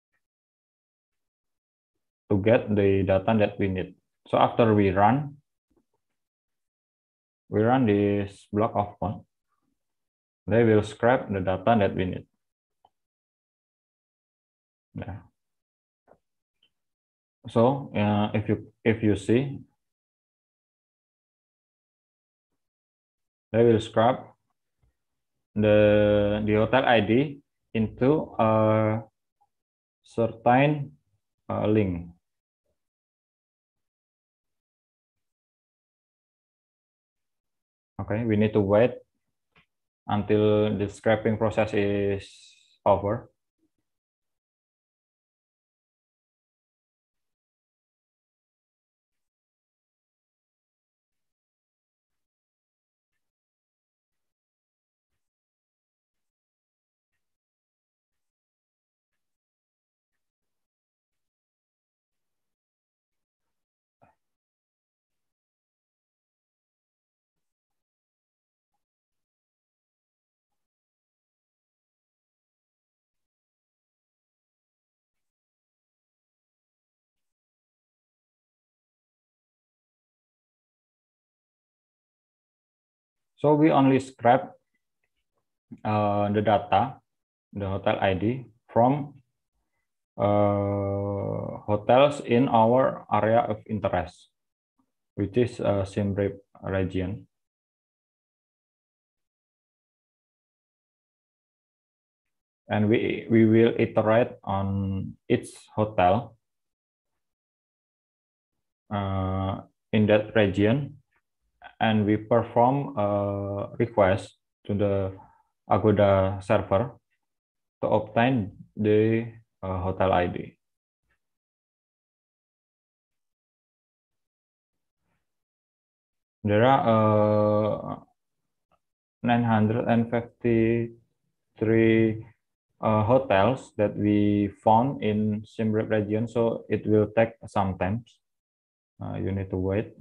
to get the data that we need. So after we run, we run this block of code, they will scrape the data that we need. Yeah. So uh, if you if you see, they will scrape the the hotel I D into a certain uh, link. Okay, we need to wait until the scraping process is over. So we only scrap uh, the data, the hotel I D from uh, hotels in our area of interest, which is uh, Siem Reap region. And we, we will iterate on each hotel uh, in that region, and we perform a request to the Agoda server to obtain the uh, hotel I D. There are uh, nine hundred fifty-three uh, hotels that we found in Siem Reap region, so it will take some time. Uh, you need to wait.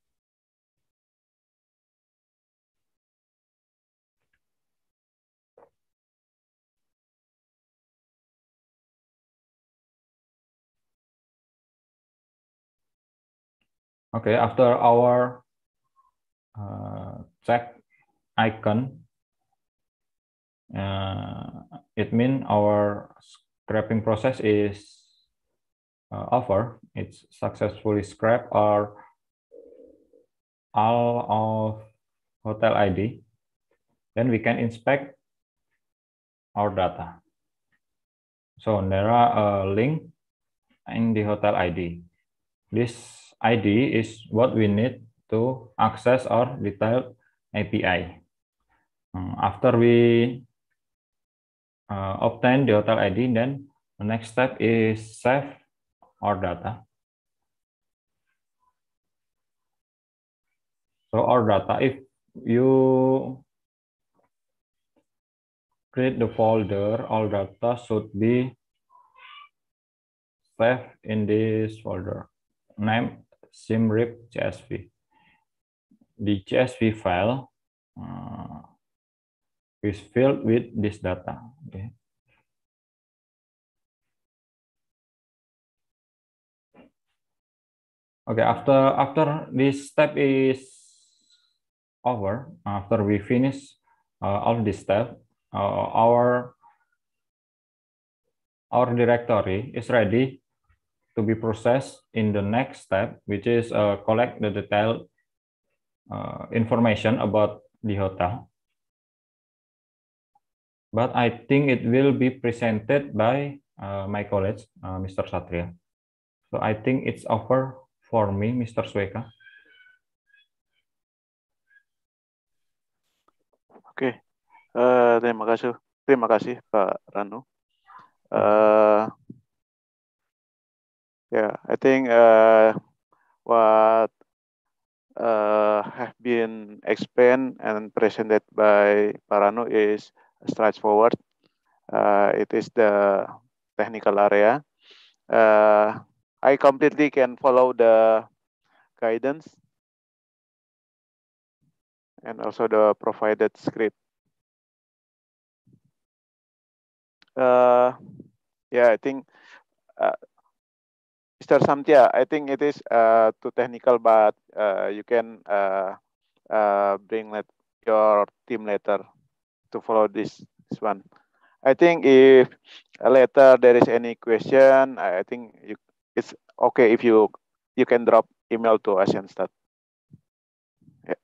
Okay, after our uh, check icon, uh, it means our scraping process is uh, over. It's successfully scraped our all of hotel I D. Then we can inspect our data. So there are a link in the hotel I D. This I D is what we need to access our detailed A P I. Um, after we uh, obtain the hotel I D, then the next step is save our data. So our data, if you create the folder, all data should be saved in this folder, named Siem Reap C S V. The C S V file uh, is filled with this data. Okay. Okay. After after this step is over, after we finish uh, all this step, uh, our our directory is ready to be processed in the next step, which is uh, collect the detailed uh, information about the hotel. But I think it will be presented by uh, my colleague, uh, Mister Satria. So I think it's over for me, Mister Sweka. Oke, okay. uh, terima kasih, terima kasih Pak Ranu. Uh, yeah, I think uh, what uh, have been explained and presented by Pak Ranu is straightforward. Uh, it is the technical area. Uh, I completely can follow the guidance and also the provided script. Uh, yeah, I think uh, Mister Samtia, I think it is uh, too technical, but uh, you can uh, uh, bring let your team later to follow this, this one. I think if later there is any question, I think you, it's okay if you you can drop email to ASEANStat. Yeah.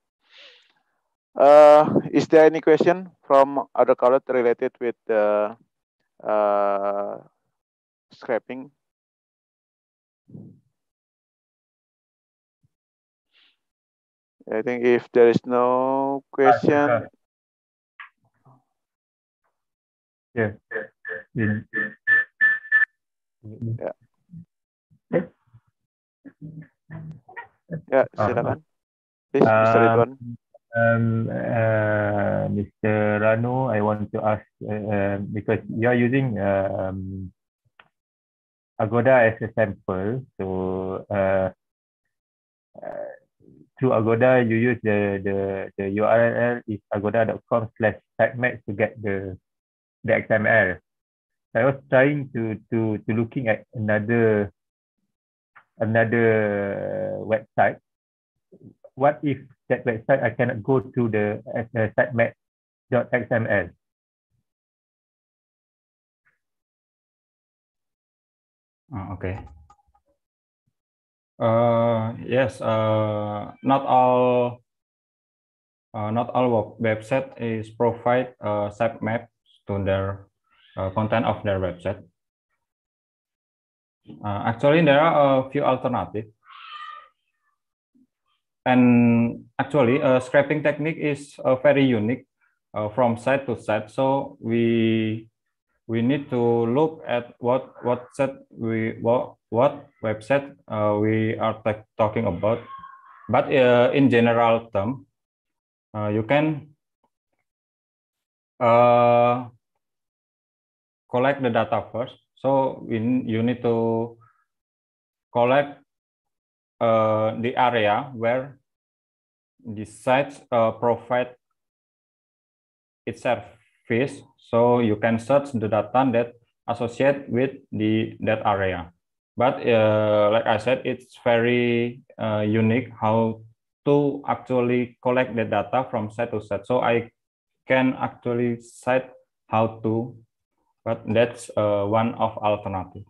Uh, is there any question from other colleagues related with the uh, scraping? I think if there is no question. Yeah. Yeah. Ya. Ya, silakan. Please, Mister Ridwan. Um, uh, Mister Ranu, I want to ask uh, because you are using um, Agoda as a sample, so uh, uh, through Agoda you use the the the U R L is agoda dot com slash sitemaps to get the the X M L. I was trying to to to looking at another another website what if that website I cannot go to the uh, sitemap dot X M L? Uh, okay. Uh, yes, uh, not all uh, not all website is provide uh, sitemap to their uh, content of their website. Uh, actually, there are a few alternatives. And actually, uh, scraping technique is uh, very unique uh, from site to site. So we we need to look at what what set we what what website uh, we are talking about. But uh, in general term, uh, you can uh, collect the data first. So we, you need to collect uh, the area where the sites uh, provide its service. So you can search the data that associate with the that area. But uh, like I said, it's very uh, unique how to actually collect the data from site to site. So I can actually cite how to, but that's uh, one of alternative.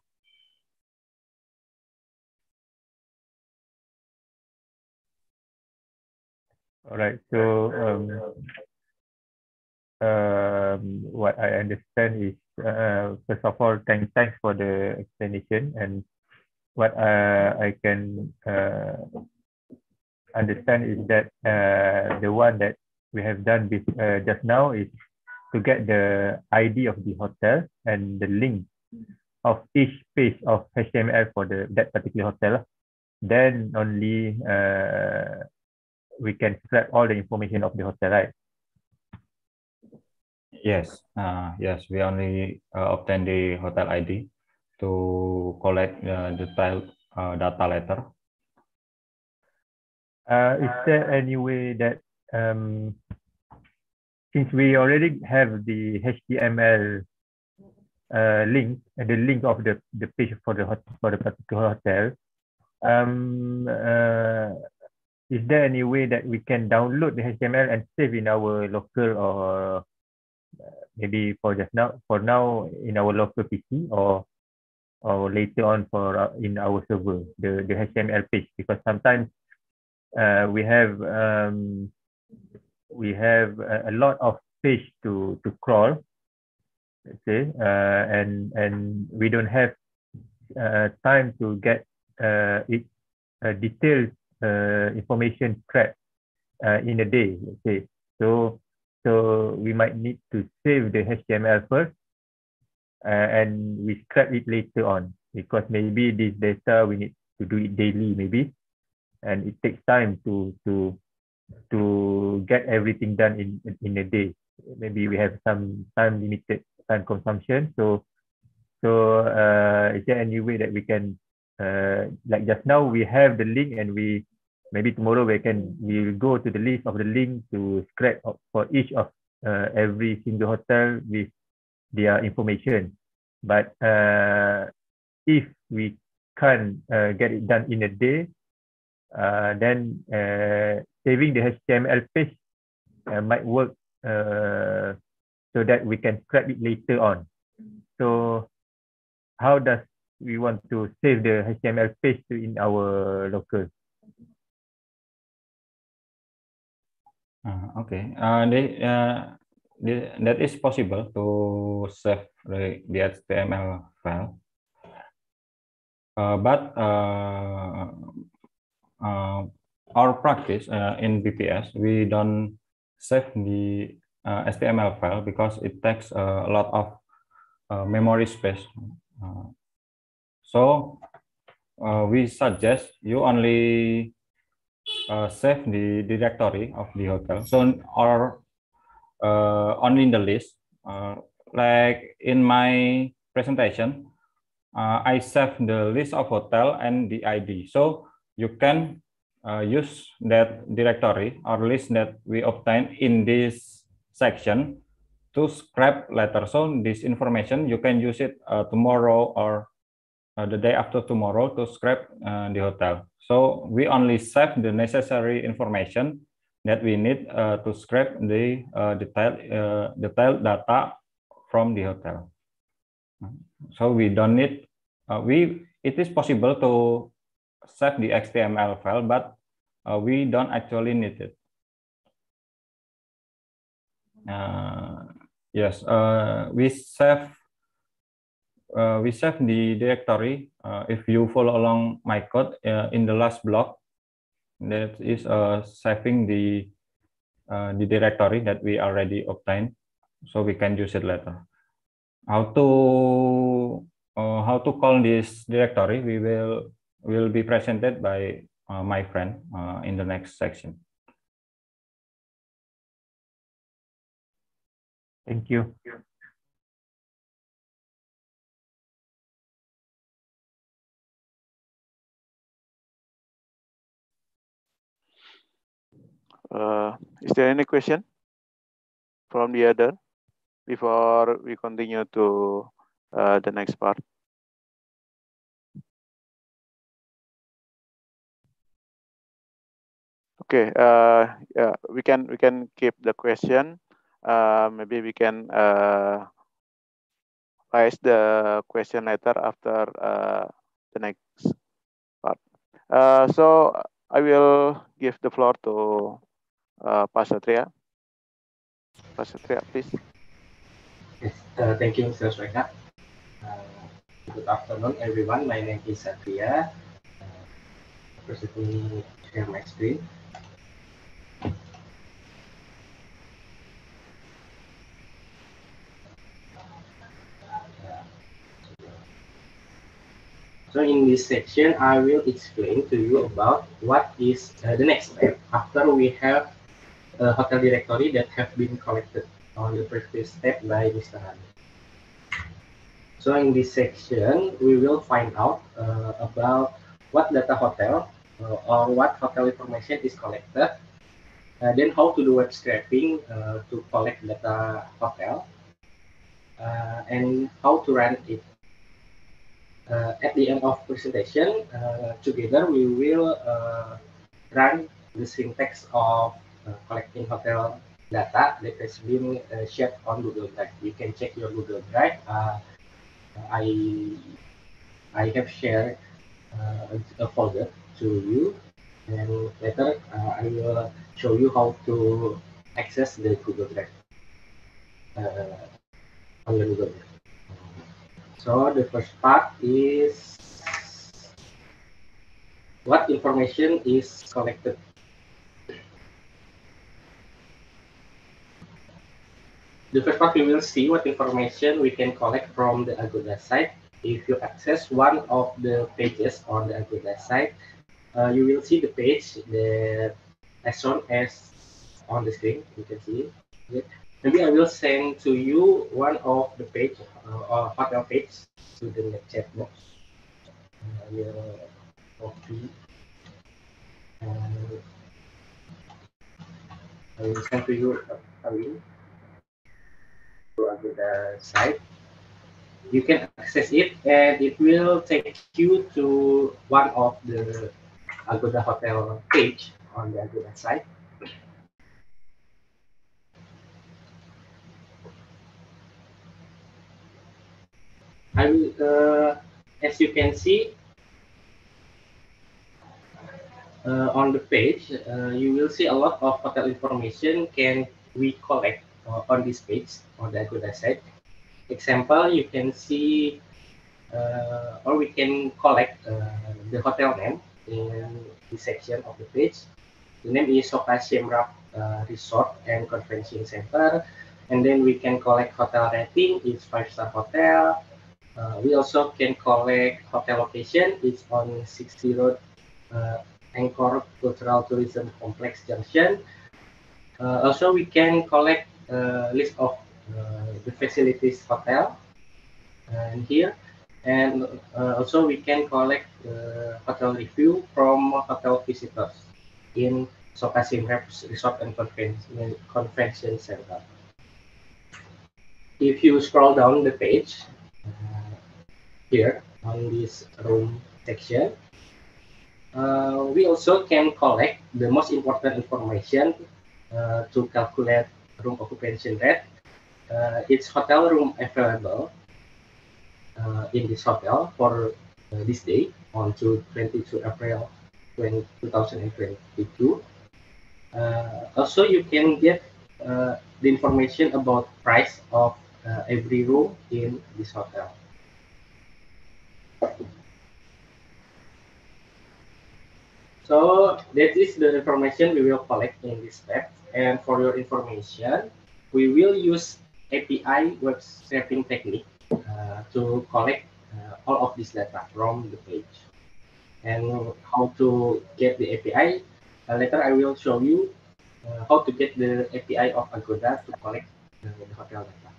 All right. So um, um, what I understand is, uh, first of all, thanks thanks for the explanation. And what uh, I can uh, understand is that uh, the one that we have done with, uh, just now is to get the I D of the hotel and the link of each page of H T M L for the that particular hotel. Then only uh, we can scrap all the information of the hotel, right? Yes, uh, yes, we only uh, obtain the hotel I D to collect uh, the detailed uh, data later. Uh, is there any way that, um, since we already have the H T M L uh, link and the link of the, the page for the for the particular hotel, um, uh, is there any way that we can download the H T M L and save in our local, or maybe for just now, for now in our local P C, or or later on for uh, in our server, the, the H T M L page? Because sometimes uh, we have um, we have a, a lot of page to to crawl, let's say, uh, and and we don't have uh, time to get uh, it uh, detailed uh, information track uh, in a day, let's say. So so we might need to save the H T M L first, uh, and we scrap it later on, because maybe this data we need to do it daily, maybe, and it takes time to to to get everything done in in a day. Maybe we have some time limited time consumption. So so uh, is there any way that we can, uh, like just now we have the link, and we maybe tomorrow we can we will go to the list of the link to scrap for each of uh, every single hotel with their information. But uh, if we can't uh, get it done in a day, uh, then uh, saving the H T M L page uh, might work, uh, so that we can scrap it later on. So how does we want to save the H T M L page to in our local? Uh, okay, uh, they, uh, they, that is possible to save the, the H T M L file, uh, but uh, uh, our practice uh, in B P S, we don't save the uh, H T M L file because it takes uh, a lot of uh, memory space. Uh, so uh, we suggest you only uh, save the directory of the hotel, so or uh, only in the list. Uh, like in my presentation, uh, I save the list of hotel and the I D. So you can uh, use that directory or list that we obtain in this section to scrap later. So this information you can use it uh, tomorrow or uh, the day after tomorrow to scrap uh, the hotel. So we only save the necessary information that we need uh, to scrap the uh, detailed uh, detailed data from the hotel. So we don't need uh, we it is possible to save the H T M L file, but uh, we don't actually need it. Uh, yes, uh, we save uh, we save the directory. Uh, if you follow along my code uh, in the last block, that is uh, saving the uh, the directory that we already obtained, so we can use it later. How to uh, how to call this directory? We will will be presented by uh, my friend uh, in the next section. Thank you. Uh, is there any question from the other before we continue to uh, the next part? Okay, uh, yeah, we can we can keep the question. Uh, maybe we can uh, raise the question later after uh, the next part. Uh, so I will give the floor to uh, Pak Satria. Pak Satria, please. Yes, uh, thank you, Mister Sweka. Uh, good afternoon, everyone. My name is Satria. Uh, first, let me share my screen. So in this section, I will explain to you about what is uh, the next step after we have a hotel directory that have been collected on the previous step by Mister Han. So in this section, we will find out uh, about what data hotel uh, or what hotel information is collected, uh, then how to do web scraping uh, to collect data hotel, uh, and how to run it. Uh, at the end of presentation, uh, together we will uh, run the syntax of uh, collecting hotel data that has been uh, shared on Google Drive. You can check your Google Drive. Uh, I I have shared uh, a folder to you, and later uh, I will show you how to access the Google Drive uh, on the Google Drive. So the first part is what information is collected. The first part we will see what information we can collect from the Agoda site. If you access one of the pages on the Agoda site, uh, you will see the page that as shown as on the screen. You can see it. Maybe I will send to you one of the page uh, or hotel page to the chat box. I will copy and I will send to you a link to Agoda site. You can access it and it will take you to one of the Agoda hotel page on the Agoda site. I will, uh, as you can see uh, on the page, uh, you will see a lot of hotel information can we collect uh, on this page on the Agoda site. Example, you can see uh, or we can collect uh, the hotel name in this section of the page. The name is Soka Siem Reap uh, Resort and Convention Center, and then we can collect hotel rating. It's five star hotel. Uh, we also can collect hotel location. It's on sixty Road, uh, Angkor Cultural Tourism Complex Junction. Uh, also, we can collect a uh, list of uh, the facilities hotel and here, and uh, also we can collect uh, hotel review from hotel visitors in Soka Siem Reap Resort and Convention, Convention Center. If you scroll down the page uh, here, on this room section. Uh, we also can collect the most important information uh, to calculate room occupation rate. Uh, it's hotel room available uh, in this hotel for uh, this day on to twenty-second April two thousand twenty-two. Uh, also, you can get uh, the information about price of uh, every room in this hotel. So that is the information we will collect in this step. And for your information, we will use A P I web scraping technique uh, to collect uh, all of this data from the page. And how to get the A P I, uh, later I will show you uh, how to get the A P I of Agoda to collect uh, the hotel data.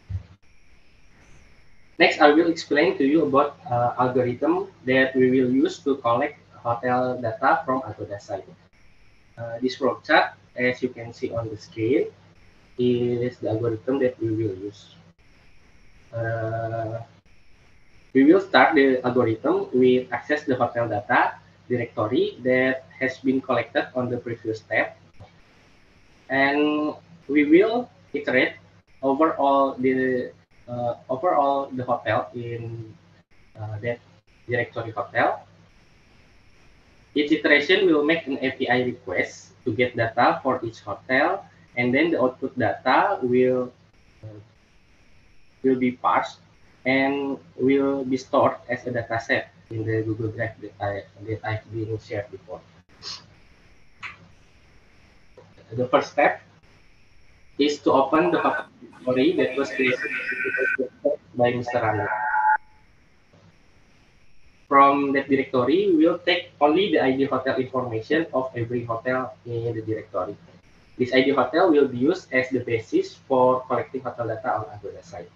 Next, I will explain to you about uh, algorithm that we will use to collect hotel data from Agoda site. Uh, this flowchart, as you can see on the screen, is the algorithm that we will use. Uh, we will start the algorithm with access the hotel data directory that has been collected on the previous step. And we will iterate over all the uh, overall the hotel in uh, that directory hotel. Each iteration will make an A P I request to get data for each hotel, and then the output data will uh, will be parsed and will be stored as a data set in the Google Drive that, I, that I've been shared before. The first step is to open the hotel directory that was created by Mister Ranu. From that directory, we will take only the I D hotel information of every hotel in the directory. This I D hotel will be used as the basis for collecting hotel data on Agoda site.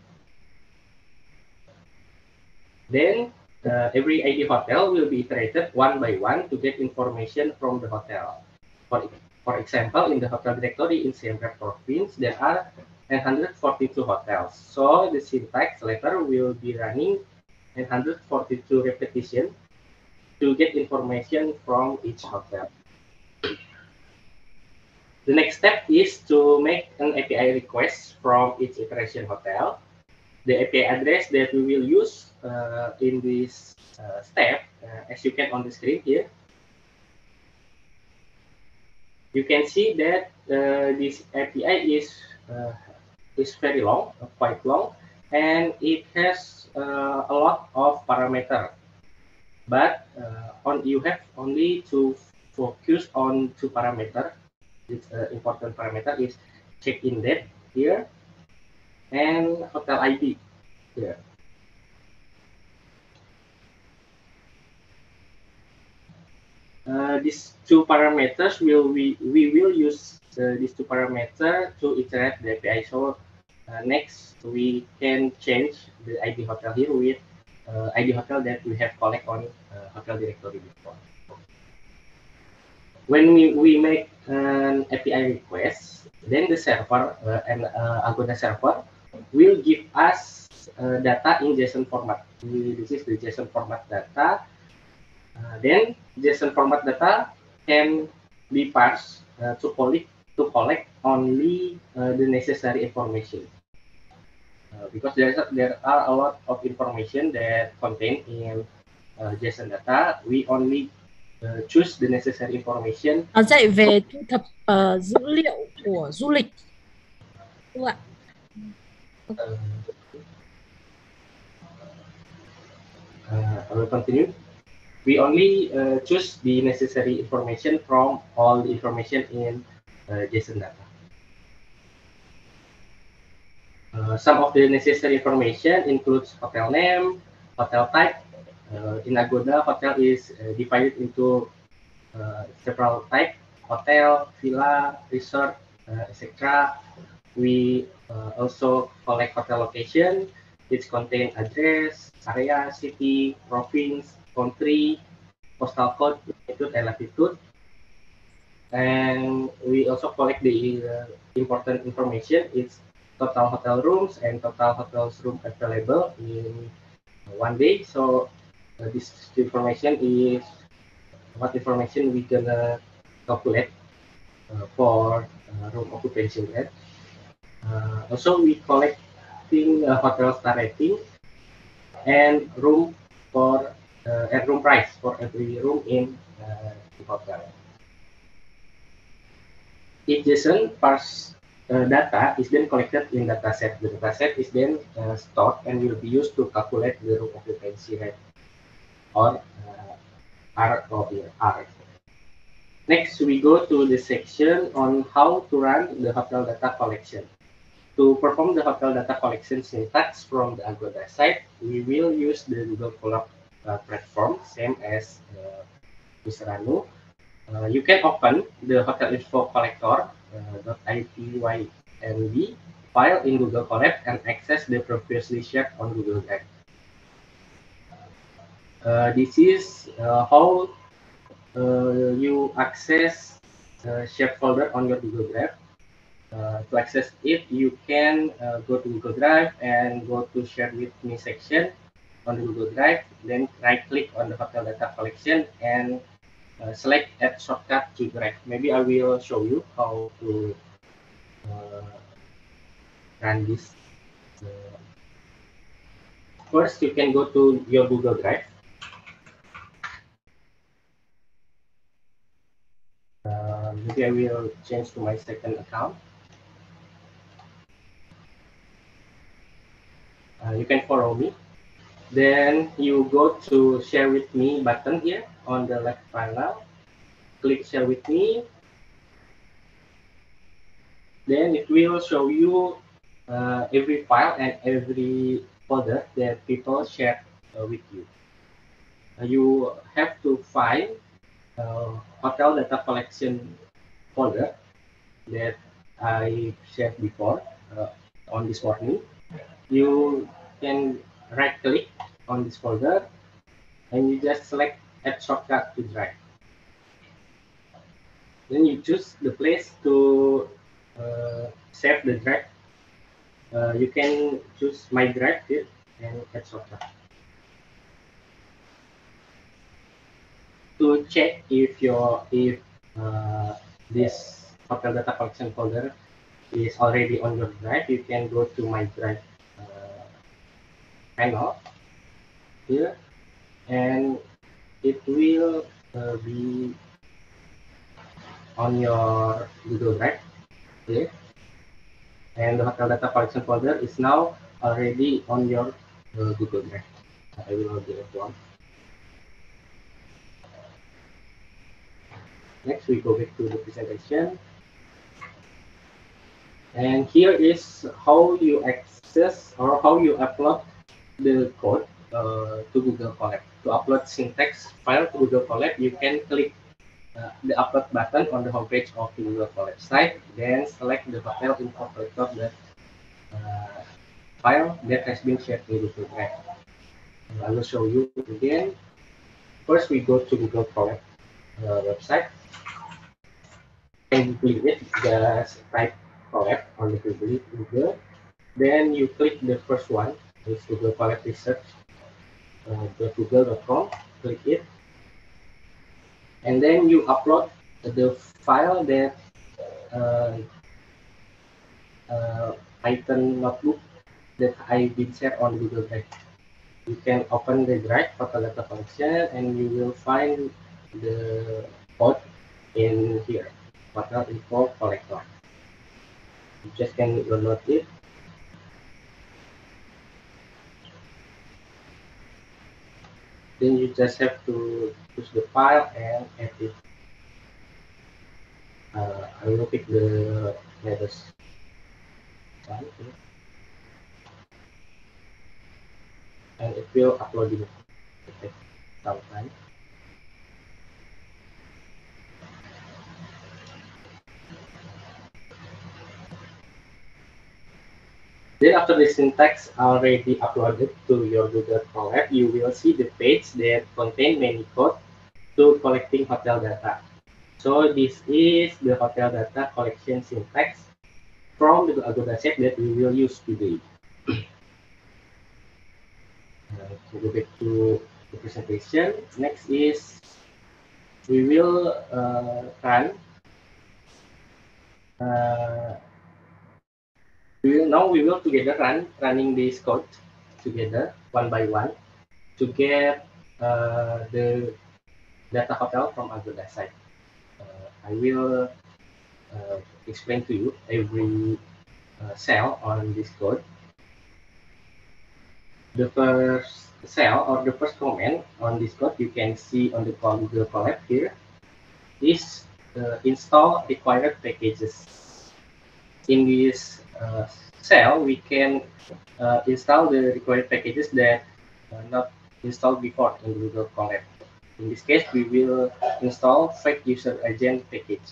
Then, uh, every I D hotel will be iterated one by one to get information from the hotel. For, for example, in the hotel directory in Siem Reap province, there are nine hundred forty-two hotels. So, the syntax later will be running nine hundred forty-two repetition to get information from each hotel. The next step is to make an A P I request from each iteration hotel. The A P I address that we will use uh, in this uh, step, uh, as you can on the screen here, you can see that uh, this A P I is uh, is very long, uh, quite long, and it has uh, a lot of parameters. But uh, on you have only to focus on two parameters. This uh, important parameter is check-in date here and hotel I D here. Uh, these two parameters will we we will use uh, these two parameters to iterate the A P I. So uh, next we can change the I D hotel here with uh, I D hotel that we have collect on uh, hotel directory before. When we, we make an A P I request, then the server uh, and uh, Agoda server will give us uh, data in JSON format. This is the JSON format data. Uh, then JSON format data can be parsed uh, to collect to collect only uh, the necessary information. Uh, because there is a, there are a lot of information that contained in uh, JSON data, we only uh, choose the necessary information. Nó dạy về thu thập uh, dữ liệu của du lịch, đúng không ạ? Uh, uh, I will continue. We only uh, choose the necessary information from all the information in uh, JSON data. Uh, some of the necessary information includes hotel name, hotel type. Uh, in Agoda, hotel is uh, divided into uh, several types: hotel, villa, resort, uh, et cetera. We uh, also collect hotel location, which contain address, area, city, province, country, postal code, latitude, and latitude. And we also collect the uh, important information. It's total hotel rooms and total hotel room available in one day. So Uh, this information is what information we gonna calculate uh, for uh, room occupancy rate. Uh, also, we collecting uh, hotel star rating and room for uh, and room price for every room in uh, the hotel. Each JSON parse uh, data is then collected in dataset. The dataset is then uh, stored and will be used to calculate the room occupancy rate or uh, R or R. Next, we go to the section on how to run the hotel data collection. To perform the hotel data collection syntax from the Agoda site, we will use the Google Colab uh, platform, same as uh, Mister Anu. Uh, you can open the hotel info collector uh, .ipynb file in Google Colab and access the previously shared on Google Drive. Uh, this is uh, how uh, you access uh, shared folder on your Google Drive. Uh, to access it, you can uh, go to Google Drive and go to Share with Me section on the Google Drive, then right-click on the hotel data collection and uh, select Add Shortcut to Drive. Maybe I will show you how to uh, run this. Uh, first, you can go to your Google Drive. Uh, maybe I will change to my second account. Uh, you can follow me. Then you go to Share with Me button here on the left panel. Click Share with Me. Then it will show you uh, every file and every folder that people share uh, with you. Uh, you have to find uh, hotel data collection folder that I shared before uh, on this morning. You can right click on this folder and you just select Add Shortcut to Drive. Then you choose the place to uh, save the drive. Uh, you can choose My Drive here and Add Shortcut. To check if your if uh, this hotel data collection folder is already on your drive, you can go to My Drive uh, panel here, and it will uh, be on your Google Drive here, and the hotel data collection folder is now already on your uh, Google Drive. I will do it one. Next, we go back to the presentation. And here is how you access or how you upload the code uh, to Google Colab. To upload syntax file to Google Colab, you can click uh, the upload button on the homepage of the Google Colab site, then select the hotel info collector that uh, file that has been shared to Google Drive. And I will show you again. First, we go to Google Colab uh, website. And click it, just type Colab on the Google. Then you click the first one, it's Google Colab Research. Uh, google dot com, click it, and then you upload the file that uh, uh, Python notebook that I did share on Google Drive. You can open the drive hotel data function and you will find the code in here, hotel info collector. You just can download it. Then you just have to choose the file and add it. Uh, I will pick the latest one here. And it will upload it. It takes some time. Then after the syntax already uploaded to your Google Colab, you will see the page that contain many code to collecting hotel data. So this is the hotel data collection syntax from the Agoda set that we will use today. Uh, to go back to the presentation. Next is we will uh, run. Uh, we will now we will together run running this code together one by one to get uh, the data hotel from Agoda site. Uh, I will uh, explain to you every uh, cell on this code. The first cell or the first comment on this code you can see on the Google Colab here is uh, install required packages. In this uh, cell, we can uh, install the required packages that are not installed before in Google Colab. In this case, we will install fake user agent package.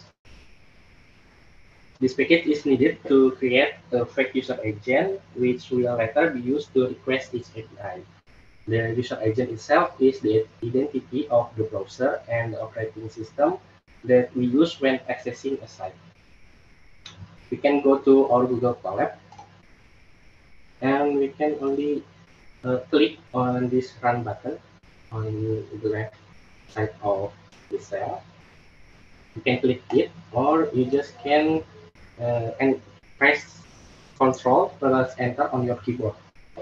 This package is needed to create a fake user agent, which will later be used to request its A P I. The user agent itself is the identity of the browser and the operating system that we use when accessing a site. We can go to our Google Colab and we can only uh, click on this run button on the left side of the cell. You can click it, or you just can uh, and press Control plus Enter on your keyboard.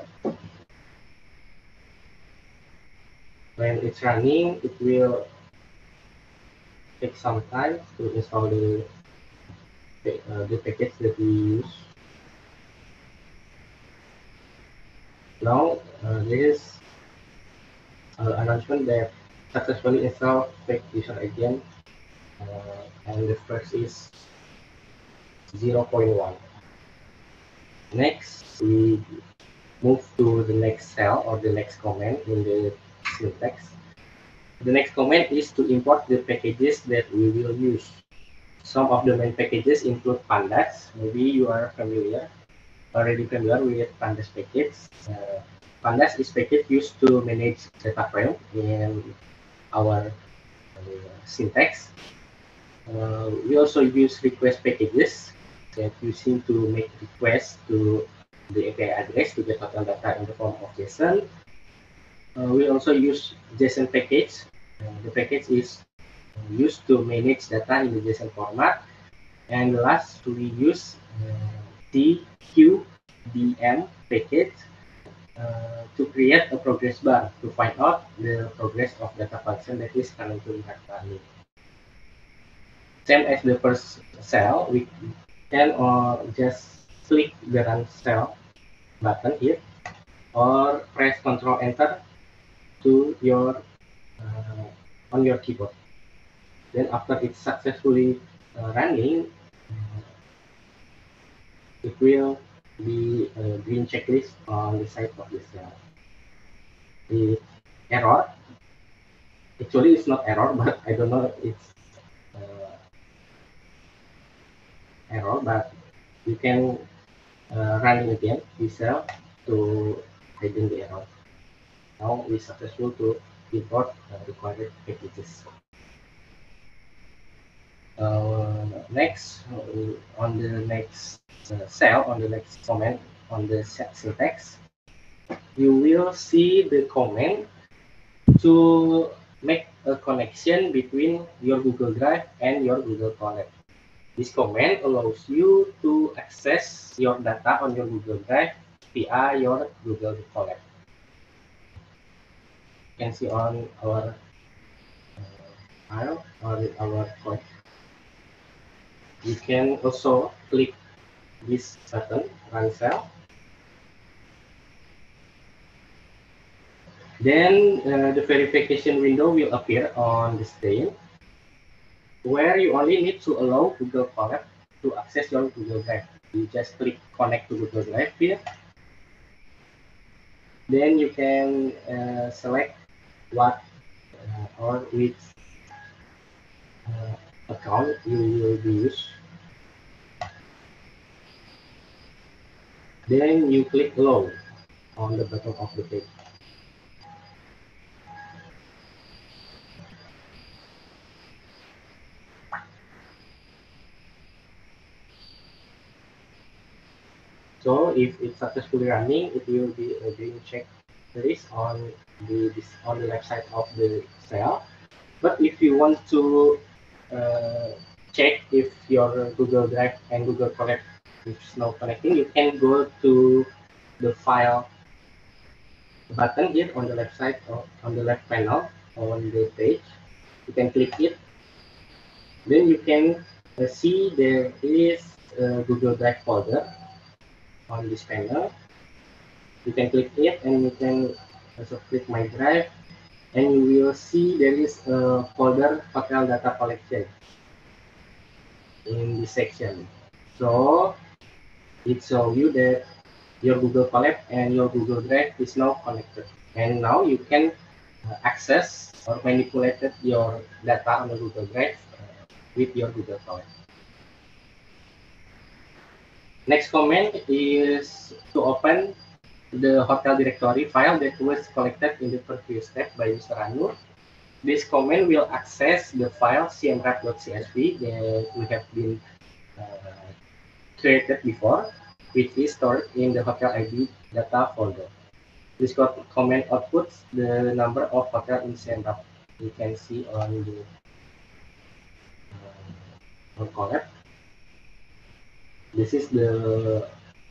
When it's running, it will take some time to install the uh, the package that we use. Now uh, there is an announcement that successfully installed fake user agent, uh, and the first is zero point one. Next, we move to the next cell or the next command in the syntax. The next command is to import the packages that we will use. Some of the main packages include Pandas. Maybe you are familiar, already familiar with Pandas package. Uh, Pandas is package used to manage data frame in our uh, syntax. Uh, we also use request packages that using to make requests to the A P I address to get total data in the form of JSON. Uh, we also use JSON package. Uh, the package is used to manage data in the JSON format. And last, we use uh, T Q D M package uh, to create a progress bar to find out the progress of data function that is currently running. Same as the first cell, we can uh, just click the run cell button here, or press Control Enter to your uh, on your keyboard. Then after it's successfully uh, running, uh, it will be a green checklist on the side of the cell. The error, actually it's not error, but I don't know if it's uh, error, but you can uh, run it again this cell to hiding the error. Now we successful to import uh, required packages. Uh, next, uh, on the next uh, cell, on the next comment on the syntax, you will see the command to make a connection between your Google Drive and your Google Colab. This command allows you to access your data on your Google Drive via your Google Colab. You can see on our uh, file or our code. You can also click this button, run cell. Then uh, the verification window will appear on the screen, where you only need to allow Google Colab to access your Google Drive. You just click connect to Google Drive here. Then you can uh, select what uh, or which uh, account you will use. Then you click load on the bottom of the page. So if it's successfully running, it will be a green check list on the this, on the website of the cell. But if you want to uh, check if your Google Drive and Google Colab is now connecting, you can go to the file button here on the left side or on the left panel on the page. You can click it. Then you can uh, see there is a Google Drive folder on this panel. You can click it and you can also click My Drive, and you will see there is a folder hotel data collection in this section. So it shows you that your Google Colab and your Google Drive is now connected, and now you can uh, access or manipulate your data on the Google Drive uh, with your Google Colab. Next command is to open the hotel directory file that was collected in the previous step by Mister Anur. This command will access the file c m wrap dot c s v that we have been uh, created before, which is stored in the hotel I D data folder. This command outputs the number of hotel in C M wrap. You can see on the uh, on Colab. This is the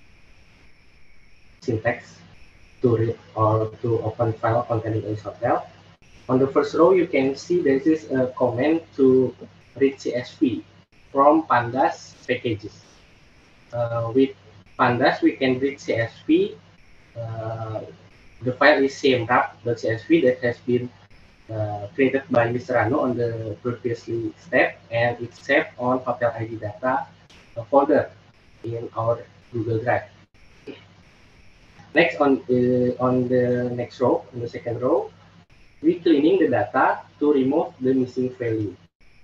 syntax to read or to open file containing a hotel. On the first row, you can see there is a command to read C S V from Pandas packages. Uh, with Pandas, we can read C S V. Uh, the file is c m wrap dot c s v that has been uh, created by Mister Anu on the previously step, and it's saved on hotel I D data folder in our Google Drive. Next, on the, on the next row, in the second row, we cleaning the data to remove the missing value.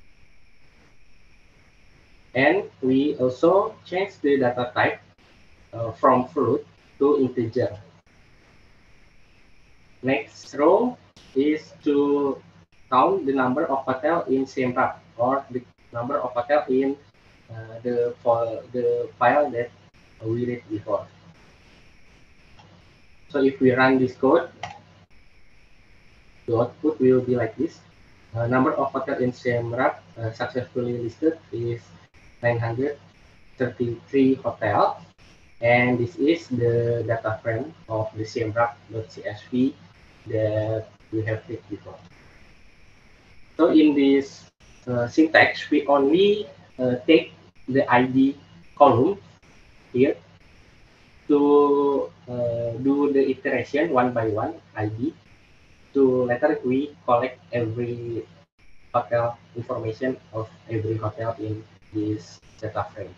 And we also change the data type uh, from float to integer. Next row is to count the number of hotel in C M wrap, or the number of hotel in uh, the, the file that we read before. So if we run this code, the output will be like this. Uh, number of hotel in C M wrap uh, successfully listed is nine hundred thirty-three hotel, and this is the data frame of the c m wrap dot c s v that we have read before. So in this uh, syntax, we only uh, take the I D column here to uh, do the iteration one by one I D. To later we collect every hotel information of every hotel in this data frame.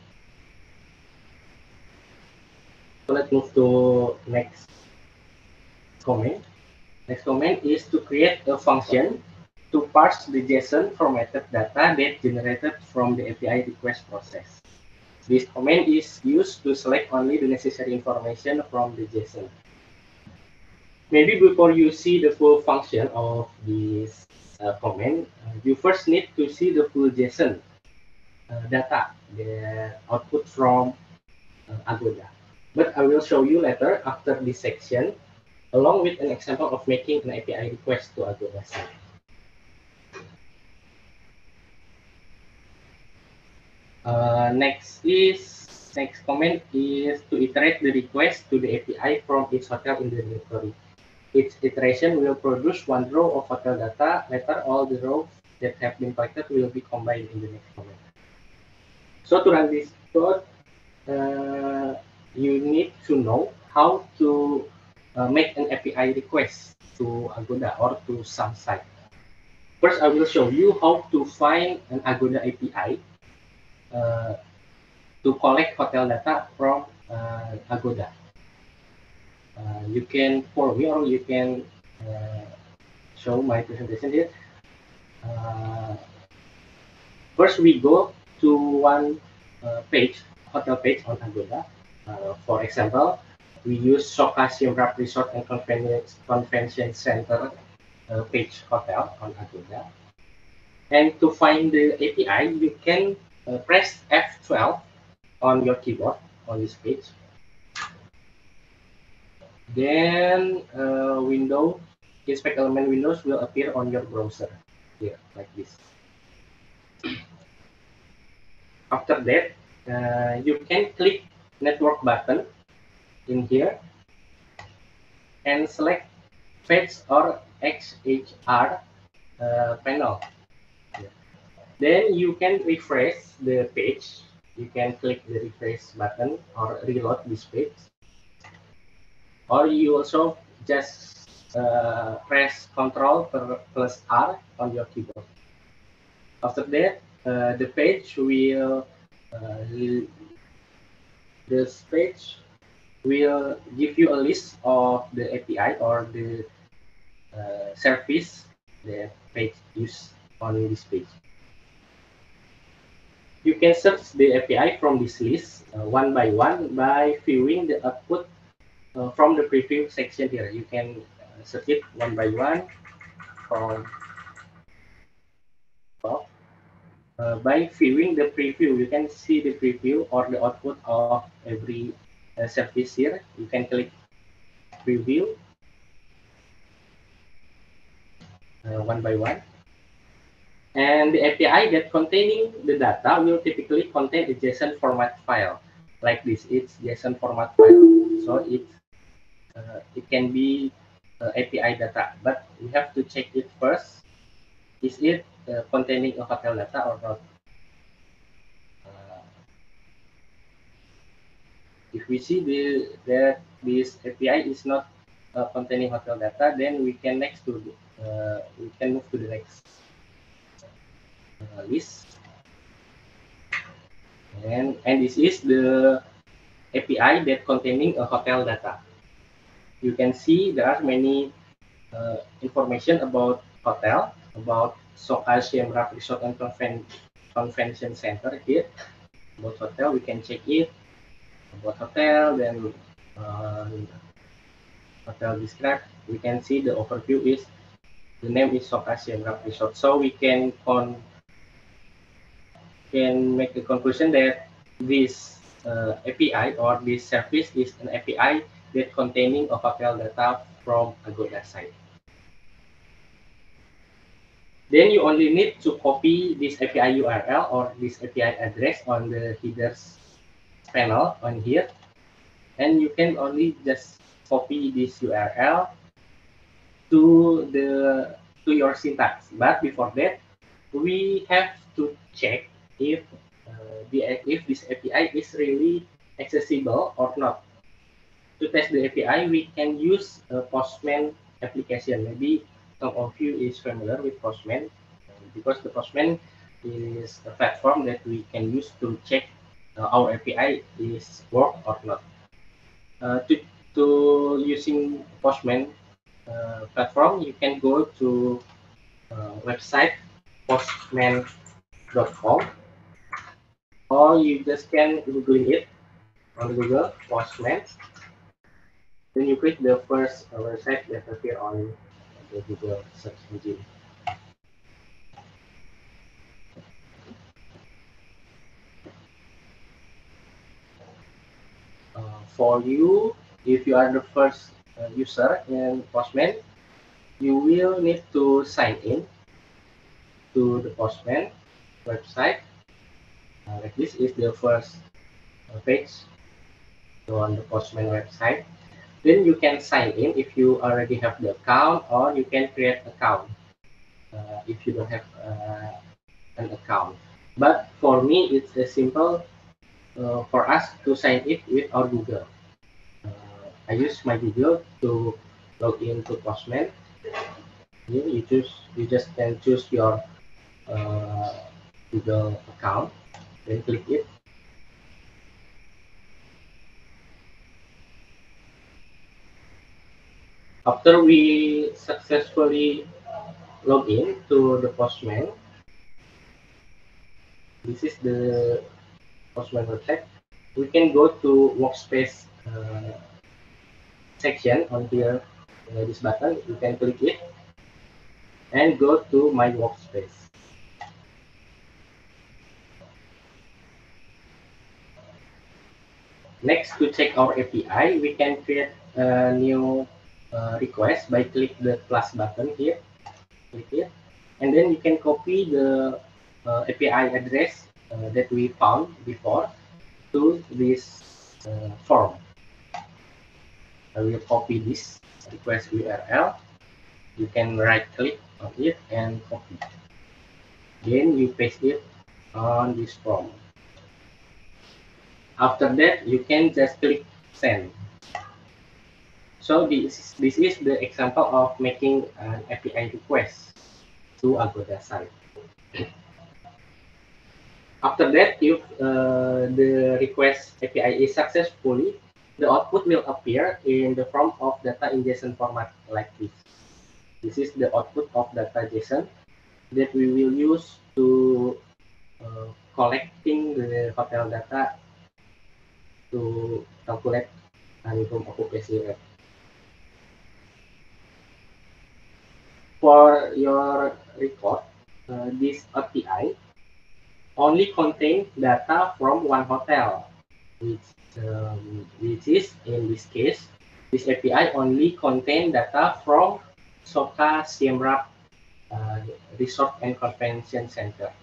So let's move to next command. Next command is to create a function to parse the JSON formatted data that generated from the A P I request process. This command is used to select only the necessary information from the JSON. Maybe before you see the full function of this uh, command, uh, you first need to see the full JSON uh, data, the output from uh, Agoda. But I will show you later after this section, along with an example of making an A P I request to Agoda site. Uh, next is next comment is to iterate the request to the A P I from each hotel in the directory. Each iteration will produce one row of hotel data. Later, all the rows that have been collected will be combined in the next comment. So to run this code, uh, you need to know how to uh, make an A P I request to Agoda or to some site. First, I will show you how to find an Agoda A P I uh, to collect hotel data from uh, Agoda. Uh, you can follow me, or you can uh, show my presentation here. Uh, first, we go to one uh, page, hotel page on Agoda. Uh, for example, we use Soka Siem Reap Resort and Convention, Convention Center uh, page hotel on Agoda. And to find the A P I, you can uh, press F twelve on your keyboard on this page. Then uh, window, inspect element windows will appear on your browser here, like this. After that, uh, you can click network button in here and select Fetch or X H R uh, panel. Then you can refresh the page. You can click the refresh button or reload this page. Or you also just uh, press Control plus R on your keyboard. After that, uh, the page will uh, this page will give you a list of the A P I or the uh, service the page use on this page. You can search the A P I from this list uh, one by one by viewing the output uh, from the preview section here. You can uh, search it one by one from well, uh, by viewing the preview. You can see the preview or the output of every uh, service here. You can click preview uh, one by one. And the A P I that containing the data will typically contain a JSON format file like this. It's JSON format file, so it uh, it can be uh, A P I data, but we have to check it first. Is it uh, containing a hotel data or not? Uh, if we see the that this A P I is not uh, containing hotel data, then we can next to uh, we can move to the next uh, list. And, and this is the A P I that containing a hotel data. You can see there are many uh, information about hotel, about Soka Siem Reap Resort and Conven Convention Center here. About hotel, we can check it. About hotel, then uh, hotel describe. We can see the overview is the name is Soka Siem Reap Resort. So we can con can make the conclusion that this uh, A P I or this service is an A P I that containing a hotel data from Agoda site. Then you only need to copy this A P I U R L or this A P I address on the headers panel on here, and you can only just copy this U R L to the to your syntax. But before that, we have to check if uh, the if this A P I is really accessible or not. To test the A P I, we can use a Postman application. Maybe some of you is familiar with Postman, because the Postman is a platform that we can use to check uh, our A P I is work or not. Uh, to, to using Postman uh, platform, you can go to uh, website postman dot com, or you just can Google it on Google Postman. Then you click the first uh, website that appear on the Google search engine. Uh, for you, if you are the first uh, user in Postman, you will need to sign in to the Postman website. Uh, like this is the first uh, page on the Postman website. Then you can sign in if you already have the account, or you can create account uh, if you don't have uh, an account. But for me, it's a simple uh, for us to sign in with our Google. Uh, I use my Google to log into Postman. Here you choose, you just can choose your uh, Google account, then click it. After we successfully log in to the Postman, this is the Postman website. We can go to workspace uh, section on here. Uh, this button, you can click it and go to my workspace. Next, to check our A P I, we can create a new uh, request by click the plus button here, click here, and then you can copy the uh, A P I address uh, that we found before to this uh, form. I will copy this request U R L. You can right click on it and copy. Then you paste it on this form. After that, you can just click send. So this, this is the example of making an A P I request to Agoda site. After that, if uh, the request A P I is successfully, the output will appear in the form of data in JSON format like this. This is the output of data JSON that we will use to uh, collecting the hotel data to calculate room occupancy rate. For your record, uh, this A P I only contains data from one hotel, which, um, which is, in this case, this A P I only contains data from Soka Siem Reap uh, Resort and Convention Center.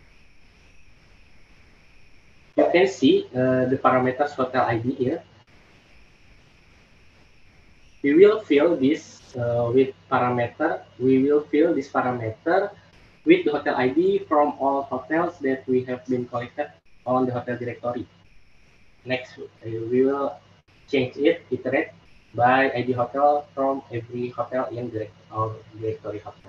You can see uh, the parameters hotel I D here. We will fill this uh, with parameter. We will fill this parameter with the hotel I D from all hotels that we have been collected on the hotel directory. Next, we will change it, iterate by I D hotel from every hotel in direct our directory hotel.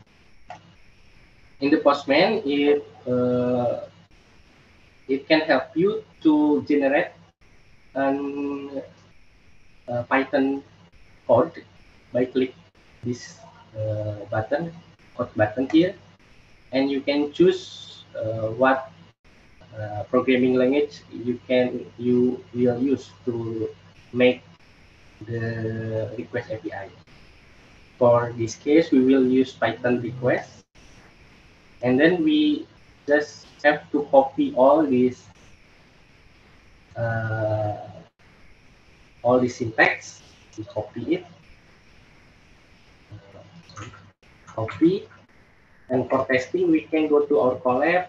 In the Postman, it uh, it can help you to generate an uh, Python code by click this uh, button, code button here, and you can choose uh, what uh, programming language you can you will use to make the request A P I. For this case, we will use Python request, and then we just have to copy all these uh, all the syntax. We copy it, copy, and for testing we can go to our collab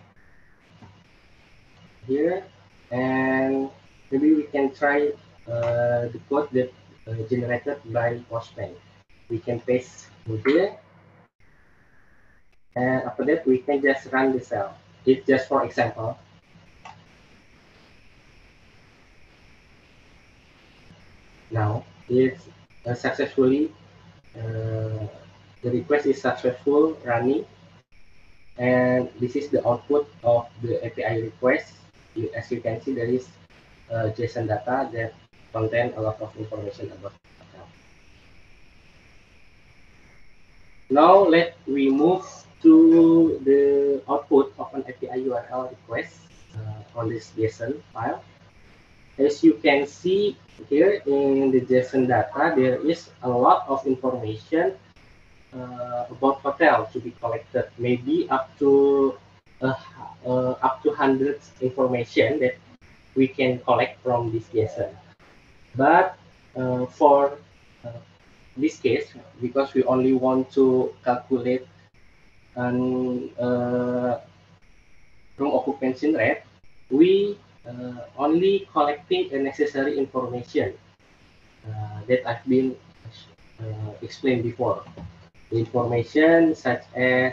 here, and maybe we can try uh, the code that uh, generated by Postman. We can paste here, and after that we can just run the cell. It's just for example. Now it's uh, successfully uh, the request is successful running, and this is the output of the A P I request. You, as you can see, there is uh, JSON data that contain a lot of information about it. Now let we move to the output of an A P I U R L request uh, on this JSON file. As you can see here in the JSON data, there is a lot of information uh, about hotel to be collected. Maybe up to uh, uh, up to hundreds information that we can collect from this JSON. But uh, for uh, this case, because we only want to calculate an uh, room occupancy rate, we uh, only collecting the necessary information uh, that I've been uh, explained before. The information such as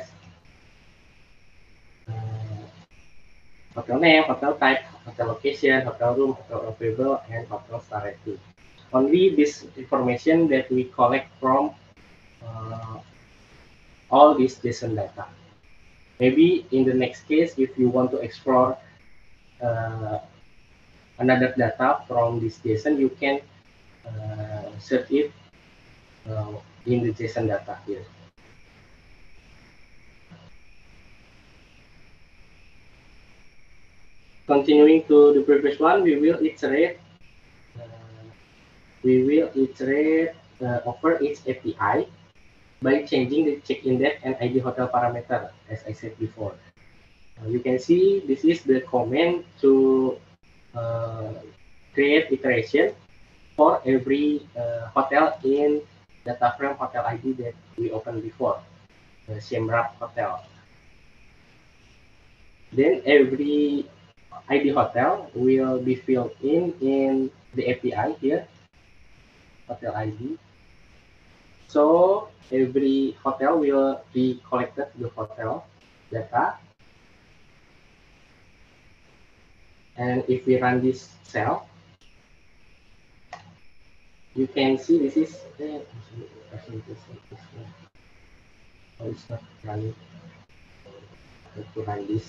uh, hotel name, hotel type, hotel location, hotel room, hotel available, and hotel star rating. Only this information that we collect from uh, all this JSON data. Maybe in the next case, if you want to explore uh, another data from this JSON, you can uh, search it uh, in the JSON data here. Continuing to the previous one, we will iterate. Uh, we will iterate uh, over each A P I by changing the check-in date and I D hotel parameter, as I said before. Uh, you can see this is the command to uh, create iteration for every uh, hotel in data frame hotel I D that we opened before, the Siem Reap hotel. Then every I D hotel will be filled in in the A P I here, hotel I D. So every hotel will be collected the hotel data. And if we run this cell, you can see this is uh, oh, it's not running. I have to run this.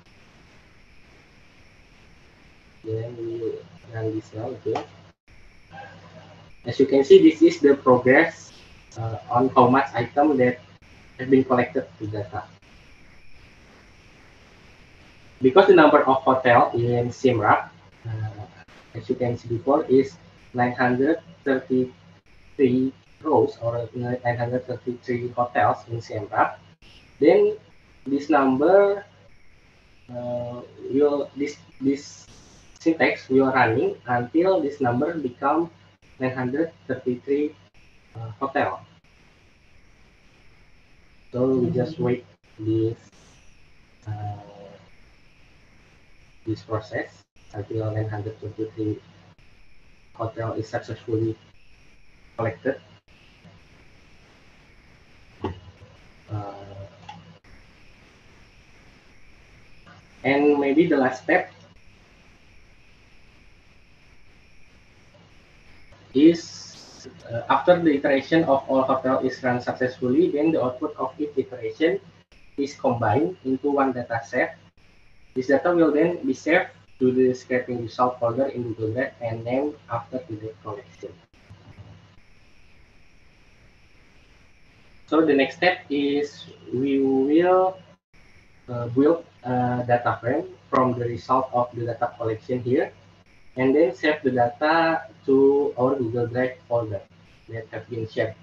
Then we run this cell again. As you can see, this is the progress uh, on how much item that has been collected to data. Because the number of hotel in Siem Reap, uh, as you can see before, is nine hundred thirty-three rows or nine hundred thirty-three hotels in Siem Reap, then this number uh, will this this syntax will running until this number become nine hundred thirty-three uh, hotel. So we just wait this uh, this process until nine hundred twenty-three hotel is successfully collected. Uh, and maybe the last step is uh, after the iteration of all hotel is run successfully, then the output of each iteration is combined into one data set. This data will then be saved to the scraping result folder in Google Drive and named after the data collection. So the next step is we will uh, build a data frame from the result of the data collection here, and then save the data to our Google Drive folder that have been shared.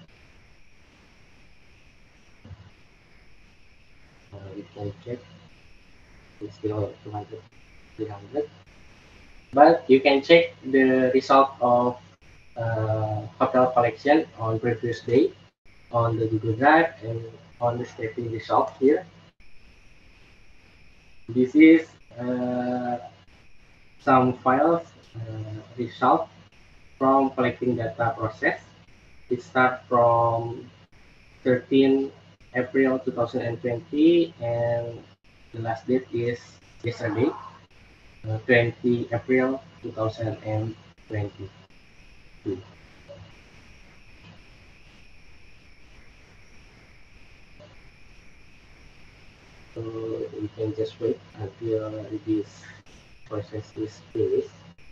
Uh, we can check. It's still two hundred, three hundred. But you can check the result of uh, hotel collection on previous day on the Google Drive and on the scraping result here. This is uh, some files uh, result from collecting data process. It starts from thirteenth April two thousand twenty and the last date is yesterday, uh, twentieth April two thousand twenty-two. So we can just wait until this process is finished.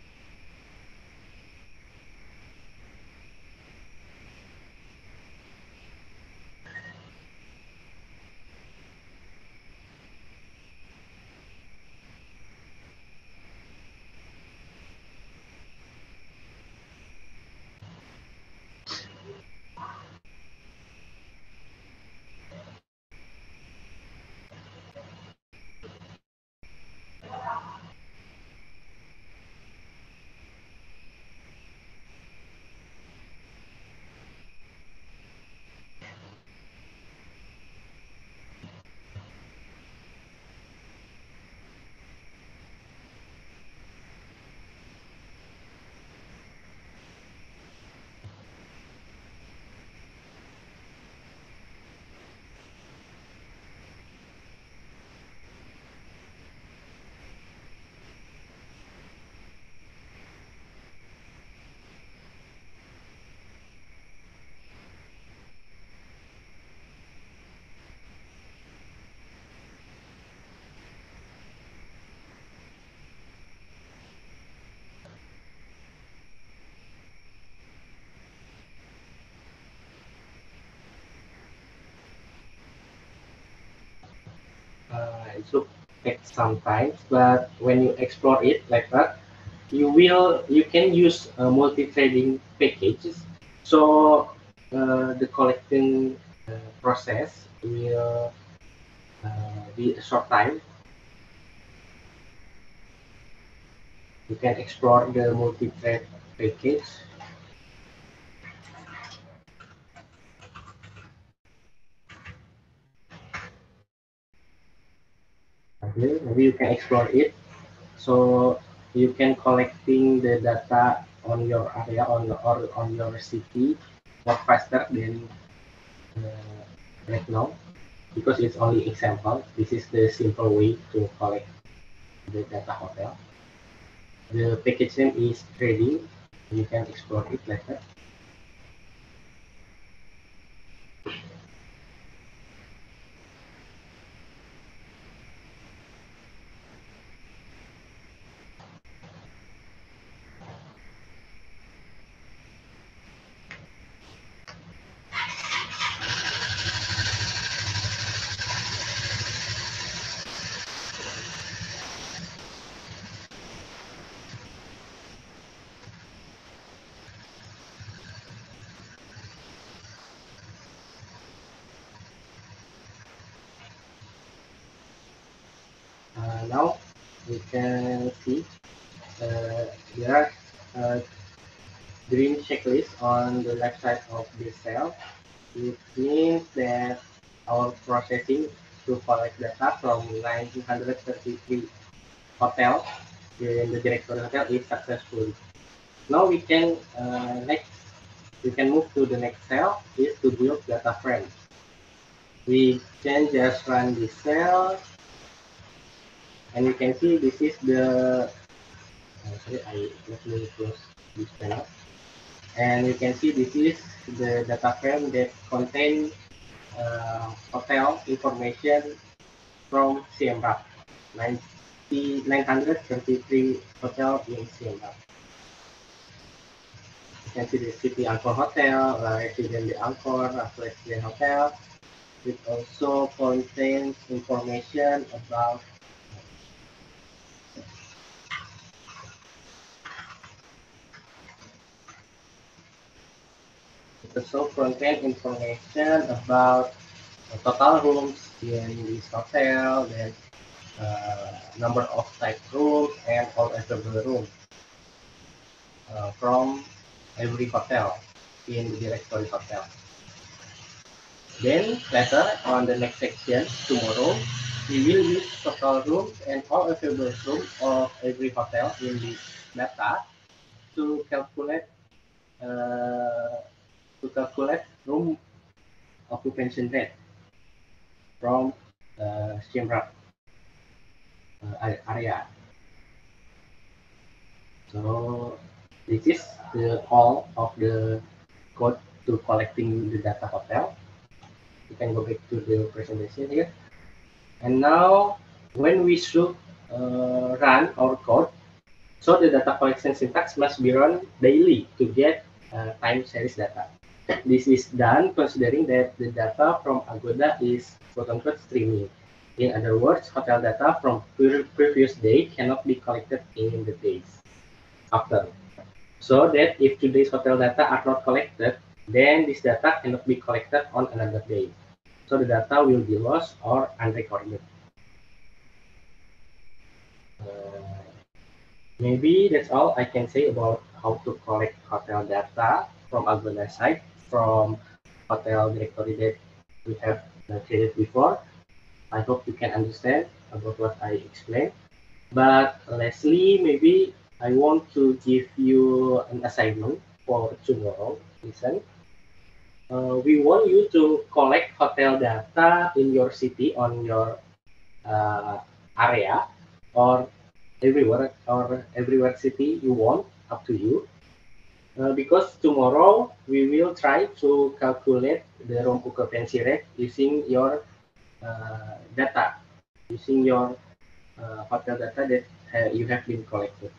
Uh, it should take some time, but when you explore it like that, you will you can use uh, multi-threading packages. So uh, the collecting uh, process will uh, be a short time. You can explore the multi-thread package. Okay, maybe you can explore it. So you can collecting the data on your area on or on your city more faster than uh, right now, because it's only example. This is the simple way to collect the data hotel. The package name is trading. You can explore it later. Uh, now we can see uh, there are uh, green checklist on the left side of this cell. It means that our processing to collect data from nine hundred thirty-three hotels in the directory hotel is successful. Now we can uh, next we can move to the next cell is to build data frame. We can just run this cell, and you can see this is the uh, sorry I let me close this panel, and you can see this is the data frame that contains uh, hotel information from Siem Reap, nine hundred thirty-three hotel in Siem Reap. You can see the City Angkor Hotel, uh, Resident de Angkor, Resident Hotel. It also contains information about it also contains information about the total rooms in this hotel, then uh, number of type rooms and all available rooms uh, from every hotel in the directory hotel. Then later on the next section tomorrow, we will use total rooms and all available rooms of every hotel in this data to calculate uh, to calculate room occupancy rate from uh, Siem Reap uh, area. So this is the all of the code to collecting the data hotel. You can go back to the presentation here. And now when we should uh, run our code, so the data collection syntax must be run daily to get uh, time series data. This is done considering that the data from Agoda is quote-unquote streaming. In other words, hotel data from pre previous day cannot be collected in the days after. So that if today's hotel data are not collected, then this data cannot be collected on another day. So the data will be lost or unrecorded. Uh, maybe that's all I can say about how to collect hotel data from Agoda site, from hotel directory that we have uh, created before. I hope you can understand about what I explained. But lastly, maybe I want to give you an assignment for tomorrow. Listen. Uh, we want you to collect hotel data in your city, on your uh, area, or everywhere, or everywhere city you want, up to you. Uh, because tomorrow we will try to calculate the room occupancy rate using your uh, data, using your uh, hotel data that uh, you have been collected.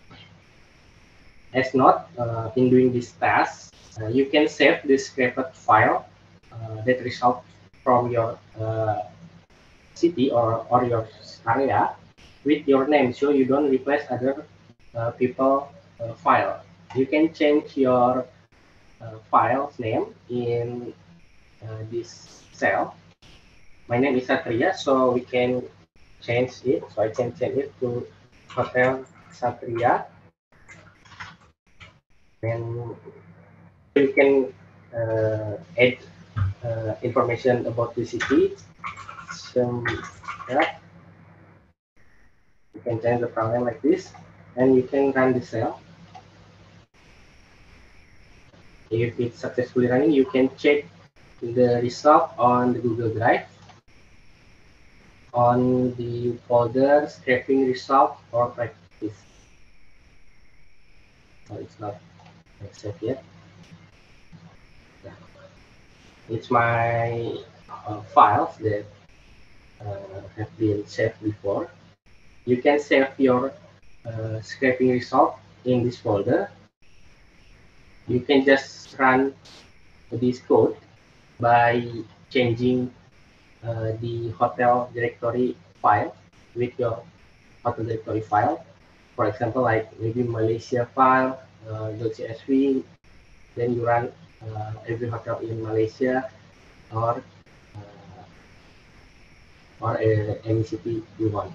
As not, uh, in doing this task, uh, you can save the scraped file uh, that result from your uh, city or, or your area with your name, so you don't replace other uh, people uh, file. You can change your uh, file's name in uh, this cell. My name is Satria, so we can change it. So I can change it to hotel Satria. And you can uh, add uh, information about the city. So yeah, you can change the program like this, and you can run the cell. If it's successfully running, you can check the result on the Google Drive, on the folder scraping result or practice. Oh, it's not set yet. Yeah. It's my uh, files that uh, have been saved before. You can save your uh, scraping result in this folder. You can just run this code by changing uh, the hotel directory file with your hotel directory file. For example, like maybe Malaysia file, uh, .csv, then you run uh, every hotel in Malaysia or uh, or uh, any city you want.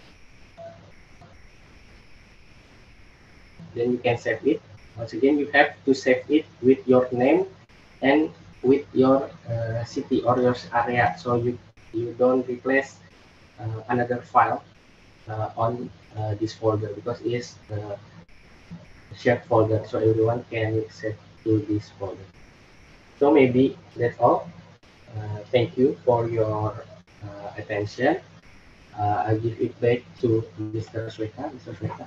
Then you can save it. Once again, you have to save it with your name and with your uh, city or your area, so you you don't replace uh, another file uh, on uh, this folder, because it's uh, shared folder, so everyone can save to this folder. So maybe that's all. Uh, thank you for your uh, attention. Uh, I give it back to Mister Sweta. Mister Sweta.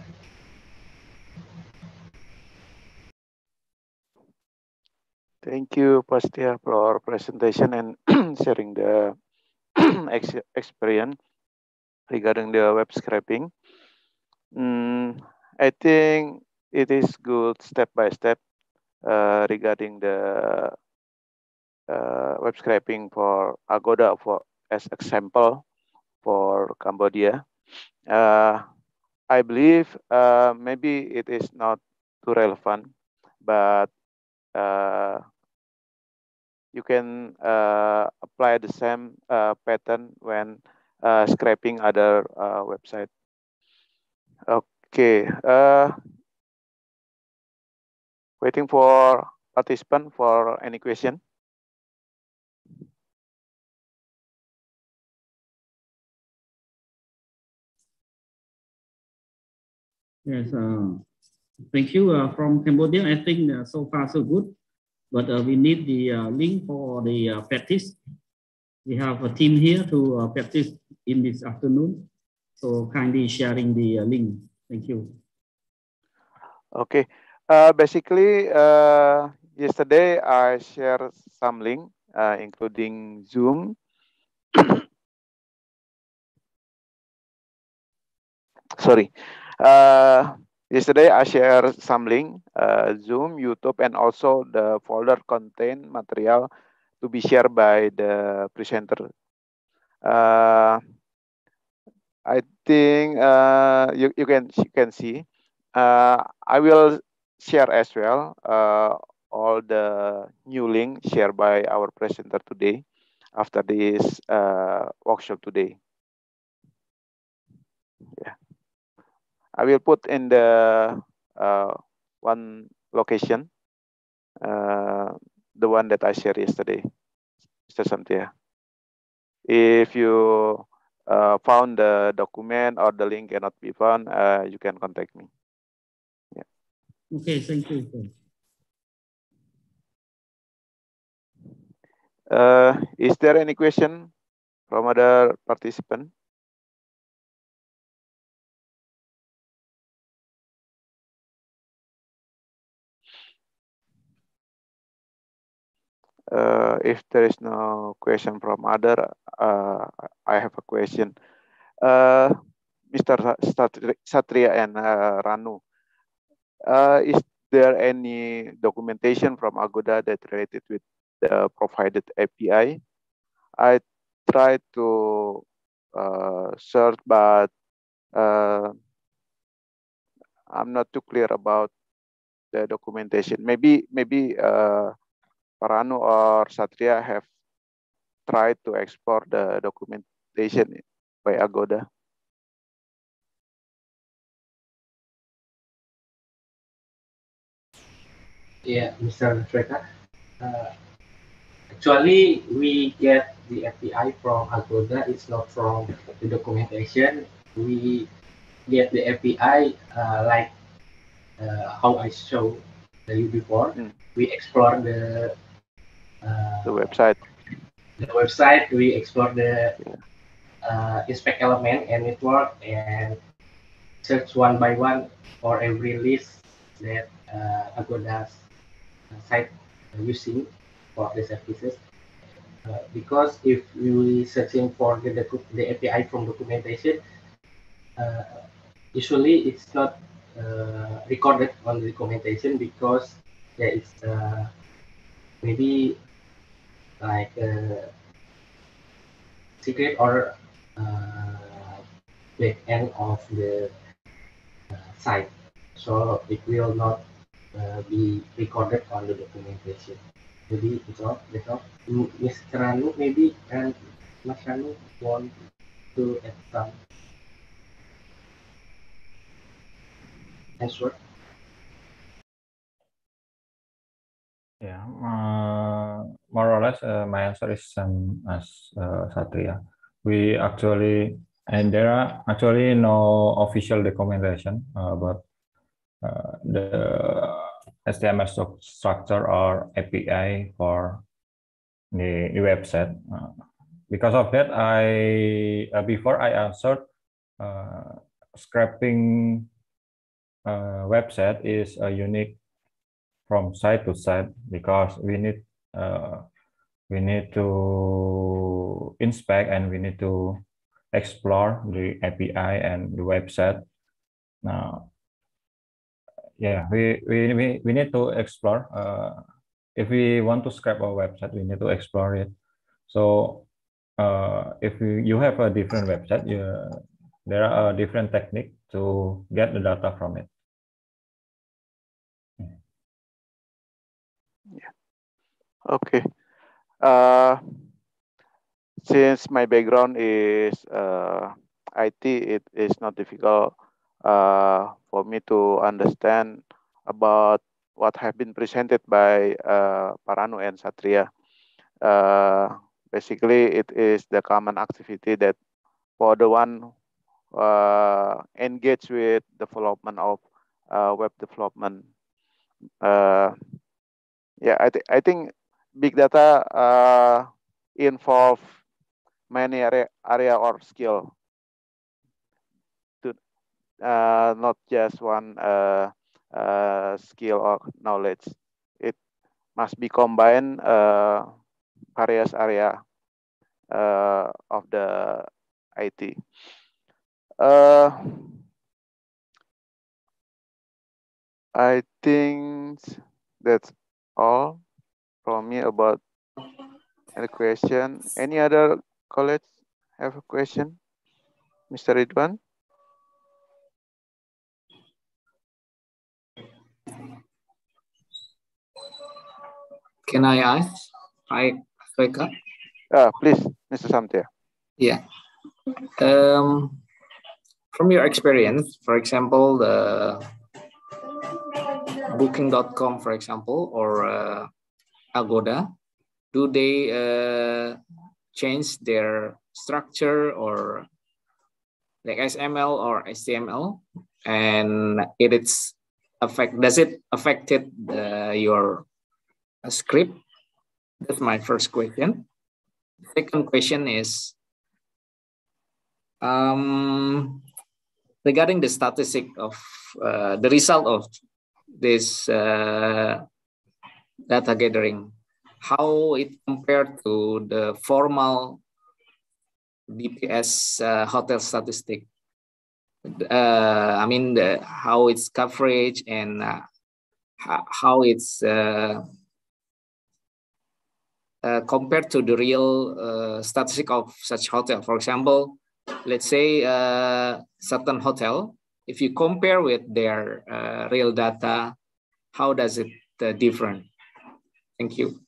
Thank you, Pastia, for our presentation and sharing the ex experience regarding the web scraping. Mm, I think it is good step by step uh, regarding the uh, web scraping for Agoda for as example for Cambodia. Uh, I believe uh, maybe it is not too relevant, but uh, you can uh, apply the same uh, pattern when uh, scraping other uh, website. Okay, uh, waiting for participant for any question. Yes, uh, thank you uh, from Cambodia. I think uh, so far so good, but uh, we need the uh, link for the uh, practice. We have a team here to uh, practice in this afternoon, so kindly sharing the uh, link. Thank you. Okay, uh, basically uh, yesterday I shared some link, uh, including Zoom. Sorry. Uh, yesterday I shared some link, uh, Zoom, YouTube, and also the folder contain material to be shared by the presenter. Uh, I think uh, you, you can you can see. Uh, I will share as well uh, all the new link shared by our presenter today after this uh, workshop today. Yeah, I will put in the uh, one location, uh, the one that I shared yesterday, Mister Santia. If you uh, found the document or the link cannot be found, uh, you can contact me. Yeah. Okay, thank you. Uh, is there any question from other participant? Uh, if there is no question from other, uh, I have a question. Uh, Mister Satria and uh, Ranu, uh, is there any documentation from Agoda that related with the provided A P I? I tried to uh, search, but uh, I'm not too clear about the documentation. Maybe maybe uh, Paranu or Satria have tried to export the documentation by Agoda. Yeah, Mister Treta. Uh, actually, we get the A P I from Agoda. It's not from the documentation. We get the A P I uh, like uh, how I showed you before. Mm. We explore the uh, The website. The website. We explore the uh, inspect element and network and search one by one for every list that uh, Agoda's site using for the services. Uh, because if we searching for the, the A P I from documentation, uh, usually it's not uh, recorded on the documentation because yeah, it's uh, maybe like a secret or uh, back end of the uh, site, so it will not uh, be recorded on the documentation. Jadi itu, that's all. Mister Ranu maybe and Mas Ranu want to add some answer. Yeah, uh, more or less, uh, my answer is same as uh, Satria. We actually, and there are actually no official documentation uh, about uh, the H T M L structure or A P I for the, the website. Uh, because of that, I uh, before I answered, uh, scraping uh, website is a unique from site to site because we need uh, we need to inspect and we need to explore the A P I and the website. Now, yeah, we we we, we need to explore. Uh, if we want to scrap our website, we need to explore it. So uh, if you, you have a different website, you, there are a different technique to get the data from it. Yeah. Okay. Uh, since my background is uh, I T, it is not difficult uh, for me to understand about what have been presented by uh, Paranu and Satria. Uh, basically, it is the common activity that for the one uh, engage with development of uh, web development. Uh, yeah, I, th I think big data uh, involve many area, area or skill, to uh, not just one uh, uh, skill or knowledge. It must be combined uh, various area uh, of the I T. Uh, I think that's all from me about the question. Any other colleagues have a question? Mister Ridwan? Can I ask? I Veka? Uh, please, Mister Samtia. Yeah. Um, from your experience, for example, the booking dot com, for example, or uh, Agoda, do they uh, change their structure or like H T M L or H T M L, and it is affect does it affected uh, your uh, script? That's my first question. Second question is um, regarding the statistic of uh, the result of this uh, data gathering, how it compared to the formal B P S uh, hotel statistic. Uh, I mean, the, how its coverage and uh, how, how it's uh, uh, compared to the real uh, statistic of such hotel. For example, let's say uh, certain hotel, if you compare with their uh, real data, how does it uh, different? Thank you.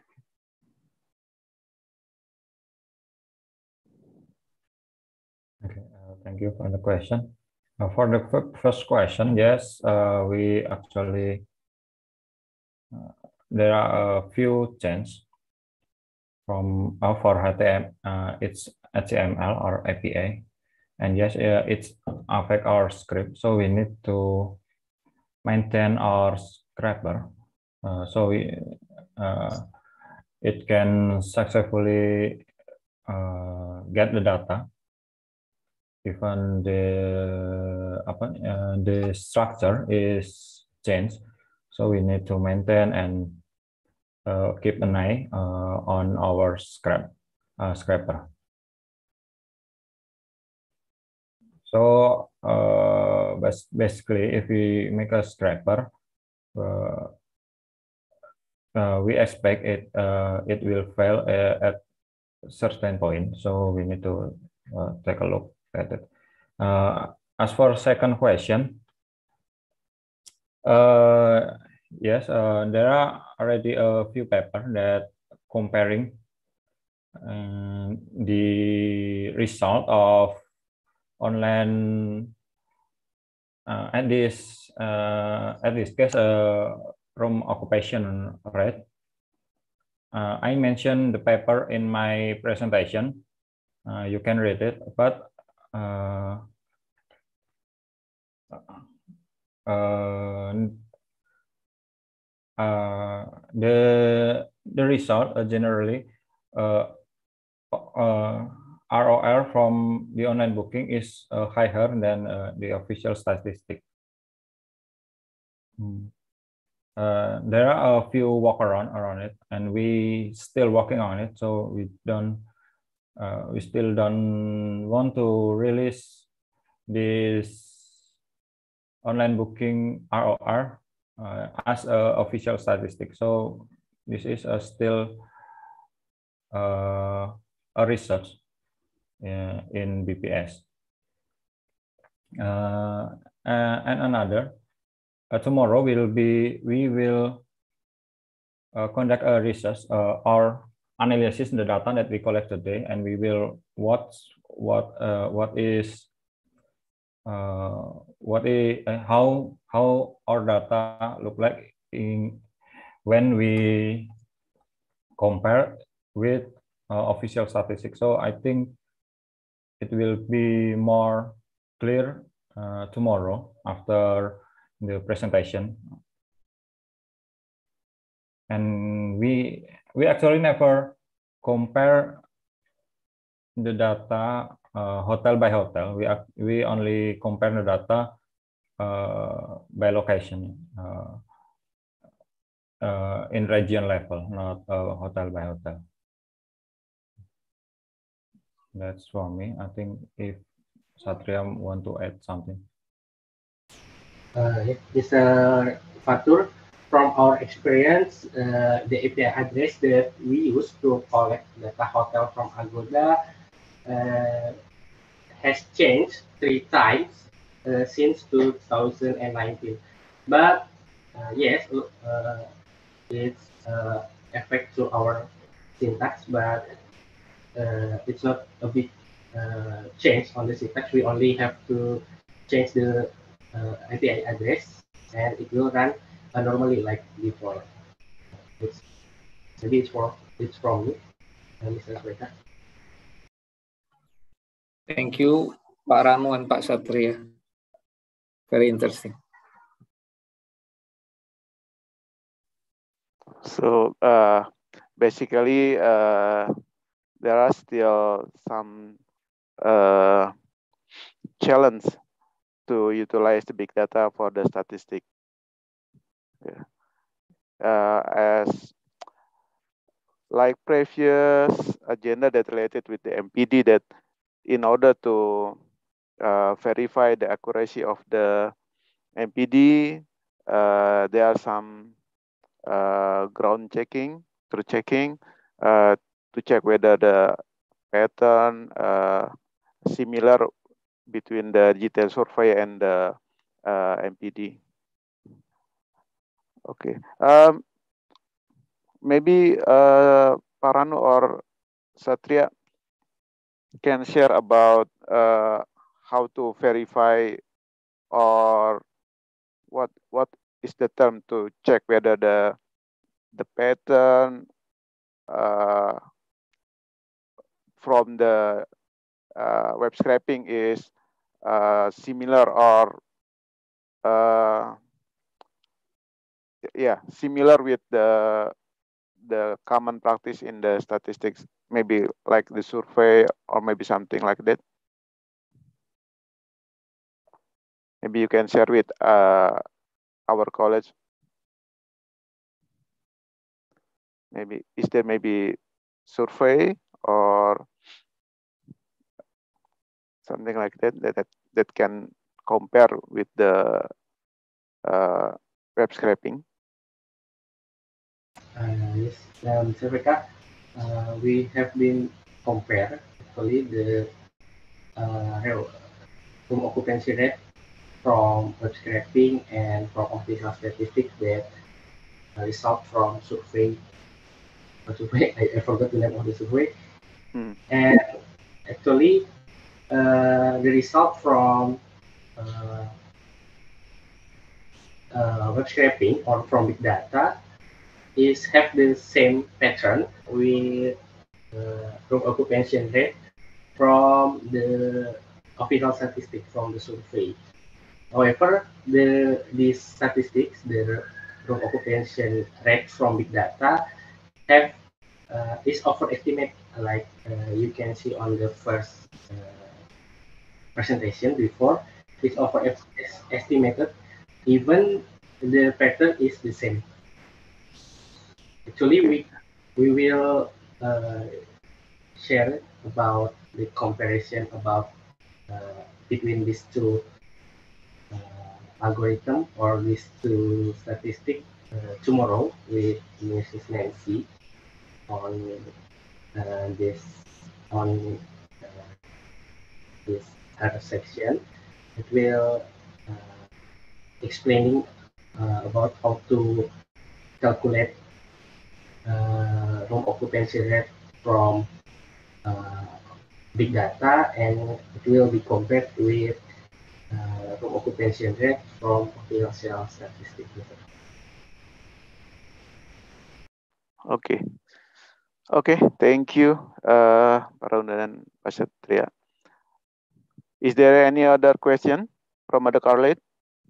Okay, uh, thank you for the question. Uh, for the first question, yes, uh, we actually uh, there are a few changes from uh, for H T M L, uh, it's H T M L or A P I, and yes, uh, it's affect our script, so we need to maintain our scraper, uh, so we uh, it can successfully uh, get the data, even the apa, uh, the structure is changed, so we need to maintain and uh, keep an eye uh, on our scrap uh, scraper. So uh, basically, if we make a scraper, uh, uh, we expect it uh, it will fail uh, at a certain point. So we need to uh, take a look at it. Uh, as for second question, uh, yes, uh, there are already a few papers that comparing uh, the result of online uh, at this uh, at this case uh, room occupation rate. Uh, I mentioned the paper in my presentation. Uh, you can read it, but uh, uh, uh, the the result uh, generally uh, uh, R O R from the online booking is uh, higher than uh, the official statistic. Hmm. Uh, there are a few workaround around it, and we still working on it. So we don't, uh, we still don't want to release this online booking R O R uh, as a official statistic. So this is a still uh, a research uh, in B P S. Uh, and another, uh, tomorrow will be we will uh, conduct a research uh, or analysis the data that we collect today, and we will watch what uh, what is uh, what is uh, how how our data look like in when we compare with uh, official statistics. So I think it will be more clear uh, tomorrow after the presentation. And we we actually never compare the data uh, hotel by hotel. We we only compare the data uh, by location uh, uh, in region level, not uh, hotel by hotel. That's for me. I think if Satria want to add something. Uh, Mister Fatur, from our experience, uh, the A P I address that we use to collect data hotel from Agoda uh, has changed three times uh, since two thousand nineteen. But uh, yes, uh, it's uh, affect to our syntax, but uh, it's not a big uh, change on the syntax. We only have to change the uh, A P I address, and it will run uh, normally like before. It's maybe it's for it's from me, uh, Mister Sweta. Thank you, Pak Ranu and Pak Satria. Very interesting. So uh, basically, uh, there are still some uh, challenge to utilize the big data for the statistic. Yeah. Uh, as like previous agenda that related with the M P D, that in order to uh, verify the accuracy of the M P D, uh, there are some uh, ground checking, through checking, uh, to check whether the pattern uh, similar between the detailed survey and the uh, M P D. Okay. Um, maybe uh, Paranu or Satria can share about uh, how to verify or what what is the term to check whether the the pattern uh, from the uh, web scraping is uh, similar or uh, yeah, similar with the the common practice in the statistics, maybe like the survey or maybe something like that. Maybe you can share with uh, our college. Maybe is there maybe survey or something like that that that, that can compare with the uh, web scraping? Uh, yes, uh, Mister Reka, uh, we have been compared actually the uh, room occupancy rate from web scraping and from official statistics that uh, result from survey. Or survey, I, I forgot the name of the survey. Hmm. And actually, uh, the result from uh, uh, web scraping or from big data is have the same pattern with uh, room occupancy rate from the official statistics from the survey. However, the these statistics, the room occupancy rate from big data, have uh, is overestimate. Like uh, you can see on the first uh, presentation before, it's overestimated. Even the pattern is the same. Actually, we we will uh, share about the comparison about uh, between these two uh, algorithm or these two statistics uh, tomorrow with Missus Nancy on uh, this on uh, this other section. It will uh, explaining uh, about how to calculate uh, room occupancy rate from uh, big data, and it will be compared with uh, room occupancy rate from official statistics. Okay, okay, thank you, uh, Pak Raunda dan Pak Satria. Is there any other question from other colleague?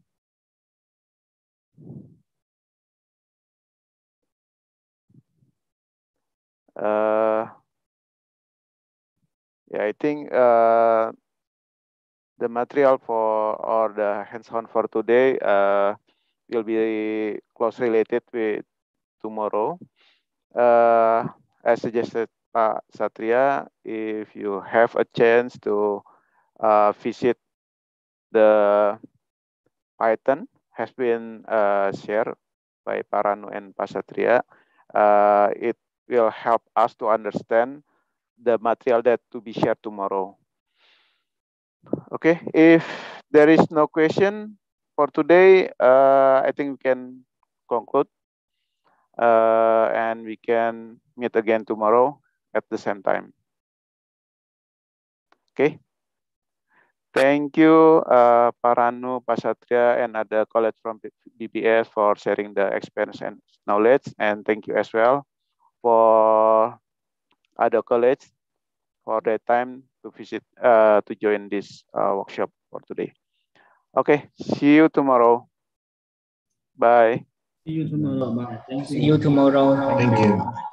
Uh, yeah, I think uh, the material for or the hands-on for today uh, will be close related with tomorrow. Uh, as suggested Pak Satria, if you have a chance to uh, visit the Python has been uh, shared by Paranu and Pak Satria, uh, it will help us to understand the material that to be shared tomorrow. Okay, if there is no question for today, uh, I think we can conclude uh, and we can meet again tomorrow at the same time. Okay. Thank you, uh, Paranu, Pak Satria, and other colleagues from B P S for sharing the experience and knowledge. And thank you as well for other colleagues for their time to visit, uh, to join this uh, workshop for today. Okay, see you tomorrow. Bye. See you tomorrow. Bye. Thank you. See you tomorrow. Thank you.